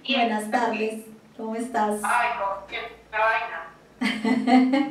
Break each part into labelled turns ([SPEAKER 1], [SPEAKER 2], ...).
[SPEAKER 1] Buenas tardes, ¿cómo estás?
[SPEAKER 2] Ay, con qué vaina.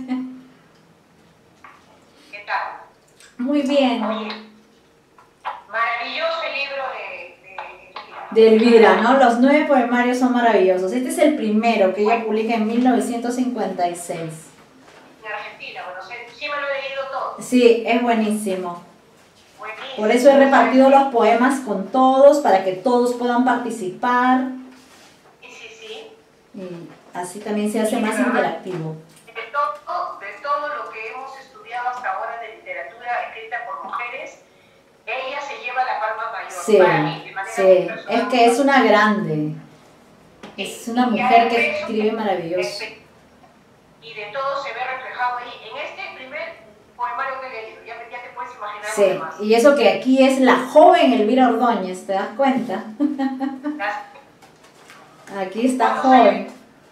[SPEAKER 2] ¿Qué tal?
[SPEAKER 1] Muy bien.
[SPEAKER 2] Oye, maravilloso el libro
[SPEAKER 1] De Elvira, ¿no? Los 9 poemarios son maravillosos. Este es el primero que ella publica en 1956.
[SPEAKER 2] En Argentina, bueno, sí me lo he leído todo.
[SPEAKER 1] Sí, es buenísimo.
[SPEAKER 2] Buenísimo.
[SPEAKER 1] Por eso he repartido los poemas con todos, para que todos puedan participar.
[SPEAKER 2] Sí.
[SPEAKER 1] Y así también se hace más interactivo.
[SPEAKER 2] De todo lo que hemos estudiado hasta ahora de literatura escrita por mujeres, ella se lleva la palma mayor.
[SPEAKER 1] Sí,
[SPEAKER 2] Para mí, de manera
[SPEAKER 1] sí,
[SPEAKER 2] personal.
[SPEAKER 1] es que es una grande. Es una mujer que escribe maravilloso.
[SPEAKER 2] Y de todo se ve reflejado ahí. En este primer poemario que he leído, ya te puedes imaginar lo
[SPEAKER 1] Sí,
[SPEAKER 2] demás.
[SPEAKER 1] y eso que aquí es la joven Elvira Ordóñez, ¿te das cuenta? Aquí está joven.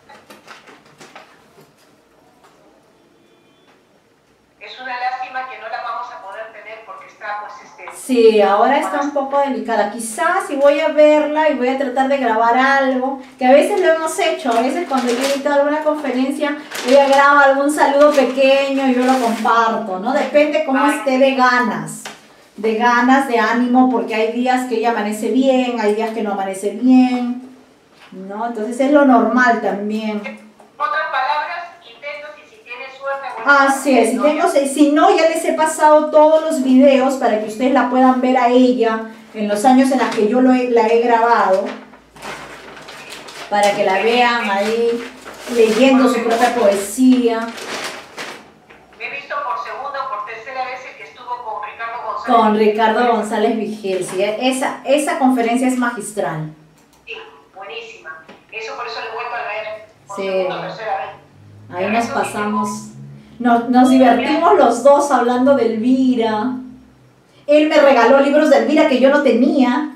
[SPEAKER 2] Es una lástima que no la vamos a poder tener porque está, pues,
[SPEAKER 1] Sí, ahora está un poco delicada. Quizás si voy a verla y voy a tratar de grabar algo, que a veces lo hemos hecho, a veces cuando yo edito alguna conferencia, ella graba algún saludo pequeño y yo lo comparto, ¿no? Depende cómo esté de ganas, de ánimo, porque hay días que ella amanece bien, hay días que no amanece bien, ¿no? Entonces es lo normal también.
[SPEAKER 2] Otras palabras, intento si tienes suerte.
[SPEAKER 1] Así es, si no, ya les he pasado todos los videos para que ustedes la puedan ver a ella en los años en los que yo la he grabado, para que la vean ahí leyendo su propia poesía.
[SPEAKER 2] Me he visto por segunda o por tercera vez que estuvo con Ricardo González.
[SPEAKER 1] Con Ricardo González Vigil, sí, esa conferencia es magistral.
[SPEAKER 2] Sí, buenísima. Eso por eso le he vuelto a leer por
[SPEAKER 1] Sí.
[SPEAKER 2] segunda o tercera vez.
[SPEAKER 1] Ahí nos pasamos, nos divertimos los dos hablando de Elvira. Él me regaló libros de Elvira que yo no tenía.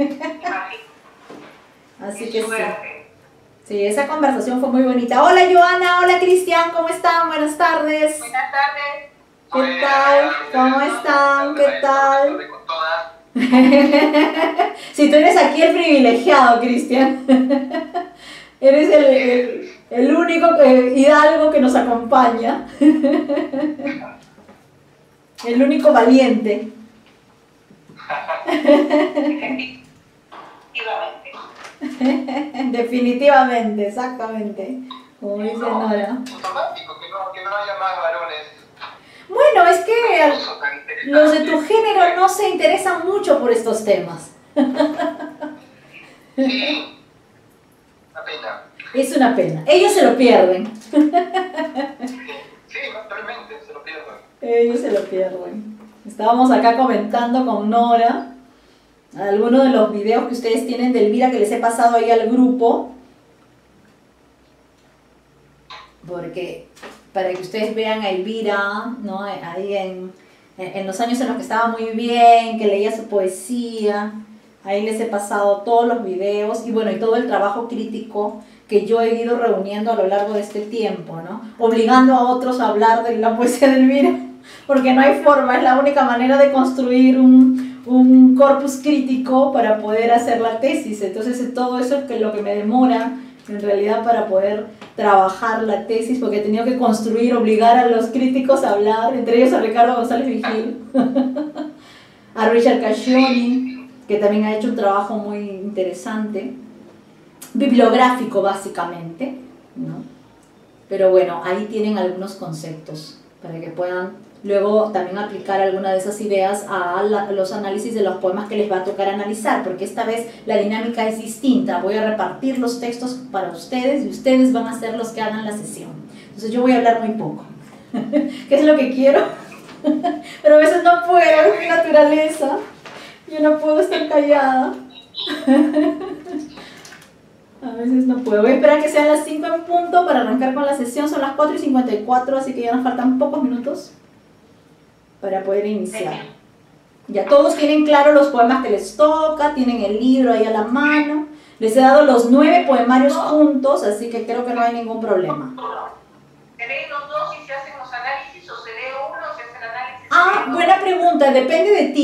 [SPEAKER 1] Así que sí. Sí, esa conversación fue muy bonita. Hola Joana, hola Cristian, ¿cómo están? Buenas tardes.
[SPEAKER 2] Buenas tardes.
[SPEAKER 1] ¿Qué tal? ¿Cómo están? ¿Qué tal? Si tú eres aquí el privilegiado, Cristian. Eres el único hidalgo que nos acompaña. El único valiente. Definitivamente, exactamente. Como dice Nora.
[SPEAKER 3] Automático, que no haya más varones.
[SPEAKER 1] Bueno, es que los de tu género no se interesan mucho por estos temas.
[SPEAKER 3] Sí, una pena.
[SPEAKER 1] Es una pena. Ellos se lo pierden.
[SPEAKER 3] Sí, naturalmente, se lo pierden.
[SPEAKER 1] Ellos se lo pierden. Estábamos acá comentando con Nora algunos de los videos que ustedes tienen de Elvira que les he pasado ahí al grupo. Porque para que ustedes vean a Elvira, ¿no? Ahí en los años en los que estaba muy bien, que leía su poesía. Ahí les he pasado todos los videos y bueno, y todo el trabajo crítico que yo he ido reuniendo a lo largo de este tiempo, ¿no? Obligando a otros a hablar de la poesía de Elvira, porque no hay forma, es la única manera de construir un corpus crítico para poder hacer la tesis. Entonces todo eso es lo que me demora en realidad para poder trabajar la tesis, porque he tenido que obligar a los críticos a hablar, entre ellos a Ricardo González Vigil, a Richard Cascioni, que también ha hecho un trabajo muy interesante, bibliográfico básicamente, ¿no? Pero bueno, ahí tienen algunos conceptos para que puedan luego también aplicar alguna de esas ideas a los análisis de los poemas que les va a tocar analizar, porque esta vez la dinámica es distinta. Voy a repartir los textos para ustedes y ustedes van a ser los que hagan la sesión. Entonces yo voy a hablar muy poco, que es lo que quiero, pero a veces no puedo, es mi naturaleza. Yo no puedo estar callada. A veces no puedo. Voy a esperar que sean las 5 en punto para arrancar con la sesión. Son las 4:54, así que ya nos faltan pocos minutos para poder iniciar. Ya todos tienen claro los poemas que les toca, tienen el libro ahí a la mano. Les he dado los 9 poemarios juntos, así que creo que no hay ningún problema.
[SPEAKER 2] ¿Se leen los dos y se hacen los análisis o se lee uno, se hace el análisis?
[SPEAKER 1] Ah, buena pregunta, depende de ti.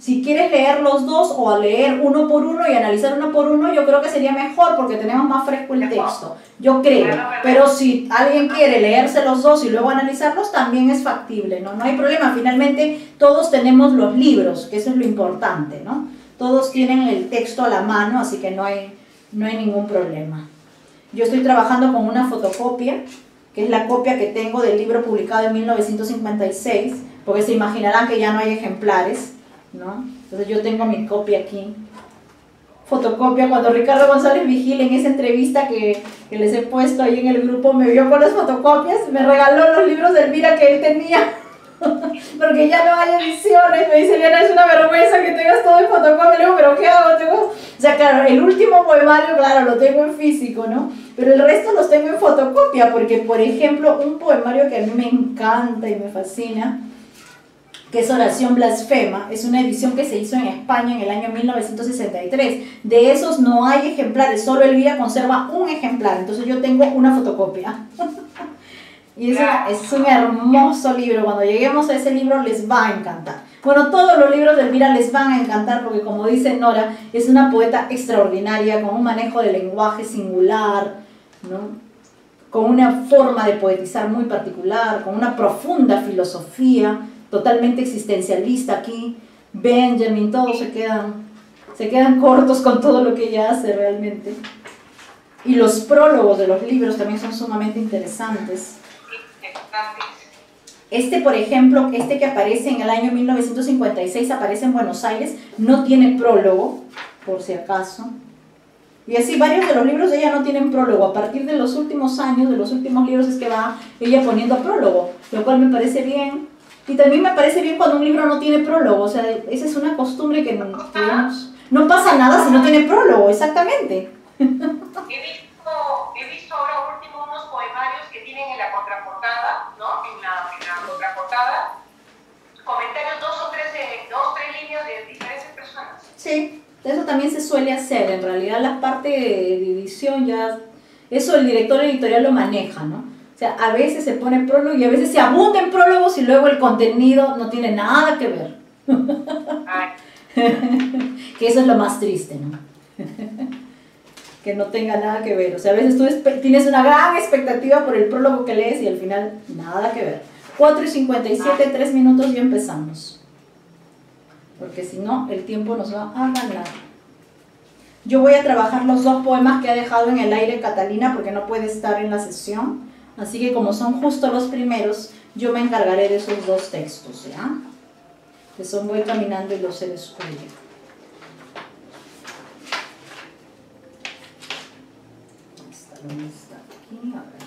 [SPEAKER 1] Si quieres leer los dos o a leer uno por uno y analizar uno por uno, yo creo que sería mejor porque tenemos más fresco el texto. Yo creo. Pero si alguien quiere leerse los dos y luego analizarlos, también es factible, ¿no? No hay problema. Finalmente, todos tenemos los libros, que eso es lo importante, ¿no? Todos tienen el texto a la mano, así que no hay ningún problema. Yo estoy trabajando con una fotocopia, que es la copia que tengo del libro publicado en 1956, porque se imaginarán que ya no hay ejemplares, ¿no? Entonces yo tengo mi copia aquí, fotocopia. Cuando Ricardo González Vigil en esa entrevista que les he puesto ahí en el grupo me vio con las fotocopias, me regaló los libros de Elvira que él tenía, porque ya no hay ediciones. Me dice, Eliana, es una vergüenza que tengas todo en fotocopia. Le digo, ¿pero qué hago? O sea, claro, el último poemario, claro, lo tengo en físico, ¿no? Pero el resto los tengo en fotocopia, porque, por ejemplo, un poemario que a mí me encanta y me fascina, que es Oración Blasfema, es una edición que se hizo en España en el año 1963. De esos no hay ejemplares, solo Elvira conserva un ejemplar, entonces yo tengo una fotocopia. Y es un hermoso libro. Cuando lleguemos a ese libro les va a encantar. Bueno, todos los libros de Elvira les van a encantar porque, como dice Nora, es una poeta extraordinaria, con un manejo de lenguaje singular, ¿no? Con una forma de poetizar muy particular, con una profunda filosofía, totalmente existencialista aquí. Benjamin, todos se quedan cortos con todo lo que ella hace realmente. Y los prólogos de los libros también son sumamente interesantes. Este, por ejemplo, este que aparece en el año 1956, aparece en Buenos Aires, no tiene prólogo, por si acaso. Y así varios de los libros de ella no tienen prólogo. A partir de los últimos años, de los últimos libros, es que va ella poniendo prólogo, lo cual me parece bien. Y también me parece bien cuando un libro no tiene prólogo. O sea, esa es una costumbre que no pasa nada si no tiene prólogo, exactamente.
[SPEAKER 2] He visto ahora último unos poemarios que tienen en la contraportada, ¿no? En la contraportada, comentarios dos, tres líneas de diferentes personas.
[SPEAKER 1] Sí, eso también se suele hacer. En realidad la parte de edición ya, eso el director editorial lo maneja, ¿no? O sea, a veces se pone prólogo y a veces se abunda en prólogos y luego el contenido no tiene nada que ver. Que eso es lo más triste, ¿no? Que no tenga nada que ver. O sea, a veces tú tienes una gran expectativa por el prólogo que lees y al final nada que ver. 4:57, 3 minutos y empezamos. Porque si no, el tiempo nos va a ganar. Yo voy a trabajar los dos poemas que ha dejado en el aire Catalina porque no puede estar en la sesión. Así que como son justo los primeros, yo me encargaré de esos dos textos, ¿ya? Que son Voy caminando y los seres huyen. ¿Dónde está? Aquí, a ver.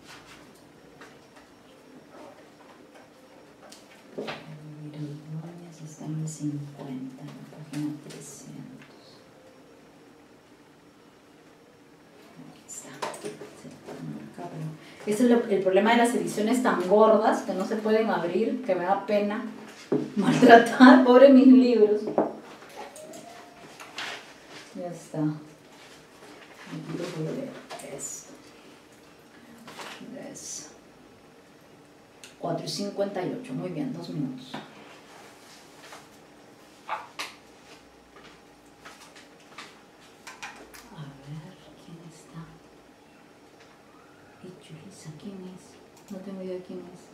[SPEAKER 1] Está en el 50, en la página 300. Aquí está. Ese es el problema de las ediciones tan gordas que no se pueden abrir, que me da pena maltratar, pobre mis libros. Ya está. Aquí lo voy a leer. Esto. 4:58, muy bien, 2 minutos. A ver, ¿quién está? ¿Y Julissa quién es? No tengo idea quién es.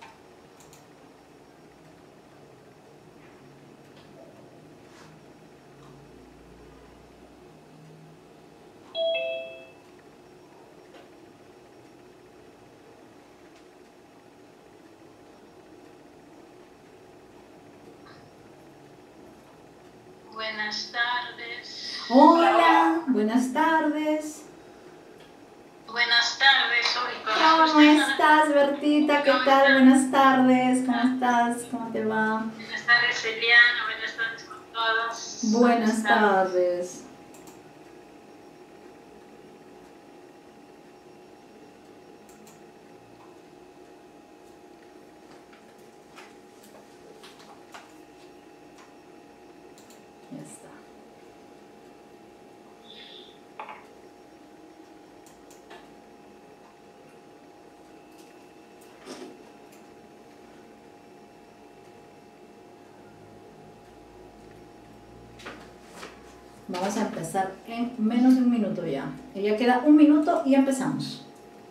[SPEAKER 4] Buenas tardes.
[SPEAKER 1] Hola, buenas tardes.
[SPEAKER 4] Buenas tardes, soy
[SPEAKER 1] ¿Cómo estás, Bertita? ¿Qué tal? Buenas tardes. ¿Cómo estás? ¿Cómo te va?
[SPEAKER 4] Buenas tardes, Eliana. Buenas tardes con todos.
[SPEAKER 1] Buenas tardes. Ya está. Vamos a empezar en menos de un minuto ya. Ya queda un minuto y empezamos.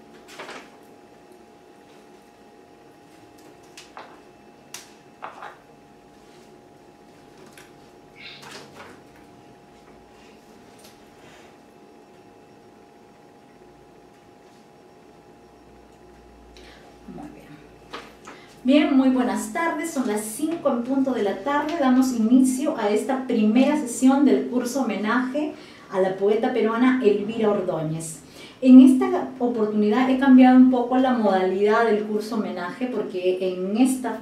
[SPEAKER 1] Bien, muy buenas tardes, son las 5 en punto de la tarde, damos inicio a esta primera sesión del curso homenaje a la poeta peruana Elvira Ordóñez. En esta oportunidad he cambiado un poco la modalidad del curso homenaje porque en esta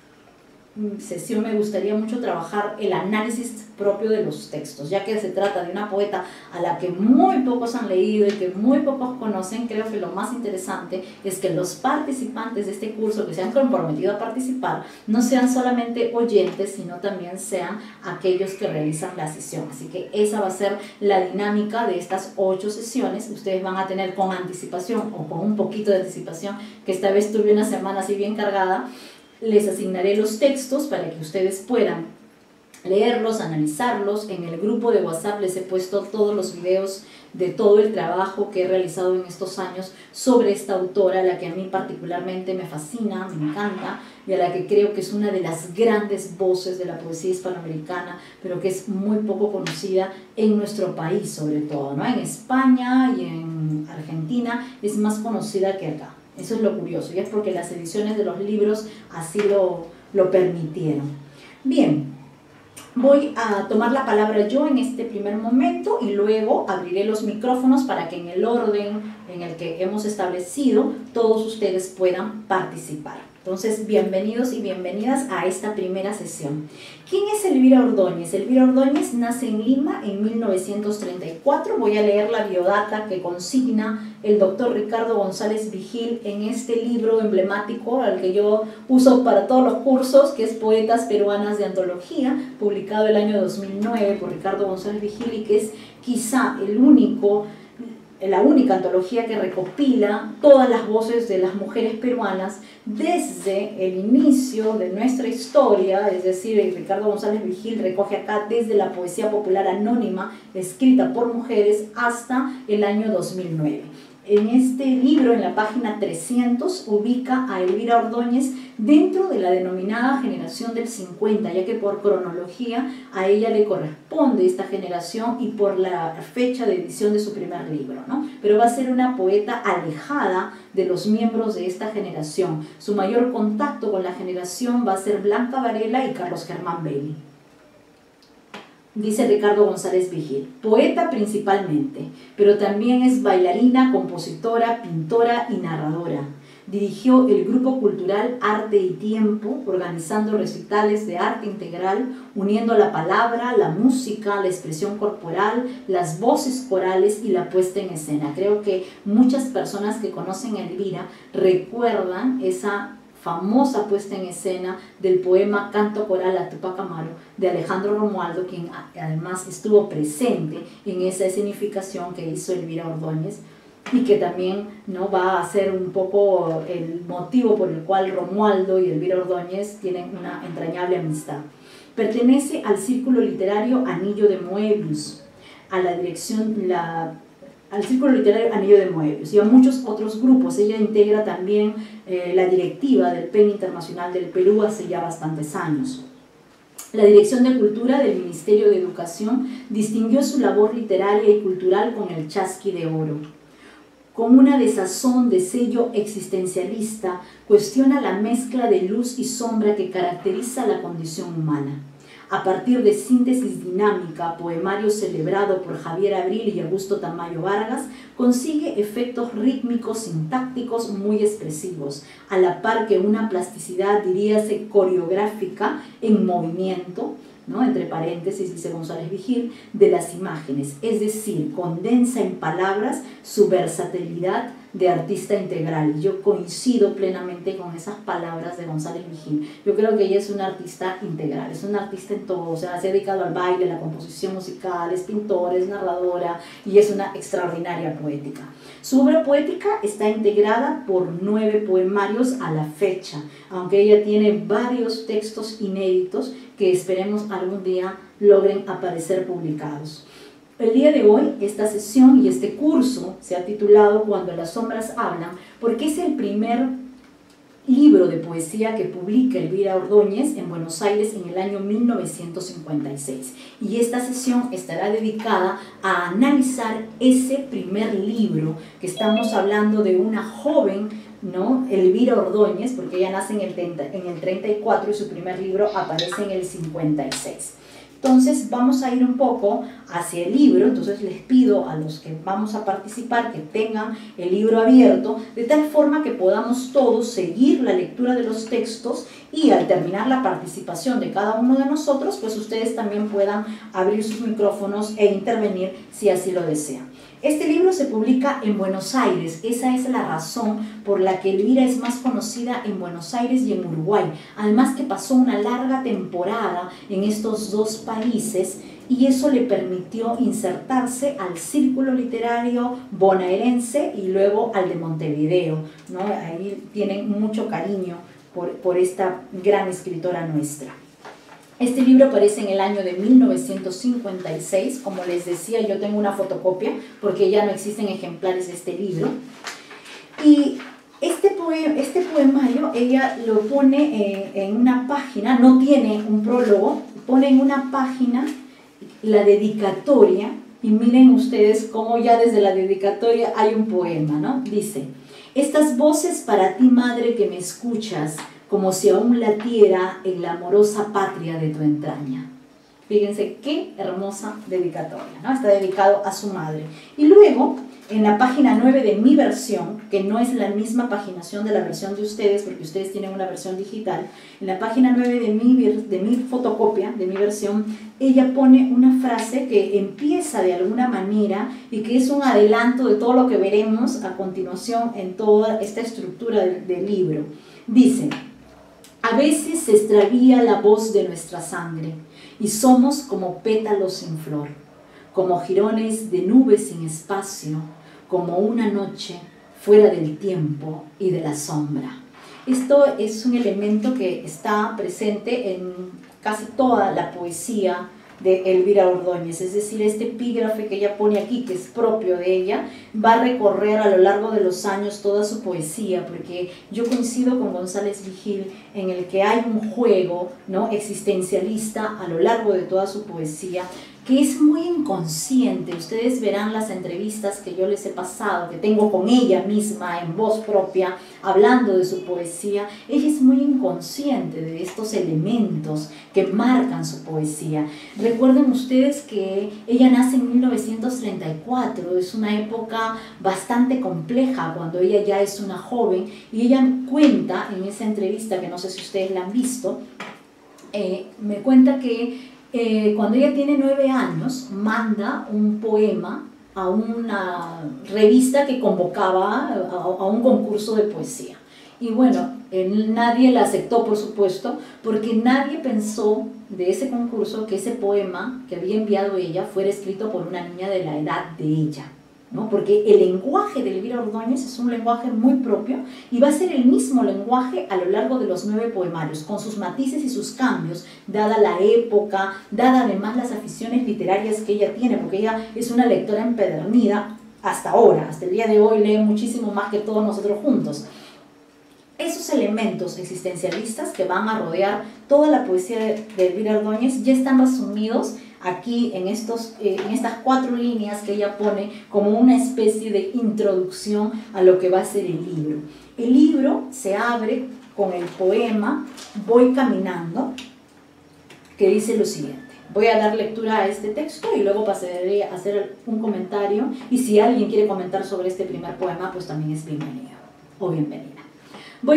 [SPEAKER 1] sesión me gustaría mucho trabajar el análisis propio de los textos, ya que se trata de una poeta a la que muy pocos han leído y que muy pocos conocen. Creo que lo más interesante es que los participantes de este curso que se han comprometido a participar no sean solamente oyentes, sino también sean aquellos que realizan la sesión. Así que esa va a ser la dinámica de estas 8 sesiones. Ustedes van a tener con anticipación o con un poquito de anticipación, que esta vez tuve una semana así bien cargada. Les asignaré los textos para que ustedes puedan leerlos, analizarlos. En el grupo de WhatsApp les he puesto todos los videos de todo el trabajo que he realizado en estos años sobre esta autora, a la que a mí particularmente me fascina, me encanta, y a la que creo que es una de las grandes voces de la poesía hispanoamericana, pero que es muy poco conocida en nuestro país sobre todo, ¿no? En España y en Argentina es más conocida que acá. Eso es lo curioso, y es porque las ediciones de los libros así lo permitieron. Bien, voy a tomar la palabra yo en este primer momento y luego abriré los micrófonos para que en el orden en el que hemos establecido todos ustedes puedan participar. Entonces, bienvenidos y bienvenidas a esta primera sesión. ¿Quién es Elvira Ordóñez? Elvira Ordóñez nace en Lima en 1934. Voy a leer la biodata que consigna el doctor Ricardo González Vigil en este libro emblemático al que yo uso para todos los cursos, que es Poetas Peruanas de Antología, publicado el año 2009 por Ricardo González Vigil, y que es quizá la única antología que recopila todas las voces de las mujeres peruanas desde el inicio de nuestra historia. Es decir, Ricardo González Vigil recoge acá desde la poesía popular anónima escrita por mujeres hasta el año 2009. En este libro, en la página 300, ubica a Elvira Ordóñez dentro de la denominada generación del 50, ya que por cronología a ella le corresponde esta generación y por la fecha de edición de su primer libro, ¿no? Pero va a ser una poeta alejada de los miembros de esta generación. Su mayor contacto con la generación va a ser Blanca Varela y Carlos Germán Belli. Dice Ricardo González Vigil, poeta principalmente, pero también es bailarina, compositora, pintora y narradora. Dirigió el grupo cultural Arte y Tiempo, organizando recitales de arte integral, uniendo la palabra, la música, la expresión corporal, las voces corales y la puesta en escena. Creo que muchas personas que conocen a Elvira recuerdan esa famosa puesta en escena del poema Canto Coral a Tupac Amaru de Alejandro Romualdo, quien además estuvo presente en esa escenificación que hizo Elvira Ordóñez, y que también no va a ser un poco el motivo por el cual Romualdo y Elvira Ordóñez tienen una entrañable amistad. Pertenece al círculo literario Anillo de Moebius, al Círculo Literario Anillo de Moebius y a muchos otros grupos. Ella integra también la directiva del PEN Internacional del Perú hace ya bastantes años. La Dirección de Cultura del Ministerio de Educación distinguió su labor literaria y cultural con el Chasqui de Oro. Con una desazón de sello existencialista, cuestiona la mezcla de luz y sombra que caracteriza la condición humana. A partir de síntesis dinámica, poemario celebrado por Javier Abril y Augusto Tamayo Vargas, consigue efectos rítmicos sintácticos muy expresivos, a la par que una plasticidad, diríase, coreográfica en movimiento, ¿no? Entre paréntesis, dice González Vigil, de las imágenes, es decir, condensa en palabras su versatilidad de artista integral. Yo coincido plenamente con esas palabras de González Vigil. Yo creo que ella es una artista integral, es una artista en todo, o sea, se ha dedicado al baile, a la composición musical, es pintora, es narradora y es una extraordinaria poética. Su obra poética está integrada por 9 poemarios a la fecha, aunque ella tiene varios textos inéditos que esperemos algún día logren aparecer publicados. El día de hoy, esta sesión y este curso se ha titulado Cuando las sombras hablan, porque es el primer libro de poesía que publica Elvira Ordóñez en Buenos Aires en el año 1956. Y esta sesión estará dedicada a analizar ese primer libro, que estamos hablando de una joven, ¿no? Elvira Ordóñez, porque ella nace en el 34 y su primer libro aparece en el 56. Entonces vamos a ir un poco hacia el libro. Entonces les pido a los que vamos a participar que tengan el libro abierto, de tal forma que podamos todos seguir la lectura de los textos y al terminar la participación de cada uno de nosotros, pues ustedes también puedan abrir sus micrófonos e intervenir si así lo desean. Este libro se publica en Buenos Aires. Esa es la razón por la que Elvira es más conocida en Buenos Aires y en Uruguay. Además que pasó una larga temporada en estos dos países y eso le permitió insertarse al círculo literario bonaerense y luego al de Montevideo, ¿no? Ahí tienen mucho cariño por esta gran escritora nuestra. Este libro aparece en el año de 1956, como les decía, yo tengo una fotocopia porque ya no existen ejemplares de este libro. Y este poemario ella lo pone en una página, no tiene un prólogo, pone en una página la dedicatoria y miren ustedes cómo ya desde la dedicatoria hay un poema, ¿no? Dice: estas voces para ti, madre, que me escuchas, como si aún latiera en la amorosa patria de tu entraña. Fíjense qué hermosa dedicatoria, ¿no? Está dedicado a su madre. Y luego, en la página 9 de mi versión, que no es la misma paginación de la versión de ustedes, porque ustedes tienen una versión digital, en la página 9 de mi fotocopia, de mi versión, ella pone una frase que empieza de alguna manera y que es un adelanto de todo lo que veremos a continuación en toda esta estructura del libro. Dice: a veces se extravía la voz de nuestra sangre y somos como pétalos sin flor, como jirones de nubes sin espacio, como una noche fuera del tiempo y de la sombra. Esto es un elemento que está presente en casi toda la poesía de Elvira Ordóñez, es decir, este epígrafe que ella pone aquí, que es propio de ella, va a recorrer a lo largo de los años toda su poesía, porque yo coincido con González Vigil en el que hay un juego, ¿no?, existencialista a lo largo de toda su poesía, que es muy inconsciente. Ustedes verán las entrevistas que yo les he pasado, que tengo con ella misma en voz propia, hablando de su poesía. Ella es muy inconsciente de estos elementos que marcan su poesía. Recuerden ustedes que ella nace en 1934, es una época bastante compleja cuando ella ya es una joven, y ella cuenta en esa entrevista, que no sé si ustedes la han visto, me cuenta que cuando ella tiene 9 años, manda un poema a una revista que convocaba a un concurso de poesía. Y bueno, nadie la aceptó, por supuesto, porque nadie pensó de ese concurso que ese poema que había enviado ella fuera escrito por una niña de la edad de ella, ¿no? Porque el lenguaje de Elvira Ordóñez es un lenguaje muy propio y va a ser el mismo lenguaje a lo largo de los 9 poemarios, con sus matices y sus cambios, dada la época, dada además las aficiones literarias que ella tiene, porque ella es una lectora empedernida hasta ahora, hasta el día de hoy lee muchísimo más que todos nosotros juntos. Esos elementos existencialistas que van a rodear toda la poesía de Elvira Ordóñez ya están resumidos aquí en estas 4 líneas que ella pone como una especie de introducción a lo que va a ser el libro. El libro se abre con el poema Voy caminando, que dice lo siguiente. Voy a dar lectura a este texto y luego pasaré a hacer un comentario, y si alguien quiere comentar sobre este primer poema, pues también es bienvenido o bienvenida. Voy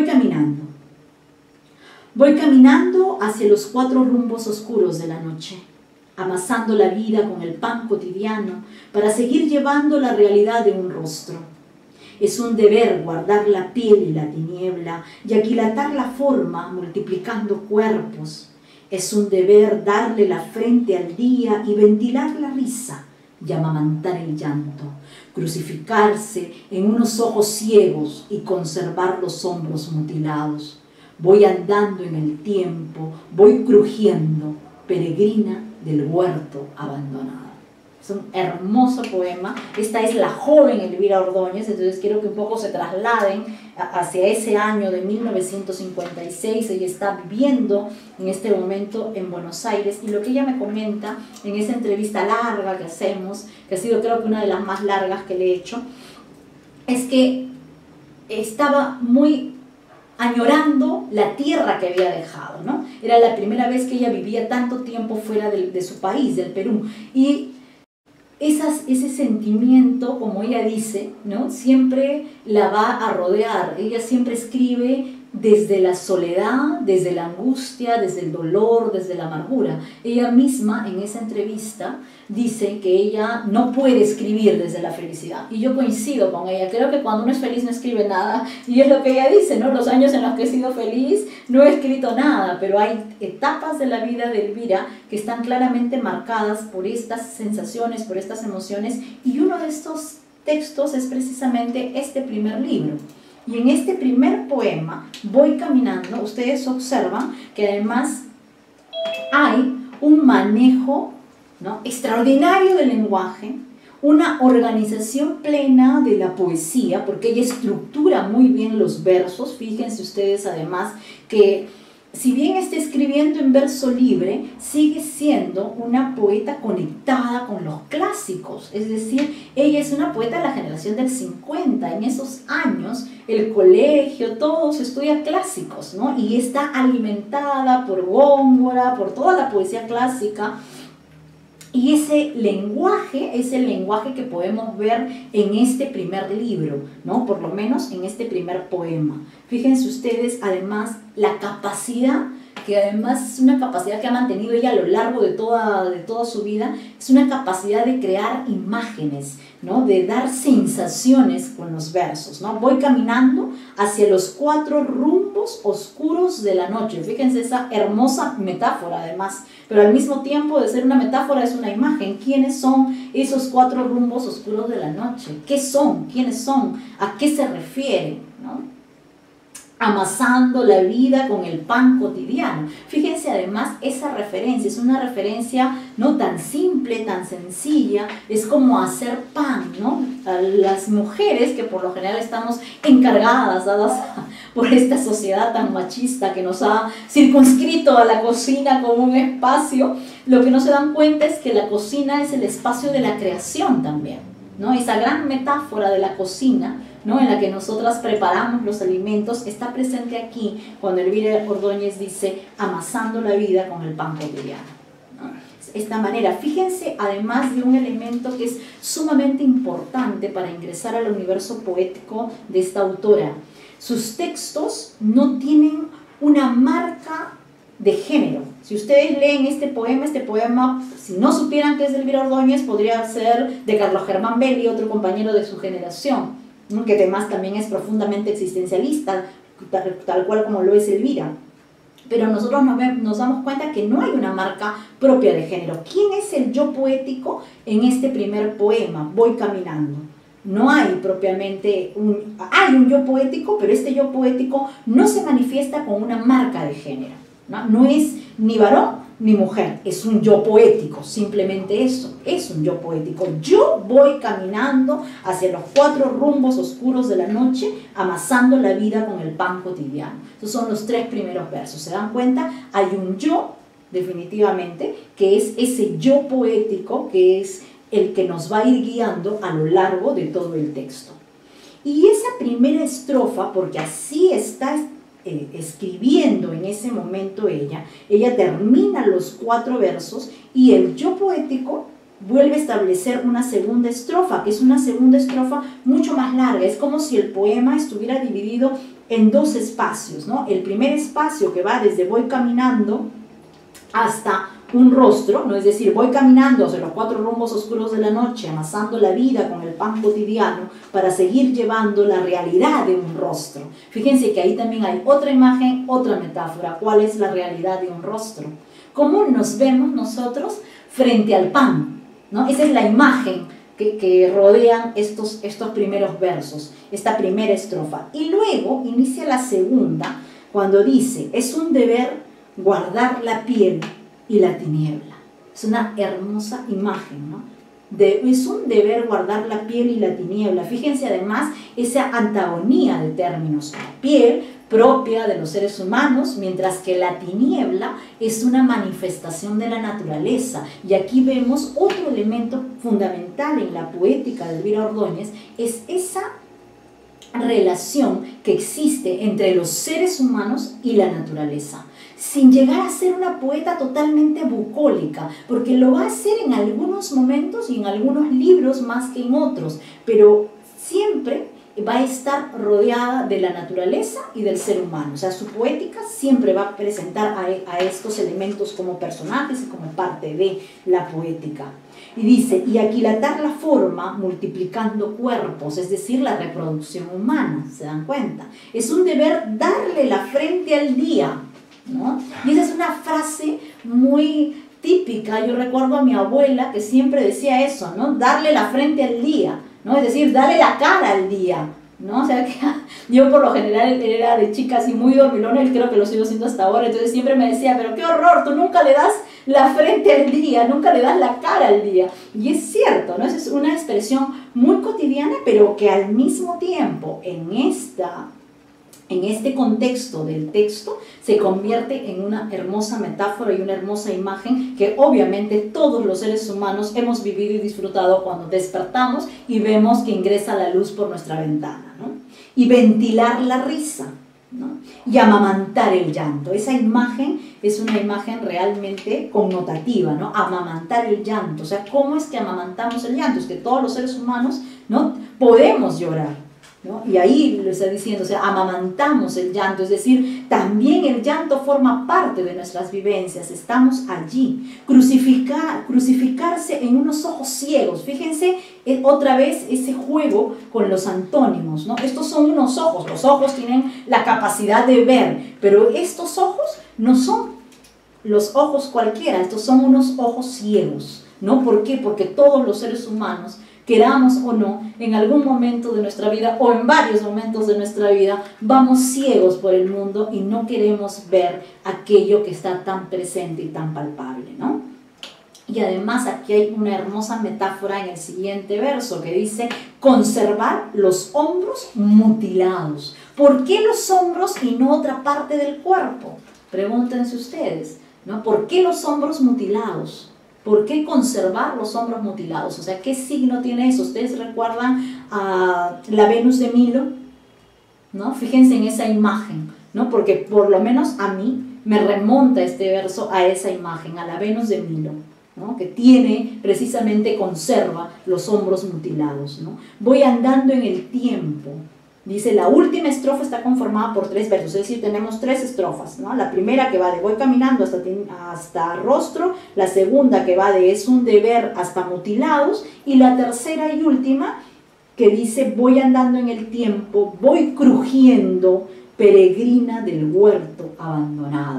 [SPEAKER 1] caminando hacia los 4 rumbos oscuros de la noche, amasando la vida con el pan cotidiano para seguir llevando la realidad de un rostro. Es un deber guardar la piel y la tiniebla y aquilatar la forma multiplicando cuerpos. Es un deber darle la frente al día y ventilar la risa y amamantar el llanto, crucificarse en unos ojos ciegos y conservar los hombros mutilados. Voy andando en el tiempo, voy crujiendo, peregrina del huerto abandonado. Es un hermoso poema. Esta es la joven Elvira Ordóñez, entonces quiero que un poco se trasladen hacia ese año de 1956. Ella está viviendo en este momento en Buenos Aires, y lo que ella me comenta en esa entrevista larga que hacemos, que ha sido creo que una de las más largas que le he hecho, es que estaba muy añorando la tierra que había dejado, ¿no? Era la primera vez que ella vivía tanto tiempo fuera de su país, del Perú, y ese sentimiento, como ella dice, ¿no? Siempre la va a rodear. Ella siempre escribe desde la soledad, desde la angustia, desde el dolor, desde la amargura. Ella misma en esa entrevista dice que ella no puede escribir desde la felicidad, y yo coincido con ella. Creo que cuando uno es feliz no escribe nada, y es lo que ella dice, ¿no? Los años en los que he sido feliz no he escrito nada, pero hay etapas de la vida de Elvira que están claramente marcadas por estas sensaciones, por estas emociones, y uno de estos textos es precisamente este primer libro. Y en este primer poema, Voy caminando, ustedes observan que además hay un manejo, ¿no?, extraordinario del lenguaje, una organización plena de la poesía, porque ella estructura muy bien los versos. Fíjense ustedes además que si bien está escribiendo en verso libre, sigue siendo una poeta conectada con los clásicos. Es decir, ella es una poeta de la generación del 50. En esos años, el colegio, todo se estudia clásicos, ¿no? Y está alimentada por Góngora, por toda la poesía clásica. Y ese lenguaje es el lenguaje que podemos ver en este primer libro, ¿no? Por lo menos en este primer poema. Fíjense ustedes, además, la capacidad, que además es una capacidad que ha mantenido ella a lo largo de toda su vida, es una capacidad de crear imágenes, ¿no? De dar sensaciones con los versos, ¿no? Voy caminando hacia los 4 rumbos oscuros de la noche. Fíjense esa hermosa metáfora además, pero al mismo tiempo de ser una metáfora es una imagen. ¿Quiénes son esos 4 rumbos oscuros de la noche? ¿Qué son? ¿Quiénes son? ¿A qué se refiere? ¿No? Amasando la vida con el pan cotidiano. Fíjense además esa referencia, es una referencia no tan simple, tan sencilla, es como hacer pan, ¿no? A las mujeres que por lo general estamos encargadas, dadas por esta sociedad tan machista que nos ha circunscrito a la cocina como un espacio, lo que no se dan cuenta es que la cocina es el espacio de la creación también, ¿no? Esa gran metáfora de la cocina, ¿no?, en la que nosotras preparamos los alimentos, está presente aquí cuando Elvira Ordóñez dice amasando la vida con el pan cotidiano, ¿no? Esta manera, fíjense además de un elemento que es sumamente importante para ingresar al universo poético de esta autora. Sus textos no tienen una marca de género. Si ustedes leen este poema, si no supieran que es de Elvira Ordóñez, podría ser de Carlos Germán Belli, otro compañero de su generación, ¿no?, que además también es profundamente existencialista, tal cual como lo es Elvira. Pero nosotros nos damos cuenta que no hay una marca propia de género. ¿Quién es el yo poético en este primer poema, Voy caminando? No hay propiamente hay un yo poético, pero este yo poético no se manifiesta con una marca de género, ¿no? No es ni varón ni mujer, es un yo poético, simplemente eso, es un yo poético. Yo voy caminando hacia los 4 rumbos oscuros de la noche, amasando la vida con el pan cotidiano. Esos son los 3 primeros versos. ¿Se dan cuenta? Hay un yo, definitivamente, que es ese yo poético, que es el que nos va a ir guiando a lo largo de todo el texto. Y esa primera estrofa, porque así está escribiendo en ese momento ella termina los 4 versos y el yo poético vuelve a establecer una segunda estrofa, que es una segunda estrofa mucho más larga. Es como si el poema estuviera dividido en 2 espacios, ¿no? El primer espacio que va desde voy caminando hasta un rostro, ¿no? Es decir, voy caminando hacia los 4 rumbos oscuros de la noche, amasando la vida con el pan cotidiano para seguir llevando la realidad de un rostro. Fíjense que ahí también hay otra imagen, otra metáfora. ¿Cuál es la realidad de un rostro? ¿Cómo nos vemos nosotros frente al pan, ¿no? Esa es la imagen que rodean estos primeros versos, esta primera estrofa. Y luego inicia la segunda, cuando dice, es un deber guardar la piel y la tiniebla. Es una hermosa imagen, ¿no? Es un deber guardar la piel y la tiniebla. Fíjense además esa antagonía de términos. La piel propia de los seres humanos, mientras que la tiniebla es una manifestación de la naturaleza. Y aquí vemos otro elemento fundamental en la poética de Elvira Ordóñez, es esa relación que existe entre los seres humanos y la naturaleza, sin llegar a ser una poeta totalmente bucólica, porque lo va a hacer en algunos momentos y en algunos libros más que en otros, pero siempre va a estar rodeada de la naturaleza y del ser humano. O sea, su poética siempre va a presentar a estos elementos como personajes y como parte de la poética. Y dice, y aquilatar la forma multiplicando cuerpos, es decir, la reproducción humana, ¿se dan cuenta? Es un deber darle la frente al día, ¿no? Y esa es una frase muy típica. Yo recuerdo a mi abuela que siempre decía eso, ¿no? Darle la frente al día, ¿no? Es decir, darle la cara al día, ¿no? O sea, que yo por lo general era de chica así muy dormilona y creo que lo sigo siendo hasta ahora, entonces siempre me decía, pero qué horror, tú nunca le das la frente al día, nunca le das la cara al día. Y es cierto, ¿no? Esa es una expresión muy cotidiana, pero que al mismo tiempo en este contexto del texto se convierte en una hermosa metáfora y una hermosa imagen que obviamente todos los seres humanos hemos vivido y disfrutado cuando despertamos y vemos que ingresa la luz por nuestra ventana, ¿no? Y ventilar la risa, ¿no? Y amamantar el llanto. Esa imagen es una imagen realmente connotativa, ¿no? Amamantar el llanto. O sea, ¿cómo es que amamantamos el llanto? Es que todos los seres humanos, ¿no?, podemos llorar, ¿no? Y ahí lo está diciendo, o sea, amamantamos el llanto, es decir, también el llanto forma parte de nuestras vivencias, estamos allí. Crucificarse en unos ojos ciegos, fíjense otra vez ese juego con los antónimos, ¿no? Estos son unos ojos, los ojos tienen la capacidad de ver, pero estos ojos no son los ojos cualquiera, estos son unos ojos ciegos, ¿no? ¿Por qué? Porque todos los seres humanos, queramos o no, en algún momento de nuestra vida o en varios momentos de nuestra vida, vamos ciegos por el mundo y no queremos ver aquello que está tan presente y tan palpable, ¿no? Y además aquí hay una hermosa metáfora en el siguiente verso que dice, conservar los hombros mutilados. ¿Por qué los hombros y no otra parte del cuerpo? Pregúntense ustedes, ¿no? ¿Por qué los hombros mutilados? ¿Por qué conservar los hombros mutilados? O sea, ¿qué signo tiene eso? ¿Ustedes recuerdan a la Venus de Milo? ¿No? Fíjense en esa imagen, ¿no? Porque por lo menos a mí me remonta este verso a esa imagen, a la Venus de Milo, ¿no? Que tiene, precisamente conserva los hombros mutilados, ¿no? Voy andando en el tiempo. Dice, la última estrofa está conformada por 3 versos, es decir, tenemos 3 estrofas, ¿no? La primera que va de voy caminando hasta rostro, la segunda que va de es un deber hasta mutilados, y la tercera y última que dice voy andando en el tiempo, voy crujiendo, peregrina del huerto abandonado.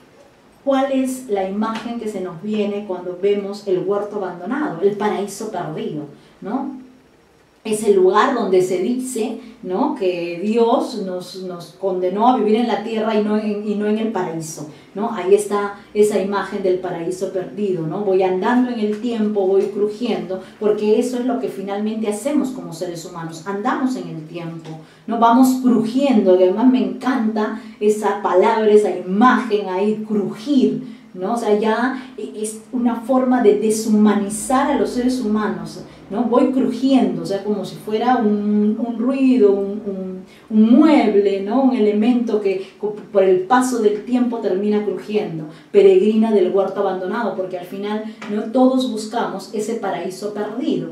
[SPEAKER 1] ¿Cuál es la imagen que se nos viene cuando vemos el huerto abandonado? El paraíso perdido, ¿no? Es el lugar donde se dice, ¿no?, que Dios nos condenó a vivir en la tierra y no en el paraíso, ¿no? Ahí está esa imagen del paraíso perdido, ¿no? Voy andando en el tiempo, voy crujiendo, porque eso es lo que finalmente hacemos como seres humanos, andamos en el tiempo, ¿no? Vamos crujiendo, que además me encanta esa palabra, esa imagen ahí, crujir, ¿no? O sea, ya es una forma de deshumanizar a los seres humanos, ¿no? Voy crujiendo, o sea, como si fuera un ruido, un mueble, ¿no? Un elemento que por el paso del tiempo termina crujiendo. Peregrina del huerto abandonado, porque al final, ¿no?, todos buscamos ese paraíso perdido,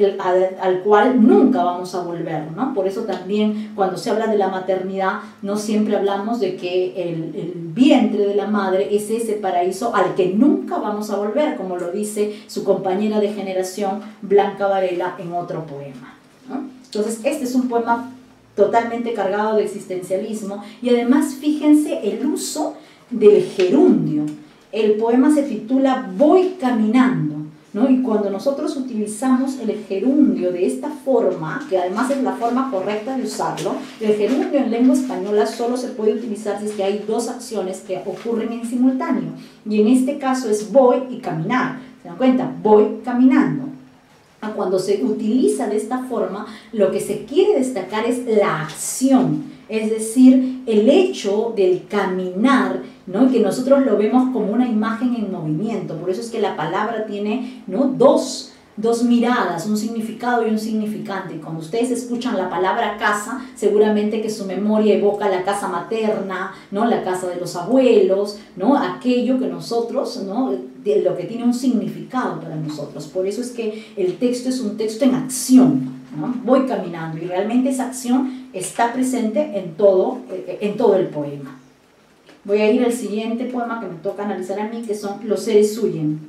[SPEAKER 1] al cual nunca vamos a volver, ¿no? Por eso también cuando se habla de la maternidad, no siempre hablamos de que el vientre de la madre es ese paraíso al que nunca vamos a volver, como lo dice su compañera de generación, Blanca Varela, en otro poema, ¿no? Entonces, este es un poema totalmente cargado de existencialismo y además fíjense el uso del gerundio. El poema se titula Voy caminando, ¿no? Y cuando nosotros utilizamos el gerundio de esta forma, que además es la forma correcta de usarlo, el gerundio en lengua española solo se puede utilizar si es que hay 2 acciones que ocurren en simultáneo. Y en este caso es voy y caminar. ¿Se dan cuenta? Voy caminando. Cuando se utiliza de esta forma, lo que se quiere destacar es la acción, es decir, el hecho del caminar, ¿no? Que nosotros lo vemos como una imagen en movimiento. Por eso es que la palabra tiene, ¿no?, dos miradas, un significado y un significante. Y cuando ustedes escuchan la palabra casa, seguramente que su memoria evoca la casa materna, ¿no?, la casa de los abuelos, ¿no?, aquello que nosotros, ¿no?, de lo que tiene un significado para nosotros. Por eso es que el texto es un texto en acción, ¿no? Voy caminando, y realmente esa acción está presente en todo el poema. Voy a ir al siguiente poema que me toca analizar a mí, que son Los seres huyen.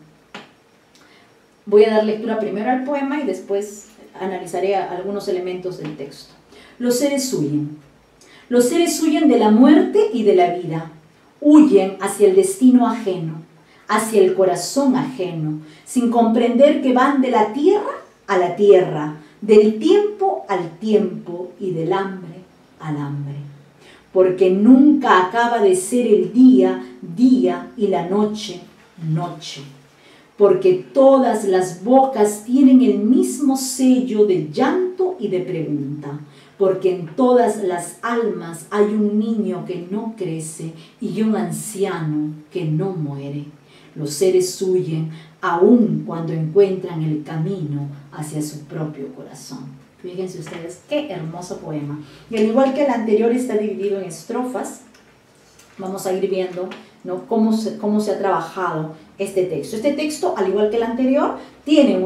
[SPEAKER 1] Voy a dar lectura primero al poema y después analizaré algunos elementos del texto. Los seres huyen. Los seres huyen de la muerte y de la vida. Huyen hacia el destino ajeno, hacia el corazón ajeno, sin comprender que van de la tierra a la tierra, del tiempo al tiempo y del hambre al hambre. Porque nunca acaba de ser el día, día, y la noche, noche. Porque todas las bocas tienen el mismo sello de llanto y de pregunta. Porque en todas las almas hay un niño que no crece y un anciano que no muere. Los seres huyen aun cuando encuentran el camino hacia su propio corazón. Fíjense ustedes, qué hermoso poema. Y al igual que el anterior está dividido en estrofas, vamos a ir viendo, ¿no?, cómo se ha trabajado este texto. Este texto, al igual que el anterior, tiene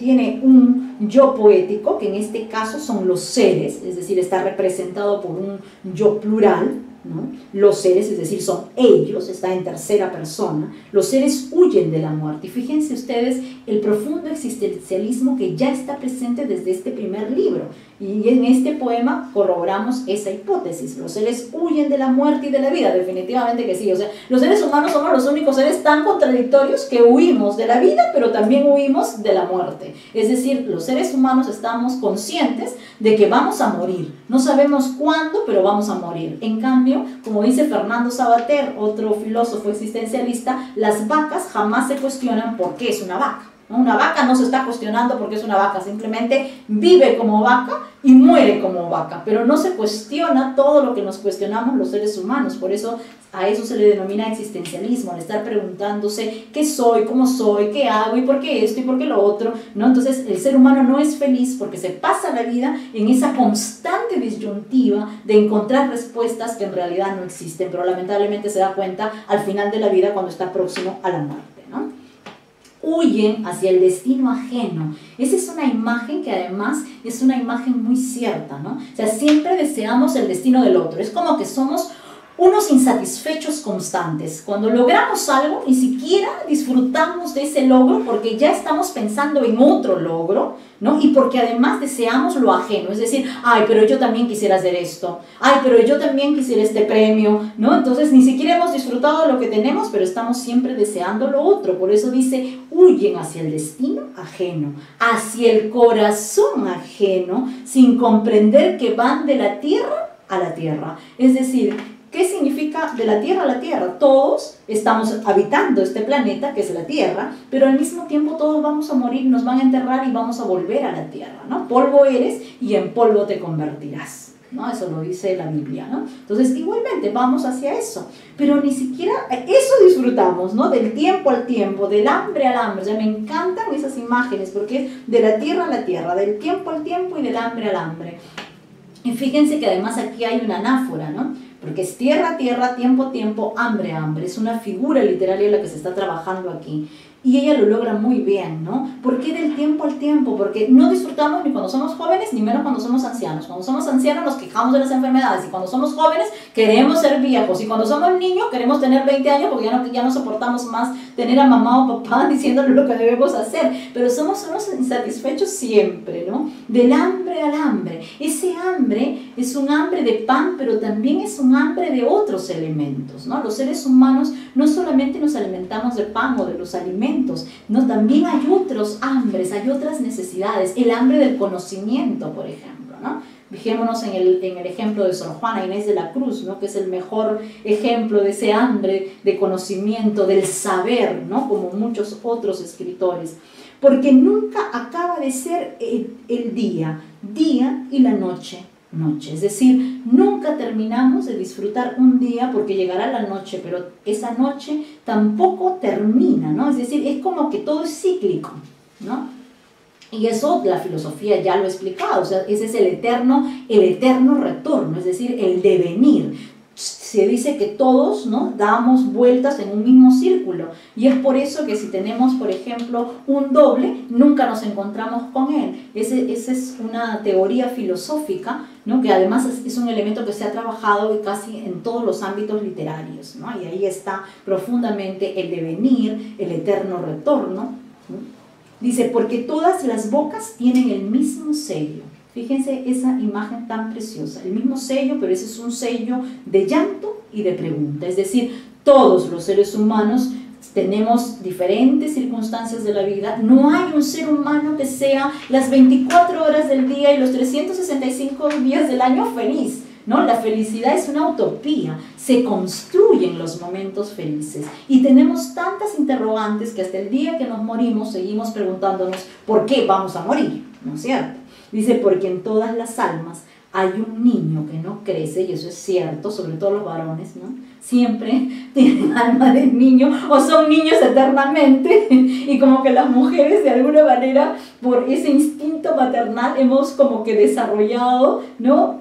[SPEAKER 1] un yo poético, que en este caso son los seres, es decir, está representado por un yo plural, ¿no? Los seres, es decir, son ellos, está en tercera persona. Los seres huyen de la muerte. Y fíjense ustedes el profundo existencialismo que ya está presente desde este primer libro. Y en este poema corroboramos esa hipótesis. Los seres huyen de la muerte y de la vida. Definitivamente que sí. O sea, los seres humanos somos los únicos seres tan contradictorios que huimos de la vida, pero también huimos de la muerte. Es decir, los seres humanos estamos conscientes de que vamos a morir. No sabemos cuándo, pero vamos a morir. En cambio, como dice Fernando Savater, otro filósofo existencialista, las vacas jamás se cuestionan por qué es una vaca. Una vaca no se está cuestionando porque es una vaca, simplemente vive como vaca y muere como vaca, pero no se cuestiona todo lo que nos cuestionamos los seres humanos. Por eso a eso se le denomina existencialismo, al estar preguntándose qué soy, cómo soy, qué hago y por qué esto y por qué lo otro, ¿no? Entonces el ser humano no es feliz porque se pasa la vida en esa constante disyuntiva de encontrar respuestas que en realidad no existen, pero lamentablemente se da cuenta al final de la vida cuando está próximo a la muerte, ¿no? Huyen hacia el destino ajeno. Esa es una imagen que además es una imagen muy cierta, ¿no? O sea, siempre deseamos el destino del otro. Es como que somos unos insatisfechos constantes. Cuando logramos algo, ni siquiera disfrutamos de ese logro porque ya estamos pensando en otro logro, ¿no? Y porque además deseamos lo ajeno, es decir, ay, pero yo también quisiera hacer esto, ay, pero yo también quisiera este premio, ¿no? Entonces ni siquiera hemos disfrutado de lo que tenemos, pero estamos siempre deseando lo otro. Por eso dice, huyen hacia el destino ajeno, hacia el corazón ajeno, sin comprender que van de la tierra a la tierra. Es decir, ¿qué significa de la tierra a la tierra? Todos estamos habitando este planeta que es la tierra, pero al mismo tiempo todos vamos a morir, nos van a enterrar y vamos a volver a la tierra, ¿no? Polvo eres y en polvo te convertirás, ¿no? Eso lo dice la Biblia, ¿no? Entonces, igualmente vamos hacia eso, pero ni siquiera eso disfrutamos, ¿no? Del tiempo al tiempo, del hambre al hambre. O sea, me encantan esas imágenes porque es de la tierra a la tierra, del tiempo al tiempo y del hambre al hambre. Y fíjense que además aquí hay una anáfora, ¿no? Porque es tierra, tierra, tiempo, tiempo, hambre, hambre. Es una figura literaria la que se está trabajando aquí. Y ella lo logra muy bien, ¿no? ¿Por qué del tiempo al tiempo? Porque no disfrutamos ni cuando somos jóvenes, ni menos cuando somos ancianos. Cuando somos ancianos nos quejamos de las enfermedades, y cuando somos jóvenes queremos ser viejos, y cuando somos niños queremos tener 20 años porque ya no soportamos más tener a mamá o papá diciéndole lo que debemos hacer. Pero somos unos insatisfechos siempre, ¿no? Del hambre al hambre. Ese hambre es un hambre de pan, pero también es un hambre de otros elementos, ¿no? Los seres humanos no solamente nos alimentamos de pan o de los alimentos, no, también hay otros hambres, hay otras necesidades. El hambre del conocimiento, por ejemplo, ¿no? Fijémonos en el ejemplo de Sor Juana Inés de la Cruz, ¿no? Que es el mejor ejemplo de ese hambre de conocimiento, del saber, ¿no? Como muchos otros escritores. porque nunca acaba de ser el día y la noche. Es decir, nunca terminamos de disfrutar un día porque llegará la noche, pero esa noche tampoco termina, ¿no? Es decir, es como que todo es cíclico, ¿no? Y eso la filosofía ya lo ha explicado, o sea, ese es el eterno retorno, es decir, el devenir. Se dice que todos, ¿no?, damos vueltas en un mismo círculo, y es por eso que si tenemos, por ejemplo, un doble, nunca nos encontramos con él. Esa es una teoría filosófica, ¿no?, que además es un elemento que se ha trabajado casi en todos los ámbitos literarios, ¿no? Y ahí está profundamente el devenir, el eterno retorno, ¿no? Dice, porque todas las bocas tienen el mismo sello. Fíjense esa imagen tan preciosa, el mismo sello, pero ese es un sello de llanto y de pregunta. Es decir, todos los seres humanos tenemos diferentes circunstancias de la vida. No hay un ser humano que sea las 24 horas del día y los 365 días del año feliz, ¿no? La felicidad es una utopía, se construyen los momentos felices y tenemos tantas interrogantes que hasta el día que nos morimos seguimos preguntándonos ¿por qué vamos a morir? ¿No es cierto? Dice, porque en todas las almas hay un niño que no crece, y eso es cierto, sobre todo los varones, ¿no? Siempre tienen alma de niño o son niños eternamente, y como que las mujeres de alguna manera por ese instinto maternal hemos como que desarrollado, ¿no?,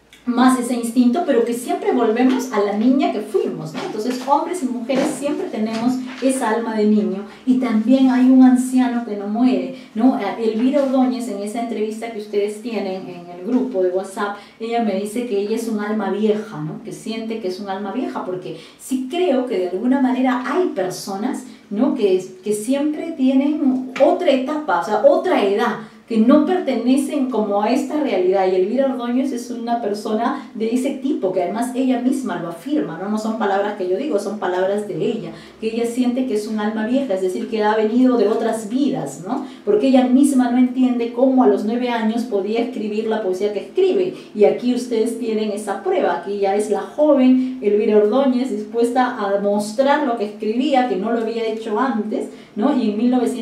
[SPEAKER 1] más ese instinto, pero que siempre volvemos a la niña que fuimos, ¿no? Entonces, hombres y mujeres siempre tenemos esa alma de niño, y también hay un anciano que no muere, ¿no? Elvira Ordóñez, en esa entrevista que ustedes tienen en el grupo de WhatsApp, ella me dice que ella es un alma vieja, ¿no?, que siente que es un alma vieja, porque sí creo que de alguna manera hay personas, ¿no?, que siempre tienen otra etapa, o sea, otra edad, que no pertenecen como a esta realidad, y Elvira Ordóñez es una persona de ese tipo, que además ella misma lo afirma, ¿no? No son palabras que yo digo, son palabras de ella, que ella siente que es un alma vieja, es decir, que ha venido de otras vidas, ¿no? Porque ella misma no entiende cómo a los 9 años podía escribir la poesía que escribe, y aquí ustedes tienen esa prueba, aquí ya es la joven Elvira Ordóñez dispuesta a mostrar lo que escribía, que no lo había hecho antes, ¿no? Y en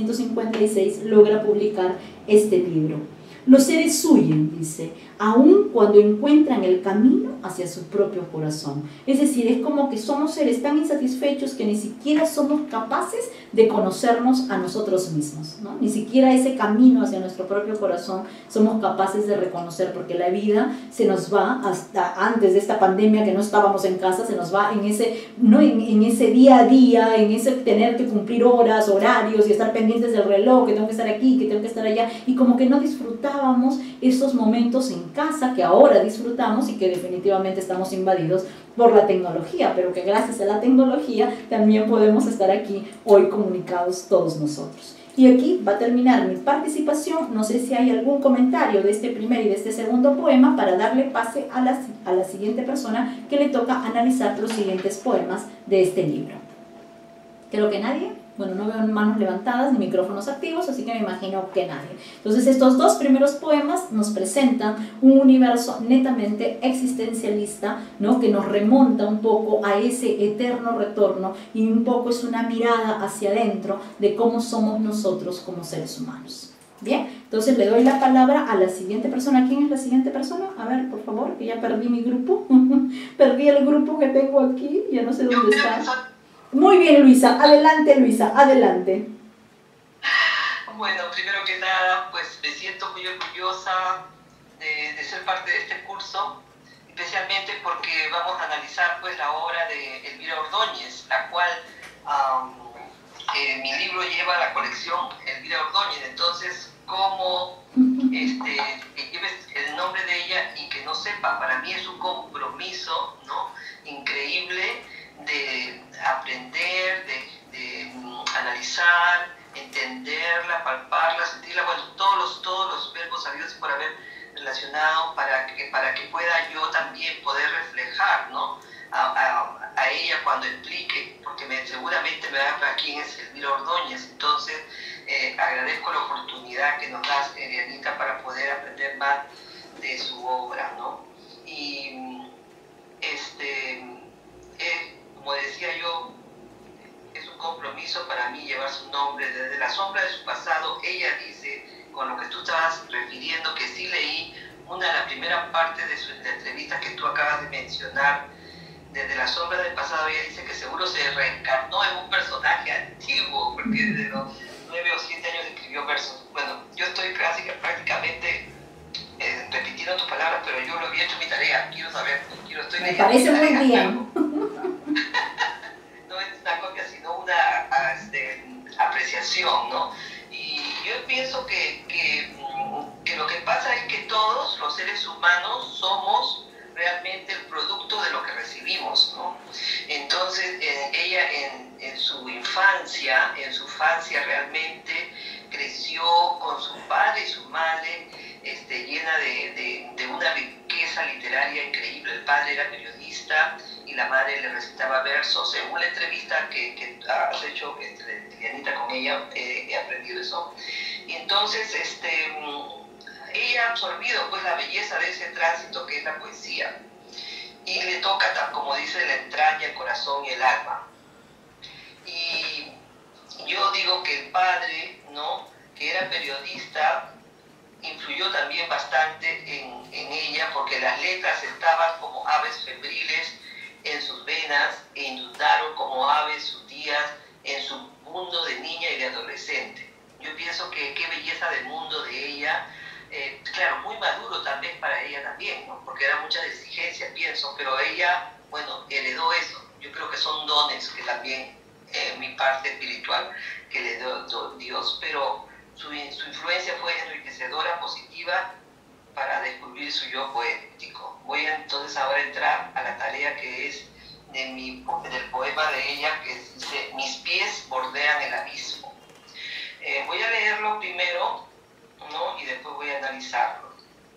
[SPEAKER 1] 1956 logra publicar este libro. Los seres huyen, dice, aun cuando encuentran el camino hacia su propio corazón. Es decir, es como que somos seres tan insatisfechos que ni siquiera somos capaces de conocernos a nosotros mismos, ¿no? Ni siquiera ese camino hacia nuestro propio corazón somos capaces de reconocer, porque la vida se nos va, hasta antes de esta pandemia que no estábamos en casa, se nos va en ese, ¿no?, en ese día a día, en ese tener que cumplir horas, horarios y estar pendientes del reloj, que tengo que estar aquí, que tengo que estar allá, y como que no disfrutábamos esos momentos en casa que ahora disfrutamos, y que definitivamente estamos invadidos por la tecnología, pero que gracias a la tecnología también podemos estar aquí hoy comunicados todos nosotros. Y aquí va a terminar mi participación. No sé si hay algún comentario de este primer y de este segundo poema para darle pase a la siguiente persona que le toca analizar los siguientes poemas de este libro. Creo que nadie. Bueno, no veo manos levantadas ni micrófonos activos, así que me imagino que nadie. Entonces, estos dos primeros poemas nos presentan un universo netamente existencialista, ¿no?, que nos remonta un poco a ese eterno retorno, y un poco es una mirada hacia adentro de cómo somos nosotros como seres humanos. Bien, entonces le doy la palabra a la siguiente persona. ¿Quién es la siguiente persona? A ver, por favor, que ya perdí mi grupo. Perdí el grupo que tengo aquí, ya no sé dónde está. Muy bien, Luisa, adelante.
[SPEAKER 3] Bueno, primero que nada, pues me siento muy orgullosa de ser parte de este curso, especialmente porque vamos a analizar pues la obra de Elvira Ordóñez, la cual mi libro lleva la colección Elvira Ordóñez. Entonces, como que lleves el nombre de ella y que no sepa, para mí es un compromiso, ¿no?, increíble de aprender, de analizar, entenderla, palparla, sentirla, bueno, todos los verbos habidos y por haber relacionado para que pueda yo también poder reflejar, ¿no?, a ella cuando explique, porque seguramente me va a hablar quién es Elvira Ordóñez. Entonces, agradezco la oportunidad que nos das, Dianita, para poder aprender más de su obra, ¿no? Y como decía yo, es un compromiso para mí llevar su nombre. Desde la sombra de su pasado, ella dice, con lo que tú estabas refiriendo, que sí leí la primera parte de la entrevista que tú acabas de mencionar. Desde la sombra del pasado, ella dice que seguro se reencarnó en un personaje antiguo, porque desde los 9 o 7 años escribió versos. Bueno, yo estoy prácticamente repitiendo tus palabras, pero yo lo había hecho mi tarea. Quiero saber, estoy
[SPEAKER 1] me parece muy bien.
[SPEAKER 3] No es una copia, sino una apreciación, ¿no? Y yo pienso que lo que pasa es que todos los seres humanos somos realmente el producto de lo que recibimos, ¿no? Entonces, ella en su infancia realmente creció con su padre y su madre llena de una riqueza literaria increíble. El padre era periodista y la madre le recitaba versos. Según la entrevista que has hecho, Dianita, con ella, he aprendido eso. Y entonces, ella ha absorbido pues la belleza de ese tránsito que es la poesía. Y le toca, como dice, la entraña, el corazón y el alma. Y yo digo que el padre, ¿no?, que era periodista, influyó también bastante en ella, porque las letras estaban como aves febriles en sus venas e inundaron como aves sus días en su mundo de niña y de adolescente. Yo pienso que qué belleza del mundo de ella, claro, muy maduro tal vez para ella también, ¿no?, porque eran muchas exigencias, pienso, pero ella, bueno, heredó eso. Yo creo que son dones que también, mi parte espiritual, que le dio Dios, pero su influencia fue enriquecedora, positiva, para descubrir su yo poético. Voy entonces ahora a entrar a la tarea que es del poema de ella, que dice: mis pies bordean el abismo. Voy a leerlo primero, ¿no?, y después voy a analizarlo.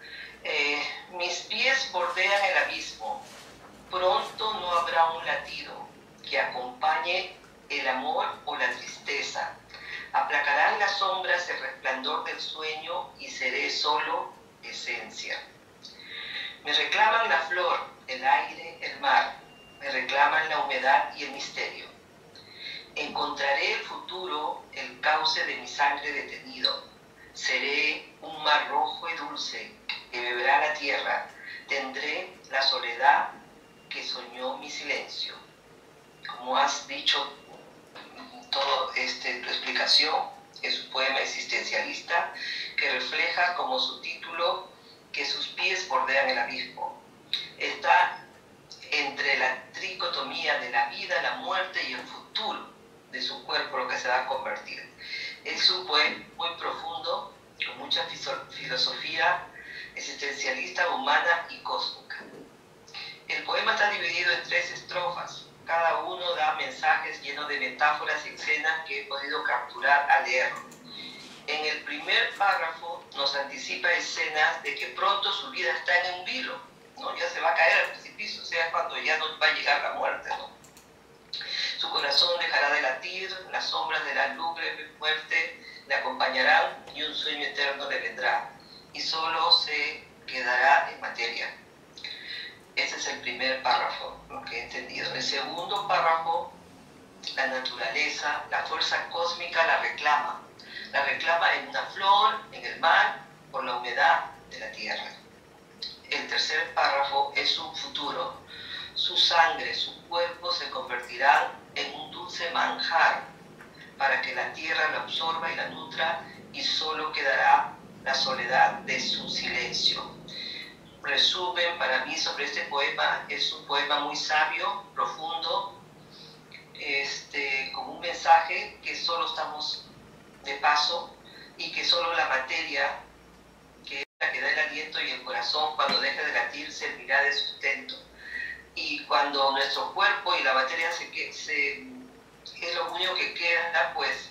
[SPEAKER 3] Mis pies bordean el abismo, pronto no habrá un latido que acompañe el amor o la tristeza. Aplacarán las sombras el resplandor del sueño y seré solo esencia. Me reclaman la flor, el aire, el mar. Me reclaman la humedad y el misterio. Encontraré el futuro, el cauce de mi sangre detenido. Seré un mar rojo y dulce que beberá la tierra. Tendré la soledad que soñó mi silencio. Como has dicho, todo tu explicación es un poema existencialista que refleja como su título que sus pies bordean el abismo. Está entre la tricotomía de la vida, la muerte y el futuro de su cuerpo, lo que se va a convertir. Es un poema muy profundo, con mucha filosofía existencialista, humana y cósmica. El poema está dividido en 3 estrofas. Cada uno da mensajes llenos de metáforas y escenas que he podido capturar al leerlo. En el primer párrafo nos anticipa escenas de que pronto su vida está en un vilo, ¿no? Ya se va a caer al precipicio, o sea, cuando ya no va a llegar la muerte, ¿no? Su corazón dejará de latir, las sombras de la lúgubre muerte le acompañarán y un sueño eterno le vendrá, y solo se quedará en materia. Ese es el primer párrafo, lo que he entendido. El segundo párrafo, la naturaleza, la fuerza cósmica la reclama en una flor, en el mar, por la humedad de la tierra. El tercer párrafo es su futuro. Su sangre, su cuerpo se convertirán en un dulce manjar para que la tierra la absorba y la nutra, y solo quedará la soledad de su silencio. Resumen para mí sobre este poema: es un poema muy sabio, profundo, con un mensaje que solo estamos de paso y que solo la materia, que es la que da el aliento, y el corazón, cuando deja de latir, servirá de sustento. Y cuando nuestro cuerpo y la materia es lo único que queda, pues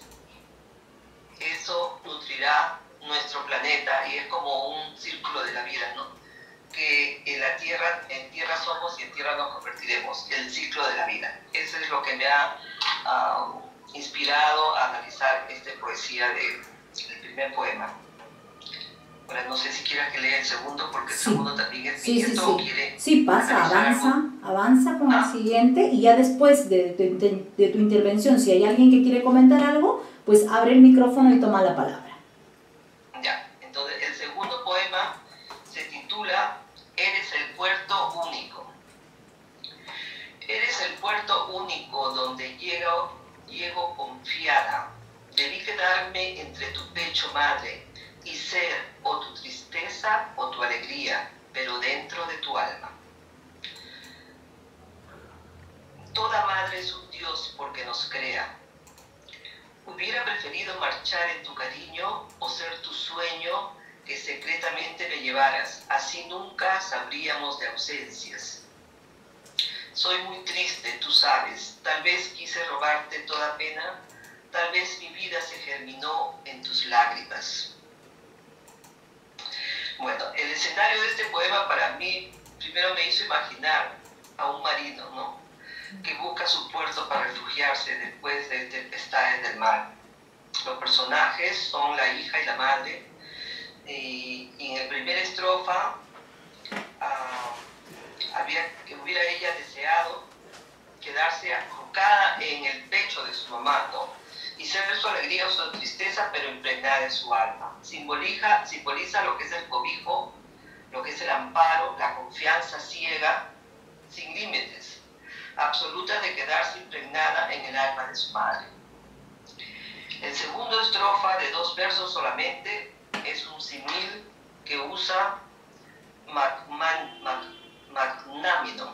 [SPEAKER 3] eso nutrirá nuestro planeta, y es como un círculo de la vida, ¿no?, que en tierra somos y en tierra nos convertiremos, el ciclo de la vida. Eso es lo que me ha inspirado a analizar esta poesía del primer poema. Ahora no sé si quieras que lea el segundo, porque el
[SPEAKER 1] Sí.
[SPEAKER 3] segundo también es
[SPEAKER 1] Sí,
[SPEAKER 3] nieto,
[SPEAKER 1] sí,
[SPEAKER 3] o
[SPEAKER 1] sí.
[SPEAKER 3] quiere
[SPEAKER 1] Sí, pasa,
[SPEAKER 3] analizar algo.
[SPEAKER 1] avanza con el siguiente y ya después de tu intervención, si hay alguien que quiere comentar algo, pues abre el micrófono y toma la palabra.
[SPEAKER 3] Ya, entonces el segundo poema se titula Eres el puerto único. Eres el puerto único donde llego confiada. Debí quedarme entre tu pecho, madre, y ser o tu tristeza o tu alegría, pero dentro de tu alma. Toda madre es un Dios porque nos crea. Hubiera preferido marchar en tu cariño o ser tu sueño que secretamente me llevaras. Así nunca sabríamos de ausencias. Soy muy triste, tú sabes. Tal vez quise robarte toda pena. Tal vez mi vida se germinó en tus lágrimas. Bueno, el escenario de este poema para mí primero me hizo imaginar a un marino, ¿no?, que busca su puerto para refugiarse después de tempestades del mar. Los personajes son la hija y la madre, y en la primera estrofa hubiera ella deseado quedarse acurrucada en el pecho de su mamá, ¿no?, y ser su alegría o su tristeza, pero impregnada en su alma. Simboliza lo que es el cobijo, lo que es el amparo, la confianza ciega, sin límites, absoluta, de quedarse impregnada en el alma de su madre. El segundo estrofa, de 2 versos solamente, es un símil que usa Magnánimo,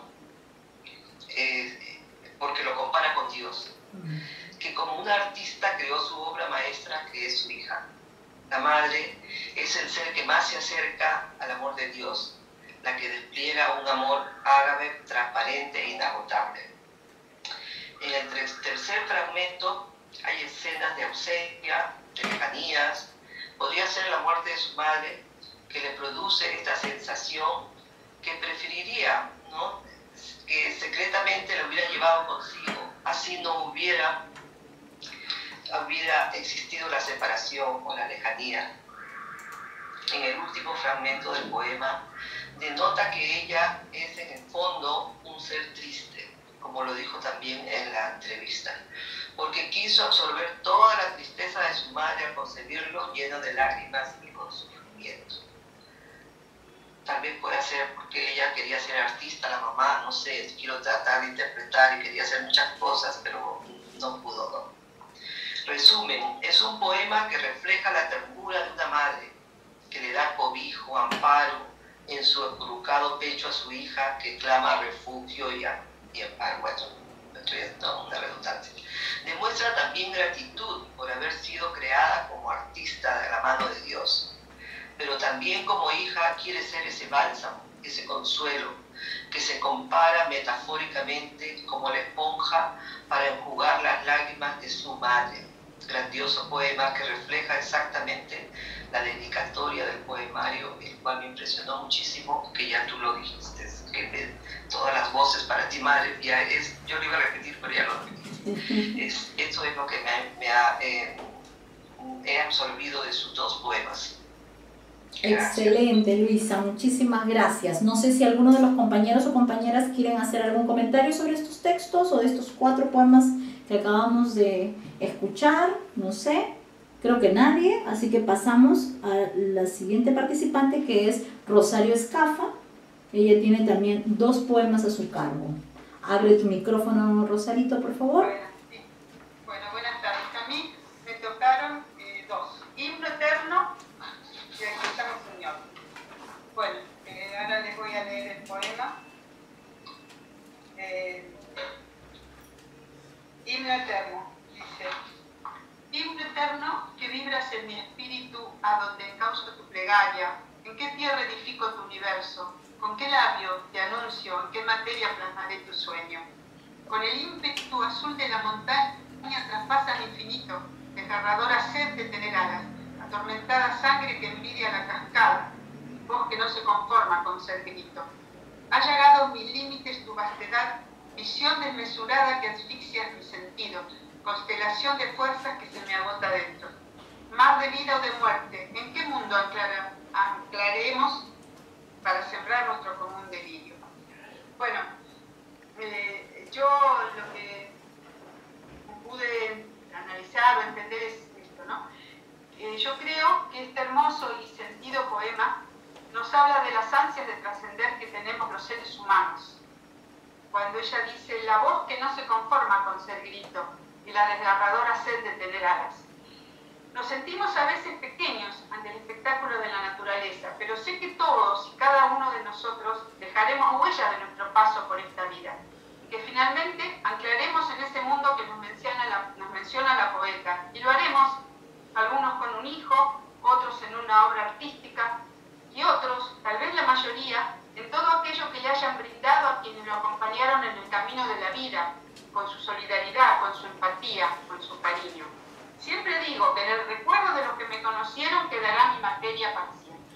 [SPEAKER 3] porque lo compara con Dios, que como un artista creó su obra maestra, que es su hija. La madre es el ser que más se acerca al amor de Dios, la que despliega un amor ágape, transparente e inagotable. En el tercer fragmento hay escenas de ausencia, de lejanías. Podría ser la muerte de su madre, que le produce esta sensación que preferiría, ¿no?, que secretamente lo hubiera llevado consigo, así no hubiera existido la separación o la lejanía. En el último fragmento del poema denota que ella es en el fondo un ser triste, como lo dijo también en la entrevista, porque quiso absorber toda la tristeza de su madre al concebirlo lleno de lágrimas y con sufrimiento. Tal vez pueda ser porque ella quería ser artista, la mamá, no sé, quiero tratar de interpretar y quería hacer muchas cosas, pero no pudo, ¿no? Resumen, es un poema que refleja la ternura de una madre que le da cobijo, amparo en su acurrucado pecho a su hija que clama refugio y amparo. Bueno, estoy haciendo una redundancia. Demuestra también gratitud por haber sido creada como artista de la mano de Dios, pero también como hija quiere ser ese bálsamo, ese consuelo, que se compara metafóricamente como la esponja para enjugar las lágrimas de su madre. Grandioso poema que refleja exactamente la dedicatoria del poemario, el cual me impresionó muchísimo, que ya tú lo dijiste, que todas las voces para ti, madre, ya es, yo lo iba a repetir, pero ya lo repetí. Eso es lo que he absorbido de sus 2 poemas. Gracias.
[SPEAKER 1] Excelente, Luisa, muchísimas gracias. No sé si alguno de los compañeros o compañeras quieren hacer algún comentario sobre estos textos o de estos 4 poemas que acabamos de escuchar, no sé, creo que nadie, así que pasamos a la siguiente participante, que es Rosario Escafa. Ella tiene también 2 poemas a su cargo. Abre tu micrófono, Rosarito, por favor.
[SPEAKER 5] Bueno, buenas tardes. A mí me tocaron 2. Himno eterno y Escuchame, Señor. Bueno, ahora les voy a leer el poema. Himno eterno, dice: himno eterno que vibras en mi espíritu, a donde encauzo tu plegaria. ¿En qué tierra edifico tu universo? ¿Con qué labio te anuncio? ¿En qué materia plasmaré tu sueño? Con el ímpetu azul de la montaña traspasa el infinito, desgarradora sed de tener alas, atormentada sangre que envidia la cascada, voz que no se conforma con ser grito. Ha llegado a mis límites tu vastedad, visión desmesurada que asfixia mi sentido, constelación de fuerzas que se me agota dentro. Mar de vida o de muerte, ¿en qué mundo anclaremos para sembrar nuestro común delirio. Bueno, yo lo que pude analizar o entender es esto, ¿no? Yo creo que este hermoso y sentido poema nos habla de las ansias de trascender que tenemos los seres humanos. Cuando ella dice, la voz que no se conforma con ser grito y la desgarradora sed de tener alas. Nos sentimos a veces pequeños ante el espectáculo de la naturaleza, pero sé que todos y cada uno de nosotros dejaremos huella de nuestro paso por esta vida y que finalmente anclaremos en ese mundo que nos menciona la poeta, y lo haremos, algunos con un hijo, otros en una obra artística y otros, tal vez la mayoría, en todo aquello que le hayan brindado a quienes lo acompañaron en el camino de la vida, con su solidaridad, con su empatía, con su cariño. Siempre digo que en el recuerdo de los que me conocieron quedará mi materia para siempre.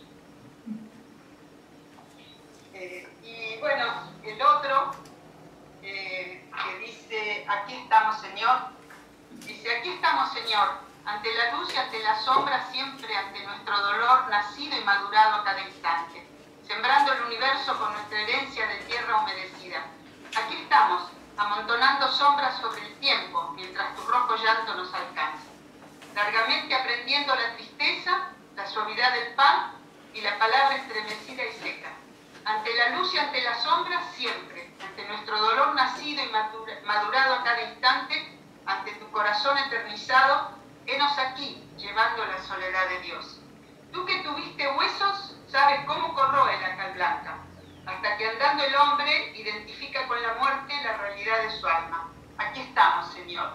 [SPEAKER 5] Y bueno, el otro, que dice, aquí estamos, Señor. Dice, aquí estamos, Señor, ante la luz y ante la sombra, siempre ante nuestro dolor, nacido y madurado a cada instante, sembrando el universo con nuestra herencia de tierra humedecida. Aquí estamos, amontonando sombras sobre el tiempo, mientras tu rojo llanto nos alcanza. Largamente aprendiendo la tristeza, la suavidad del pan y la palabra estremecida y seca. Ante la luz y ante la sombra, siempre, ante nuestro dolor nacido y madurado a cada instante, ante tu corazón eternizado, henos aquí, llevando la soledad de Dios. Tú que tuviste huesos, sabes cómo corroe la cal blanca, hasta que andando el hombre identifica con la muerte la realidad de su alma. Aquí estamos, Señor.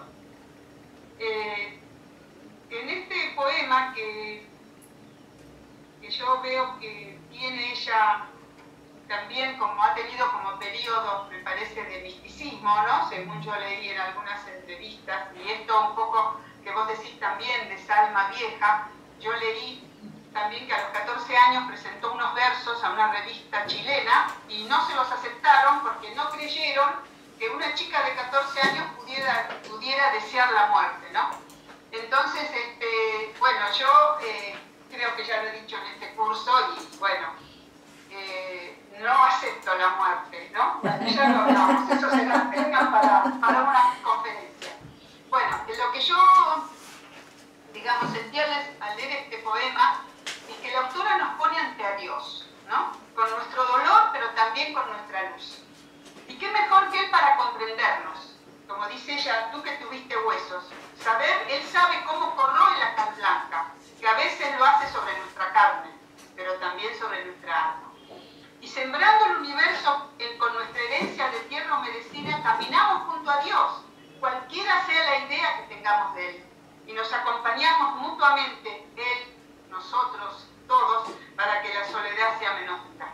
[SPEAKER 5] En este poema que yo veo que tiene ella también, como ha tenido como periodo, me parece, de misticismo, ¿no? Según yo leí en algunas entrevistas, y esto un poco que vos decís también de Salma Vieja, yo leí también que a los 14 años presentó unos versos a una revista chilena y no se los aceptaron porque no creyeron que una chica de 14 años pudiera desear la muerte, ¿no? Entonces, bueno, yo creo que ya lo he dicho en este curso y bueno, no acepto la muerte, ¿no? Ya lo hablamos, eso será tema para una conferencia. Bueno, lo que yo, digamos, sentí al leer este poema es que la autora nos pone ante a Dios, ¿no? Con nuestro dolor, pero también con nuestra luz. ¿Y qué mejor que Él para comprendernos? Como dice ella, tú que tuviste huesos, Él sabe cómo corroe la cal blanca, que a veces lo hace sobre nuestra carne, pero también sobre nuestra alma. Y sembrando el universo con nuestra herencia de tierra humedecida, caminamos junto a Dios, cualquiera sea la idea que tengamos de Él, y nos acompañamos mutuamente, Él, nosotros, todos, para que la soledad sea menos dura.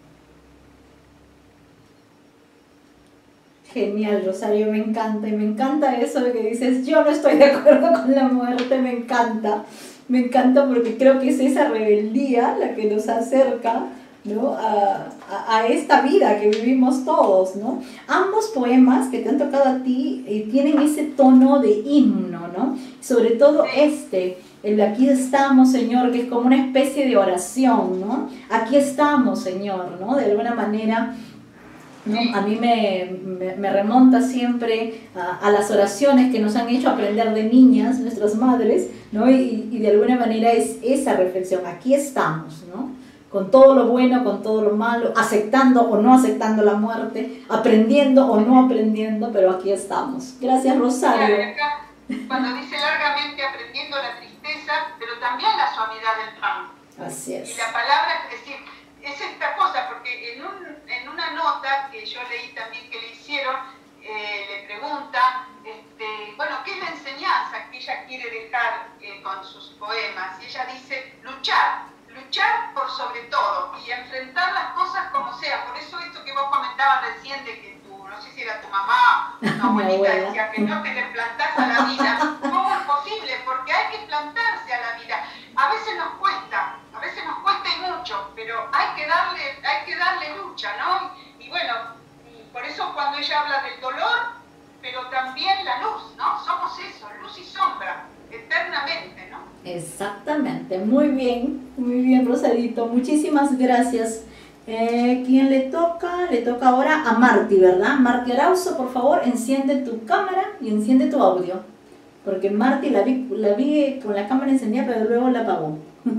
[SPEAKER 1] Genial, Rosario, me encanta, y me encanta eso de que dices, yo no estoy de acuerdo con la muerte, me encanta porque creo que es esa rebeldía la que nos acerca, ¿no? a esta vida que vivimos todos, ¿no? Ambos poemas que te han tocado a ti tienen ese tono de himno, ¿no? Sobre todo el de aquí estamos, Señor, que es como una especie de oración, ¿no? Aquí estamos, Señor, ¿no? De alguna manera, ¿no? A mí me remonta siempre a las oraciones que nos han hecho aprender de niñas, nuestras madres, ¿no? Y de alguna manera es esa reflexión, aquí estamos, ¿no? Con todo lo bueno, con todo lo malo, aceptando o no aceptando la muerte, aprendiendo o no aprendiendo, pero aquí estamos. Gracias, Rosario.
[SPEAKER 5] Cuando dice largamente aprendiendo la tristeza, pero también la suavidad del pan.
[SPEAKER 1] Así es.
[SPEAKER 5] Y la palabra, es decir, es esta cosa, porque en una nota que yo leí también que le hicieron, le pregunta, bueno, ¿qué es la enseñanza que ella quiere dejar con sus poemas? Y ella dice, luchar por sobre todo y enfrentar las cosas como sea. Por eso esto que vos comentabas recién de que no sé si era tu mamá o tu abuelita, decía que no te le plantás a la vida. ¿Cómo es posible? Porque hay que plantarse a la vida. A veces nos cuesta y mucho, pero hay que darle lucha, ¿no? Y bueno, por eso cuando ella habla del dolor, pero también la luz, ¿no? Somos eso, luz y sombra, eternamente, ¿no?
[SPEAKER 1] Exactamente, muy bien Rosadito, muchísimas gracias. ¿Quién le toca? Le toca ahora a Marti, ¿verdad? Marti Arauzo, por favor, enciende tu cámara y enciende tu audio. Porque Marti la vi con la cámara encendida, pero luego la apagó.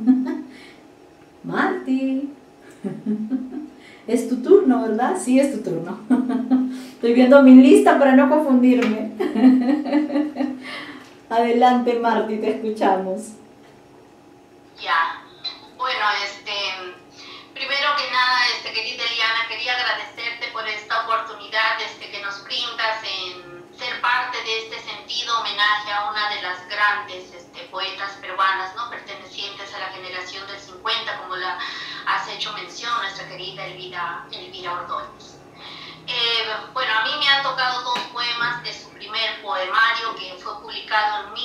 [SPEAKER 1] Marti, es tu turno, ¿verdad? Sí, es tu turno. Estoy viendo mi lista para no confundirme. Adelante, Marti, te escuchamos.
[SPEAKER 4] Ya, bueno, primero que nada, querida Eliana, quería agradecerte por esta oportunidad que nos brindas en ser parte de este sentido homenaje a una de las grandes poetas peruanas, ¿no? Pertenecientes a la generación del 50, como la has hecho mención, nuestra querida Elvira Ordóñez. Bueno, a mí me han tocado dos poemas de su primer poemario que fue publicado en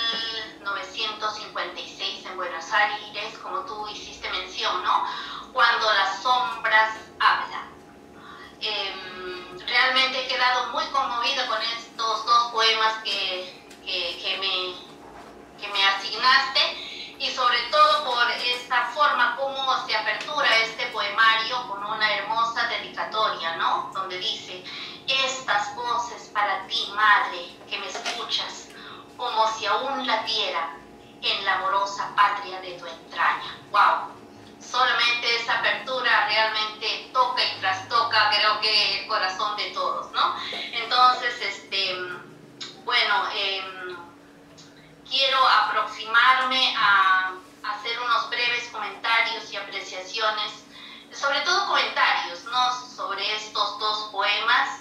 [SPEAKER 4] 1956 en Buenos Aires, como tú hiciste mención, ¿no? Cuando las sombras hablan. Realmente he quedado muy conmovida con estos dos poemas que me asignaste, y sobre todo por esta forma como se apertura este poemario con una hermosa dedicatoria, ¿no? Donde dice: estas voces para ti, madre, que me escuchas, como si aún latiera en la amorosa patria de tu entraña. ¡Wow! Solamente esa apertura realmente toca y trastoca, creo que el corazón de todos, ¿no? Entonces, bueno, quiero aproximarme a hacer unos breves comentarios y apreciaciones, sobre todo comentarios, ¿no? Sobre estos dos poemas.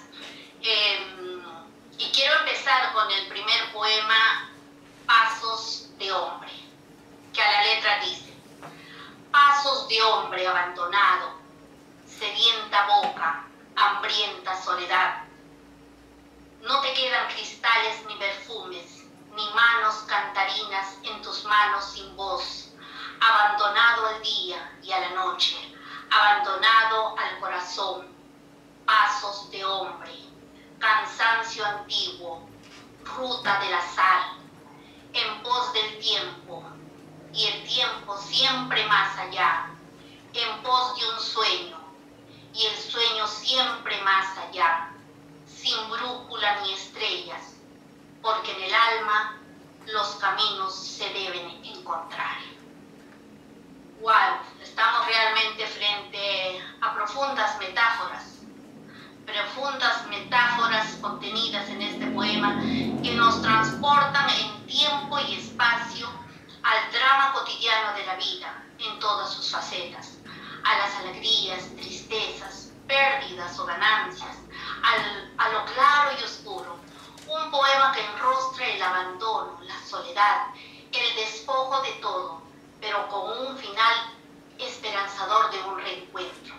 [SPEAKER 4] Y quiero empezar con el primer poema, Pasos de hombre, que a la letra dice: pasos de hombre abandonado, sedienta boca, hambrienta soledad. No te quedan cristales ni perfumes, ni manos cantarinas en tus manos sin voz. Abandonado al día y a la noche, abandonado al corazón. Pasos de hombre, cansancio antiguo, ruta del azar, en pos del tiempo, y el tiempo siempre más allá, en pos de un sueño, y el sueño siempre más allá, sin brújula ni estrellas, porque en el alma los caminos se deben encontrar. ¡Wow! Estamos realmente frente a profundas metáforas contenidas en este poema que nos transportan en tiempo y espacio al drama cotidiano de la vida en todas sus facetas, a las alegrías, tristezas, pérdidas o ganancias, a lo claro y oscuro. Un poema que enrostra el abandono, la soledad, el despojo de todo, pero con un final esperanzador de un reencuentro.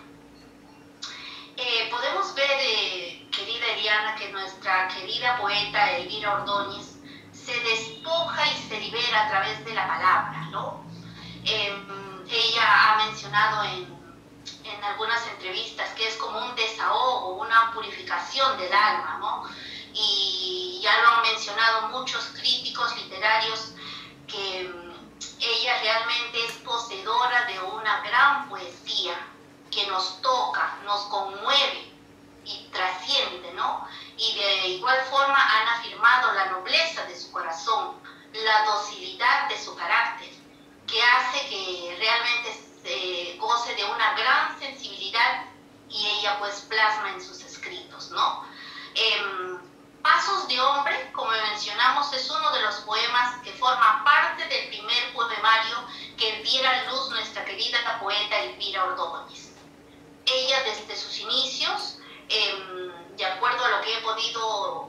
[SPEAKER 4] Podemos ver, querida Eliana, que nuestra querida poeta Elvira Ordóñez se despoja y se libera a través de la palabra, ¿no? Ella ha mencionado en algunas entrevistas que es como un desahogo, una purificación del alma, ¿no? Y ya lo han mencionado muchos críticos literarios, que ella realmente es poseedora de una gran poesía que nos toca, nos conmueve y trasciende, ¿no? Y de igual forma han afirmado la nobleza de su corazón, la docilidad de su carácter, que hace que realmente goce de una gran sensibilidad, y ella pues plasma en sus escritos, ¿no? Pasos de hombre, como mencionamos, es uno de los poemas que forma parte del primer poemario que diera a luz nuestra querida poeta Elvira Ordóñez. Ella desde sus inicios, de acuerdo a lo que he podido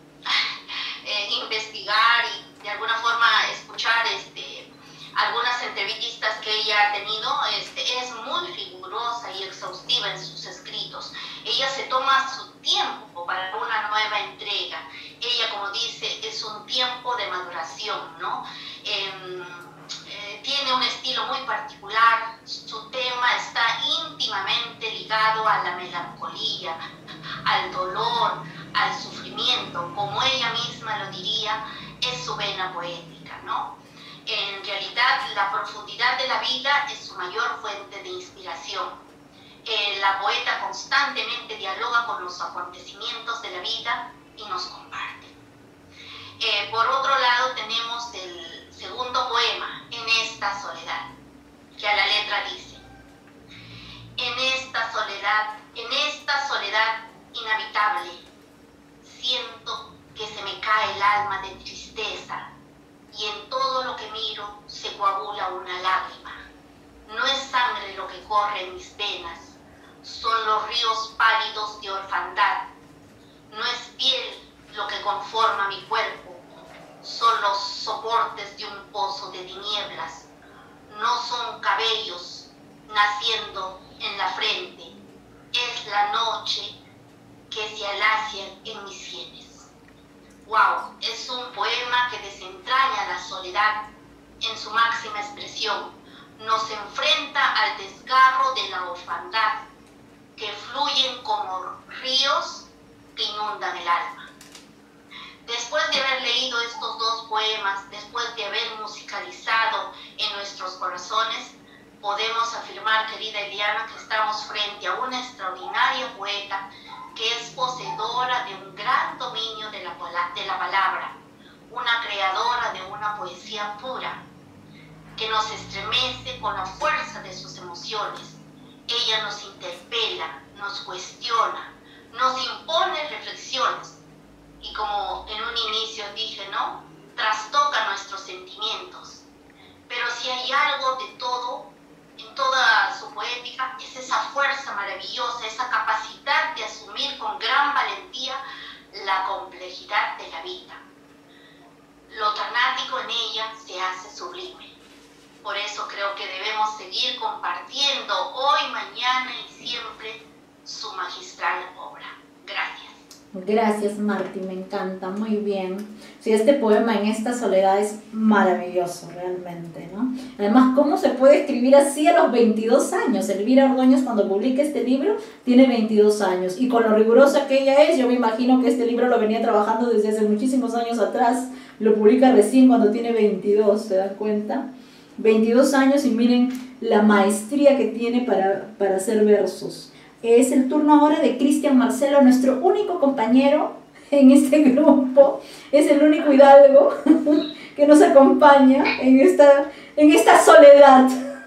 [SPEAKER 4] investigar y de alguna forma escuchar algunas entrevistas que ella ha tenido, es muy rigurosa y exhaustiva en sus escritos. Ella se toma su tiempo para una nueva entrega. Ella, como dice, es un tiempo de maduración, ¿no? Tiene un estilo muy particular, su tema está íntimamente ligado a la melancolía, al dolor, al sufrimiento, como ella misma lo diría, es su vena poética, ¿no? En realidad la profundidad de la vida es su mayor fuente de inspiración. La poeta constantemente dialoga con los acontecimientos de la vida y nos comparte. Por otro lado tenemos el segundo poema, En esta soledad, que a la letra dice: en esta soledad inhabitable, siento que se me cae el alma de tristeza y en todo lo que miro se coagula una lágrima. No es sangre lo que corre en mis venas, son los ríos pálidos de orfandad. No es piel lo que conforma mi cuerpo, son los soportes de un pozo de tinieblas. No son cabellos naciendo en la frente, es la noche que se alacia en mis sienes. ¡Wow! Es un poema que desentraña la soledad en su máxima expresión. Nos enfrenta al desgarro de la orfandad, que fluyen como ríos que inundan el alma. Después de haber leído estos dos poemas, después de haber musicalizado en nuestros corazones, podemos afirmar, querida Eliana, que estamos frente a una extraordinaria poeta que es poseedora de un gran dominio de la palabra, una creadora de una poesía pura, que nos estremece con la fuerza de sus emociones. Ella nos interpela, nos cuestiona, nos impone reflexiones y, como en un inicio dije, ¿no?, trastoca nuestros sentimientos. Pero si hay algo de todo, en toda su poética, es esa fuerza maravillosa, esa capacidad de asumir con gran valentía la complejidad de la vida. Lo dramático en ella se hace sublime. Por eso creo que debemos seguir compartiendo hoy, mañana y siempre su magistral obra. Gracias.
[SPEAKER 1] Gracias, Marti, me encanta, muy bien. Sí, este poema, En esta soledad, es maravilloso realmente, ¿no? Además, ¿cómo se puede escribir así a los 22 años? Elvira Ordóñez, cuando publica este libro, tiene 22 años. Y con lo rigurosa que ella es, yo me imagino que este libro lo venía trabajando desde hace muchísimos años atrás. Lo publica recién cuando tiene 22, ¿se dan cuenta? 22 años, y miren la maestría que tiene para hacer versos. Es el turno ahora de Cristian Marcelo, nuestro único compañero en este grupo. Es el único hidalgo que nos acompaña en esta soledad.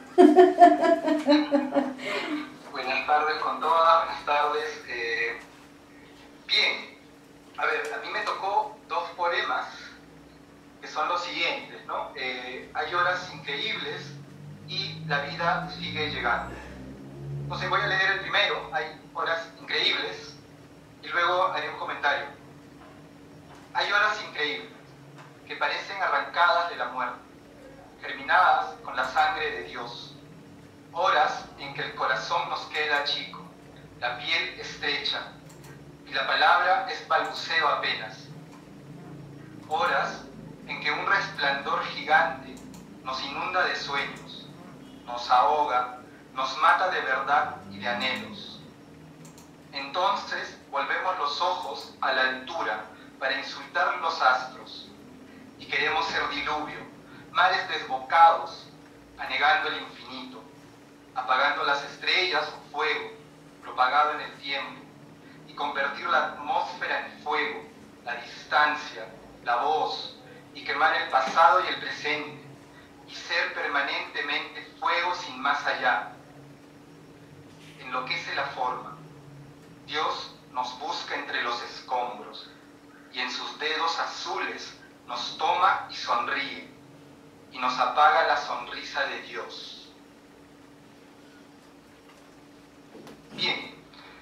[SPEAKER 6] Buenas tardes con todas, buenas tardes. Bien, a ver, a mí me tocó dos poemas que son los siguientes, ¿no? Hay horas increíbles y la vida sigue llegando. Entonces voy a leer el primero, Hay horas increíbles, y luego haré un comentario. Hay horas increíbles que parecen arrancadas de la muerte, germinadas con la sangre de Dios. Horas en que el corazón nos queda chico, la piel estrecha, y la palabra es balbuceo apenas. Horas en que un resplandor gigante nos inunda de sueños, nos ahoga, nos mata de verdad y de anhelos. Entonces volvemos los ojos a la altura para insultar los astros, y queremos ser diluvio, mares desbocados, anegando el infinito, apagando las estrellas o fuego, propagado en el tiempo, y convertir la atmósfera en fuego, la distancia, la voz, y quemar el pasado y el presente, y ser permanentemente fuego sin más allá. Enloquece la forma. Dios nos busca entre los escombros, y en sus dedos azules nos toma y sonríe, y nos apaga la sonrisa de Dios. Bien,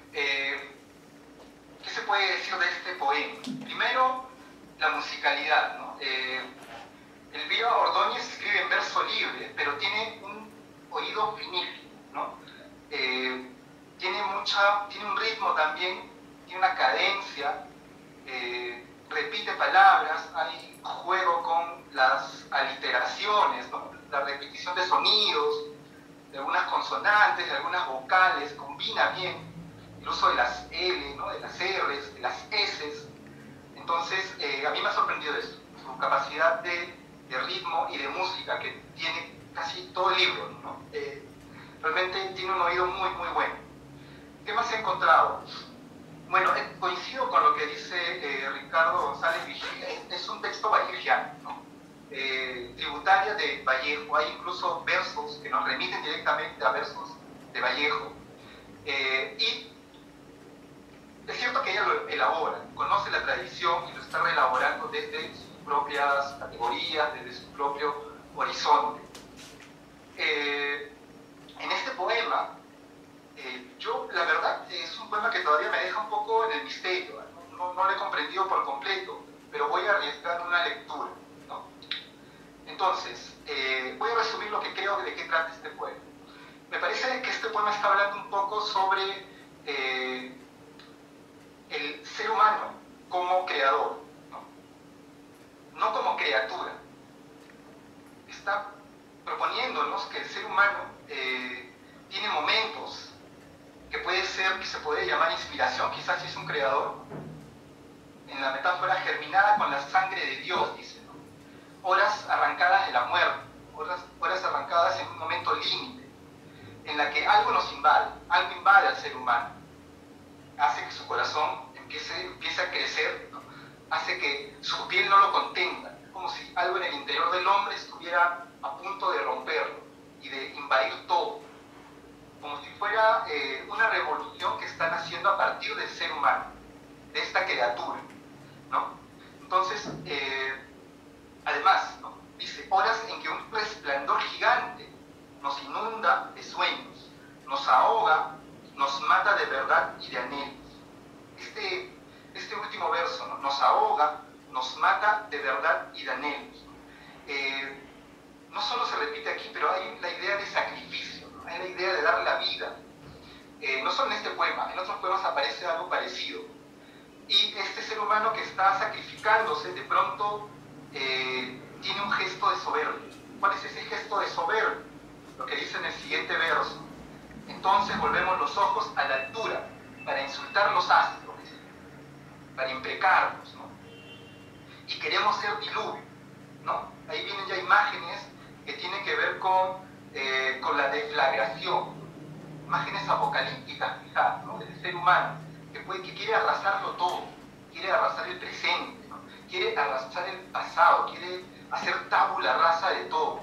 [SPEAKER 6] ¿qué se puede decir de este poema? Primero, la musicalidad, ¿no? Elvira Ordóñez escribe en verso libre, pero tiene un oído finito, ¿no? Tiene un ritmo también, tiene una cadencia, repite palabras, hay juego con las aliteraciones, ¿no? La repetición de sonidos, de algunas consonantes, de algunas vocales, combina bien el uso de las L, ¿no? De las R's, de las S's. Entonces, a mí me ha sorprendido eso, su capacidad de ritmo y de música, que tiene casi todo el libro, ¿no? Realmente tiene un oído muy, muy bueno. ¿Qué más he encontrado? Bueno, coincido con lo que dice Ricardo González Vigil, es un texto vallejiano, ¿no? Tributaria de Vallejo, hay incluso versos que nos remiten directamente a versos de Vallejo. Y es cierto que ella lo elabora, conoce la tradición y lo está reelaborando desde sus propias categorías, desde su propio horizonte. En este poema, yo la verdad es un poema que todavía me deja un poco en el misterio, no lo he comprendido por completo, pero voy a arriesgar una lectura, ¿no? Entonces, voy a resumir lo que creo de qué trata este poema. Me parece que este poema está hablando un poco sobre el ser humano como creador, no como criatura. Está proponiéndonos que el ser humano tiene momentos que puede ser, que se puede llamar inspiración, quizás si es un creador, en la metáfora germinada con la sangre de Dios, dice, ¿no? Horas arrancadas de la muerte, horas arrancadas en un momento límite, en la que algo nos invade, algo invade al ser humano, hace que su corazón empiece a crecer, ¿no? Hace que su piel no lo contenga, como si algo en el interior del hombre estuviera a punto de romperlo y de invadir todo, como si fuera una revolución que están haciendo a partir del ser humano, de esta criatura, ¿no? Entonces, además, ¿no? Dice, horas en que un resplandor gigante nos inunda de sueños, nos ahoga, nos mata de verdad y de anhelos. Este último verso, ¿no? Nos ahoga, nos mata de verdad y de anhelos. No solo se repite aquí, pero hay la idea de sacrificio, ¿no? Hay la idea de dar la vida. No solo en este poema, en otros poemas aparece algo parecido. Y este ser humano que está sacrificándose, de pronto tiene un gesto de soberbia. ¿Cuál es ese gesto de soberbia? Lo que dice en el siguiente verso. Entonces volvemos los ojos a la altura para insultar los astros, para imprecarlos, ¿no? Y queremos ser diluvio, ¿no? Ahí vienen ya imágenes que tienen que ver con la deflagración, imágenes apocalípticas, fijadas, ¿no? Del ser humano, que quiere arrasarlo todo, quiere arrasar el presente, ¿no? Quiere arrasar el pasado, quiere hacer tabula rasa de todo.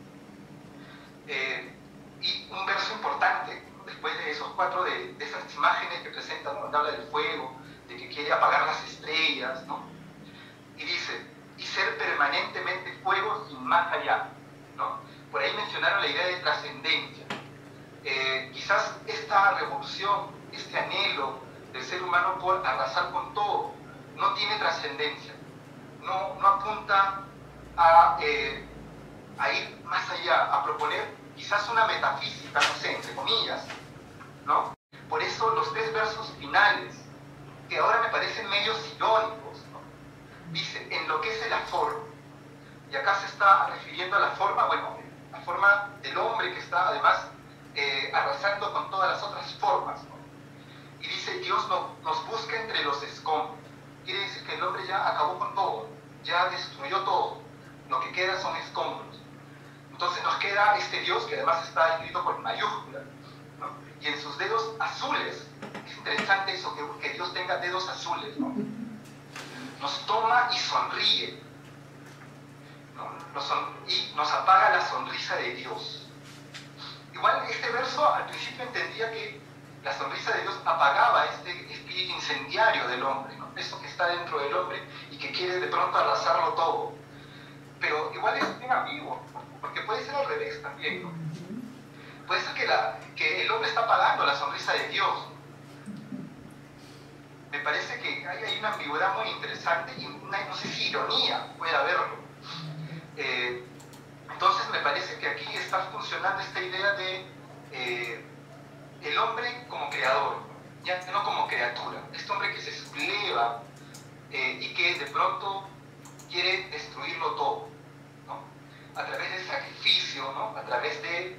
[SPEAKER 6] Y un verso importante, ¿no? Después de esos cuatro, de esas imágenes que presentan, ¿no? Donde habla del fuego, de que quiere apagar las estrellas, ¿no? Y dice, y ser permanentemente fuego sin más allá, ¿no? Por ahí mencionaron la idea de trascendencia. Quizás esta revolución, este anhelo del ser humano por arrasar con todo, no tiene trascendencia, no apunta a ir más allá, a proponer quizás una metafísica, no sé, entre comillas, ¿no? Por eso los tres versos finales, que ahora me parecen medios irónicos, ¿no? Dice, enloquece la forma. Y acá se está refiriendo a la forma, bueno, la forma del hombre que está además arrasando con todas las otras formas, ¿no? Y dice, Dios nos busca entre los escombros. Quiere decir que el hombre ya acabó con todo, ya destruyó todo. Lo que queda son escombros. Entonces nos queda este Dios, que además está escrito con mayúsculas, ¿no? Y en sus dedos azules, es interesante eso, que Dios tenga dedos azules, ¿no? Nos toma y sonríe, ¿no? Y nos apaga la sonrisa de Dios. Igual este verso al principio entendía que la sonrisa de Dios apagaba este espíritu incendiario del hombre, ¿no? Eso que está dentro del hombre y que quiere de pronto arrasarlo todo. Pero igual es bien ambiguo, porque puede ser al revés también, ¿no? Puede ser que el hombre está apagando la sonrisa de Dios. Me parece que hay una ambigüedad muy interesante y no sé si ironía puede haberlo. Entonces me parece que aquí está funcionando esta idea de el hombre como creador, ya no como criatura. Este hombre que se subleva y que de pronto quiere destruirlo todo, ¿no? A través del sacrificio, ¿no? A través de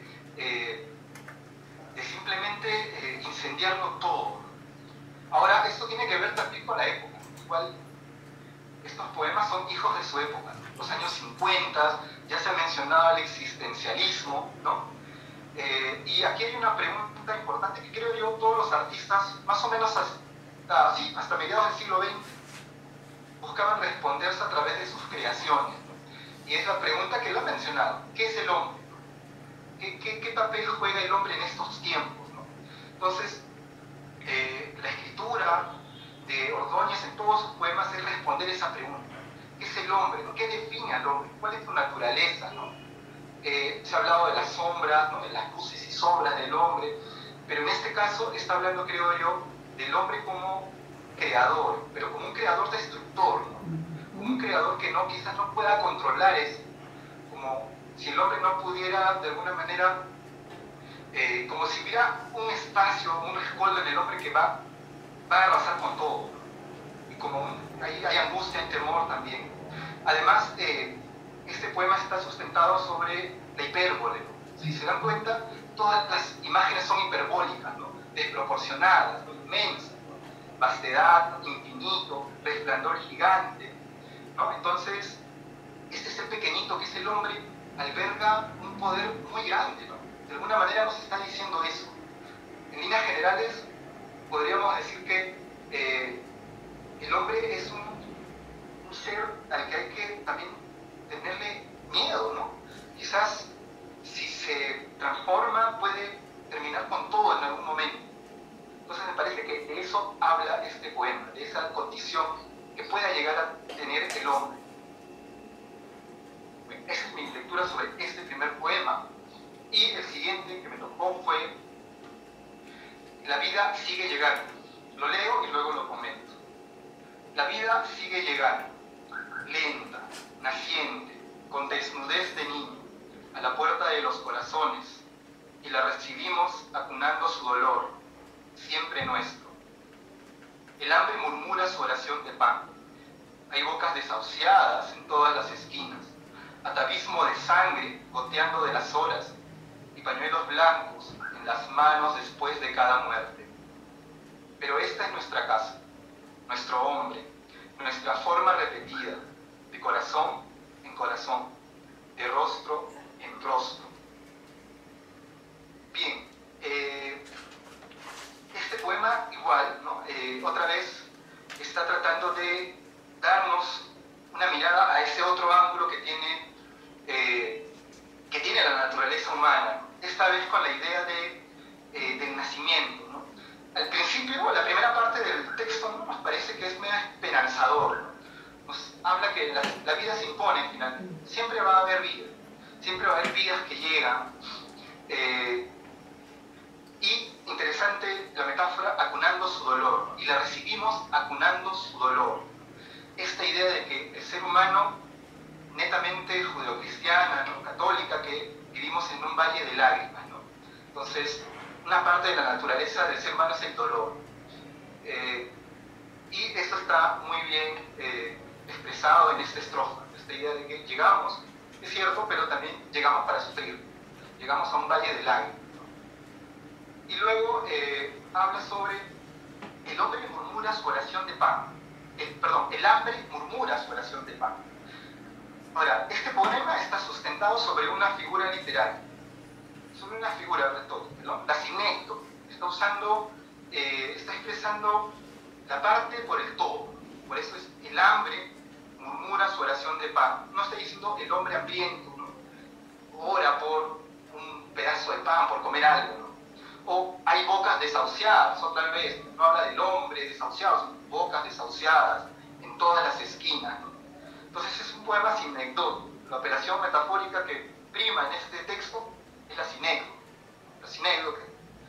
[SPEAKER 6] simplemente incendiarlo todo. Ahora, esto tiene que ver también con la época. Igual, estos poemas son hijos de su época, ¿no? Los años 50, ya se ha mencionado el existencialismo, ¿no? Y aquí hay una pregunta importante que creo yo todos los artistas, más o menos hasta mediados del siglo XX, buscaban responderse a través de sus creaciones, ¿no? Y es la pregunta que lo ha mencionado: ¿qué es el hombre? ¿Qué papel juega el hombre en estos tiempos, ¿no? Entonces, la escritura de Ordóñez en todos sus poemas es responder esa pregunta: ¿qué es el hombre, ¿no? ¿Qué define al hombre? ¿Cuál es su naturaleza, ¿no? Se ha hablado de las sombras, ¿no? De las luces y sombras del hombre, pero en este caso está hablando, creo yo, del hombre como creador, pero como un creador destructor, ¿no? Como un creador que quizás no pueda controlar eso, como si el hombre no pudiera, de alguna manera, como si hubiera un espacio, un rescoldo en el hombre que va a arrasar con todo, ¿no? Y como hay angustia y temor también. Además, este poema está sustentado sobre la hipérbole, ¿no? Si se dan cuenta, todas las imágenes son hiperbólicas, ¿no? Desproporcionadas, ¿no? Inmensas, ¿no? Vastedad, infinito, resplandor gigante, ¿no? Entonces, este ser pequeñito que es el hombre alberga un poder muy grande, ¿no? De alguna manera nos está diciendo eso. En líneas generales, podríamos decir que el hombre es un ser al que hay que también tenerle miedo, ¿no? Quizás si se transforma puede terminar con todo en algún momento. Entonces me parece que de eso habla este poema, de esa condición que pueda llegar a tener el hombre. Esa es mi lectura sobre este primer poema. Y el siguiente que me tocó fue La vida sigue llegando. Lo leo y luego lo comento. La vida sigue llegando, lenta, naciente, con desnudez de niño, a la puerta de los corazones, y la recibimos acunando su dolor, siempre nuestro. El hambre murmura su oración de pan. Hay bocas desahuciadas en todas las esquinas, atavismo de sangre goteando de las horas, y pañuelos blancos en las manos después de cada muerte. Pero esta es nuestra casa, nuestro hombre, nuestra forma repetida, de corazón en corazón, de rostro en rostro. Bien, este poema igual, ¿no? Otra vez está tratando de darnos una mirada a ese otro ángulo que tiene la naturaleza humana, esta vez con la idea del nacimiento, ¿no? Al principio, la primera parte del texto, ¿no?, nos parece que es medio esperanzador, ¿no? Nos habla que la vida se impone al final, siempre va a haber vida, siempre va a haber vidas que llegan, y interesante la metáfora, acunando su dolor, y la recibimos acunando su dolor. Esta idea de que el ser humano, netamente judeocristiana, ¿no?, católica, que vivimos en un valle de lágrimas, ¿no? Entonces, una parte de la naturaleza del ser humano es el dolor. Y esto está muy bien expresado en esta estrofa, esta idea de que llegamos, es cierto, pero también llegamos para sufrir, llegamos a un valle de lágrimas, ¿no? Y luego habla sobre el hombre murmura su oración de pan, el hambre murmura su oración de pan. Ahora, este poema está sustentado sobre una figura literaria, sobre una figura retórica, ¿no? La sinécdoque, está expresando la parte por el todo. Por eso es el hambre murmura su oración de pan. No está diciendo el hombre hambriento, ¿no?, ora por un pedazo de pan, por comer algo, ¿no? O hay bocas desahuciadas, otra vez, no habla del hombre desahuciado, sino bocas desahuciadas en todas las esquinas, ¿no? Entonces es un poema sinécdoque. La operación metafórica que prima en este texto es la sinécdoque.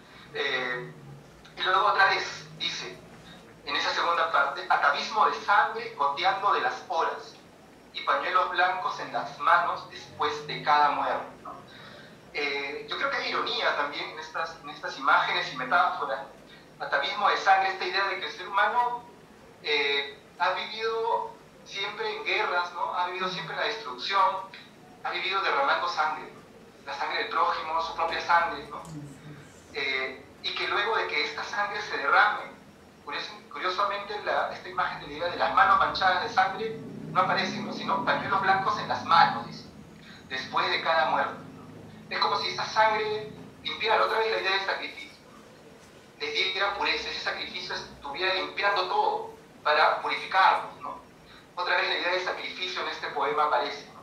[SPEAKER 6] Y luego otra vez dice, en esa segunda parte, atavismo de sangre goteando de las horas y pañuelos blancos en las manos después de cada muerte, ¿no? Yo creo que hay ironía también en estas imágenes y metáforas. Atavismo de sangre, esta idea de que el ser humano ha vivido siempre en guerras, ¿no? Ha vivido siempre en la destrucción, ha vivido derramando sangre, la sangre del prójimo, su propia sangre, ¿no? Y que luego de que esta sangre se derrame, curiosamente esta imagen de la idea de las manos manchadas de sangre no aparece, ¿no?, sino pañuelos blancos en las manos, dice. después de cada muerte. Es como si esa sangre limpiara, otra vez la idea de sacrificio, les diera pureza, ese sacrificio estuviera limpiando todo para purificarnos, ¿no? Otra vez la idea de sacrificio en este poema aparece, ¿no?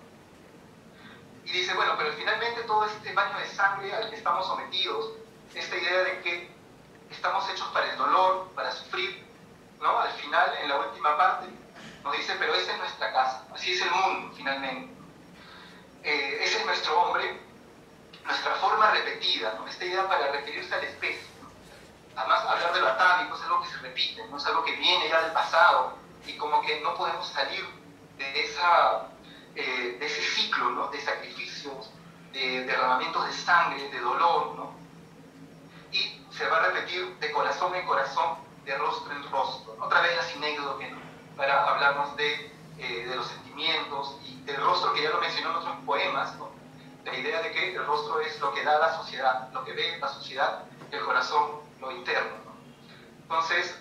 [SPEAKER 6] Y dice, bueno, pero finalmente todo este baño de sangre al que estamos sometidos, esta idea de que estamos hechos para el dolor, para sufrir, ¿no? Al final, en la última parte, nos dice, pero esa es nuestra casa, así es el mundo, finalmente. Ese es nuestro hombre, nuestra forma repetida, ¿no? Esta idea para referirse al especie, ¿no? Además, hablar de lo atávico es algo que se repite, ¿no? Es algo que viene ya del pasado, y como que no podemos salir de ese ciclo, ¿no? De sacrificios, de derramamientos de sangre, de dolor, ¿no? Y se va a repetir de corazón en corazón, de rostro en rostro. Otra vez la sinécdoque, ¿no? Para hablarnos de los sentimientos y del rostro, que ya lo mencionó en otros poemas, ¿no? La idea de que el rostro es lo que da la sociedad, lo que ve la sociedad, y el corazón lo interno, ¿no? Entonces,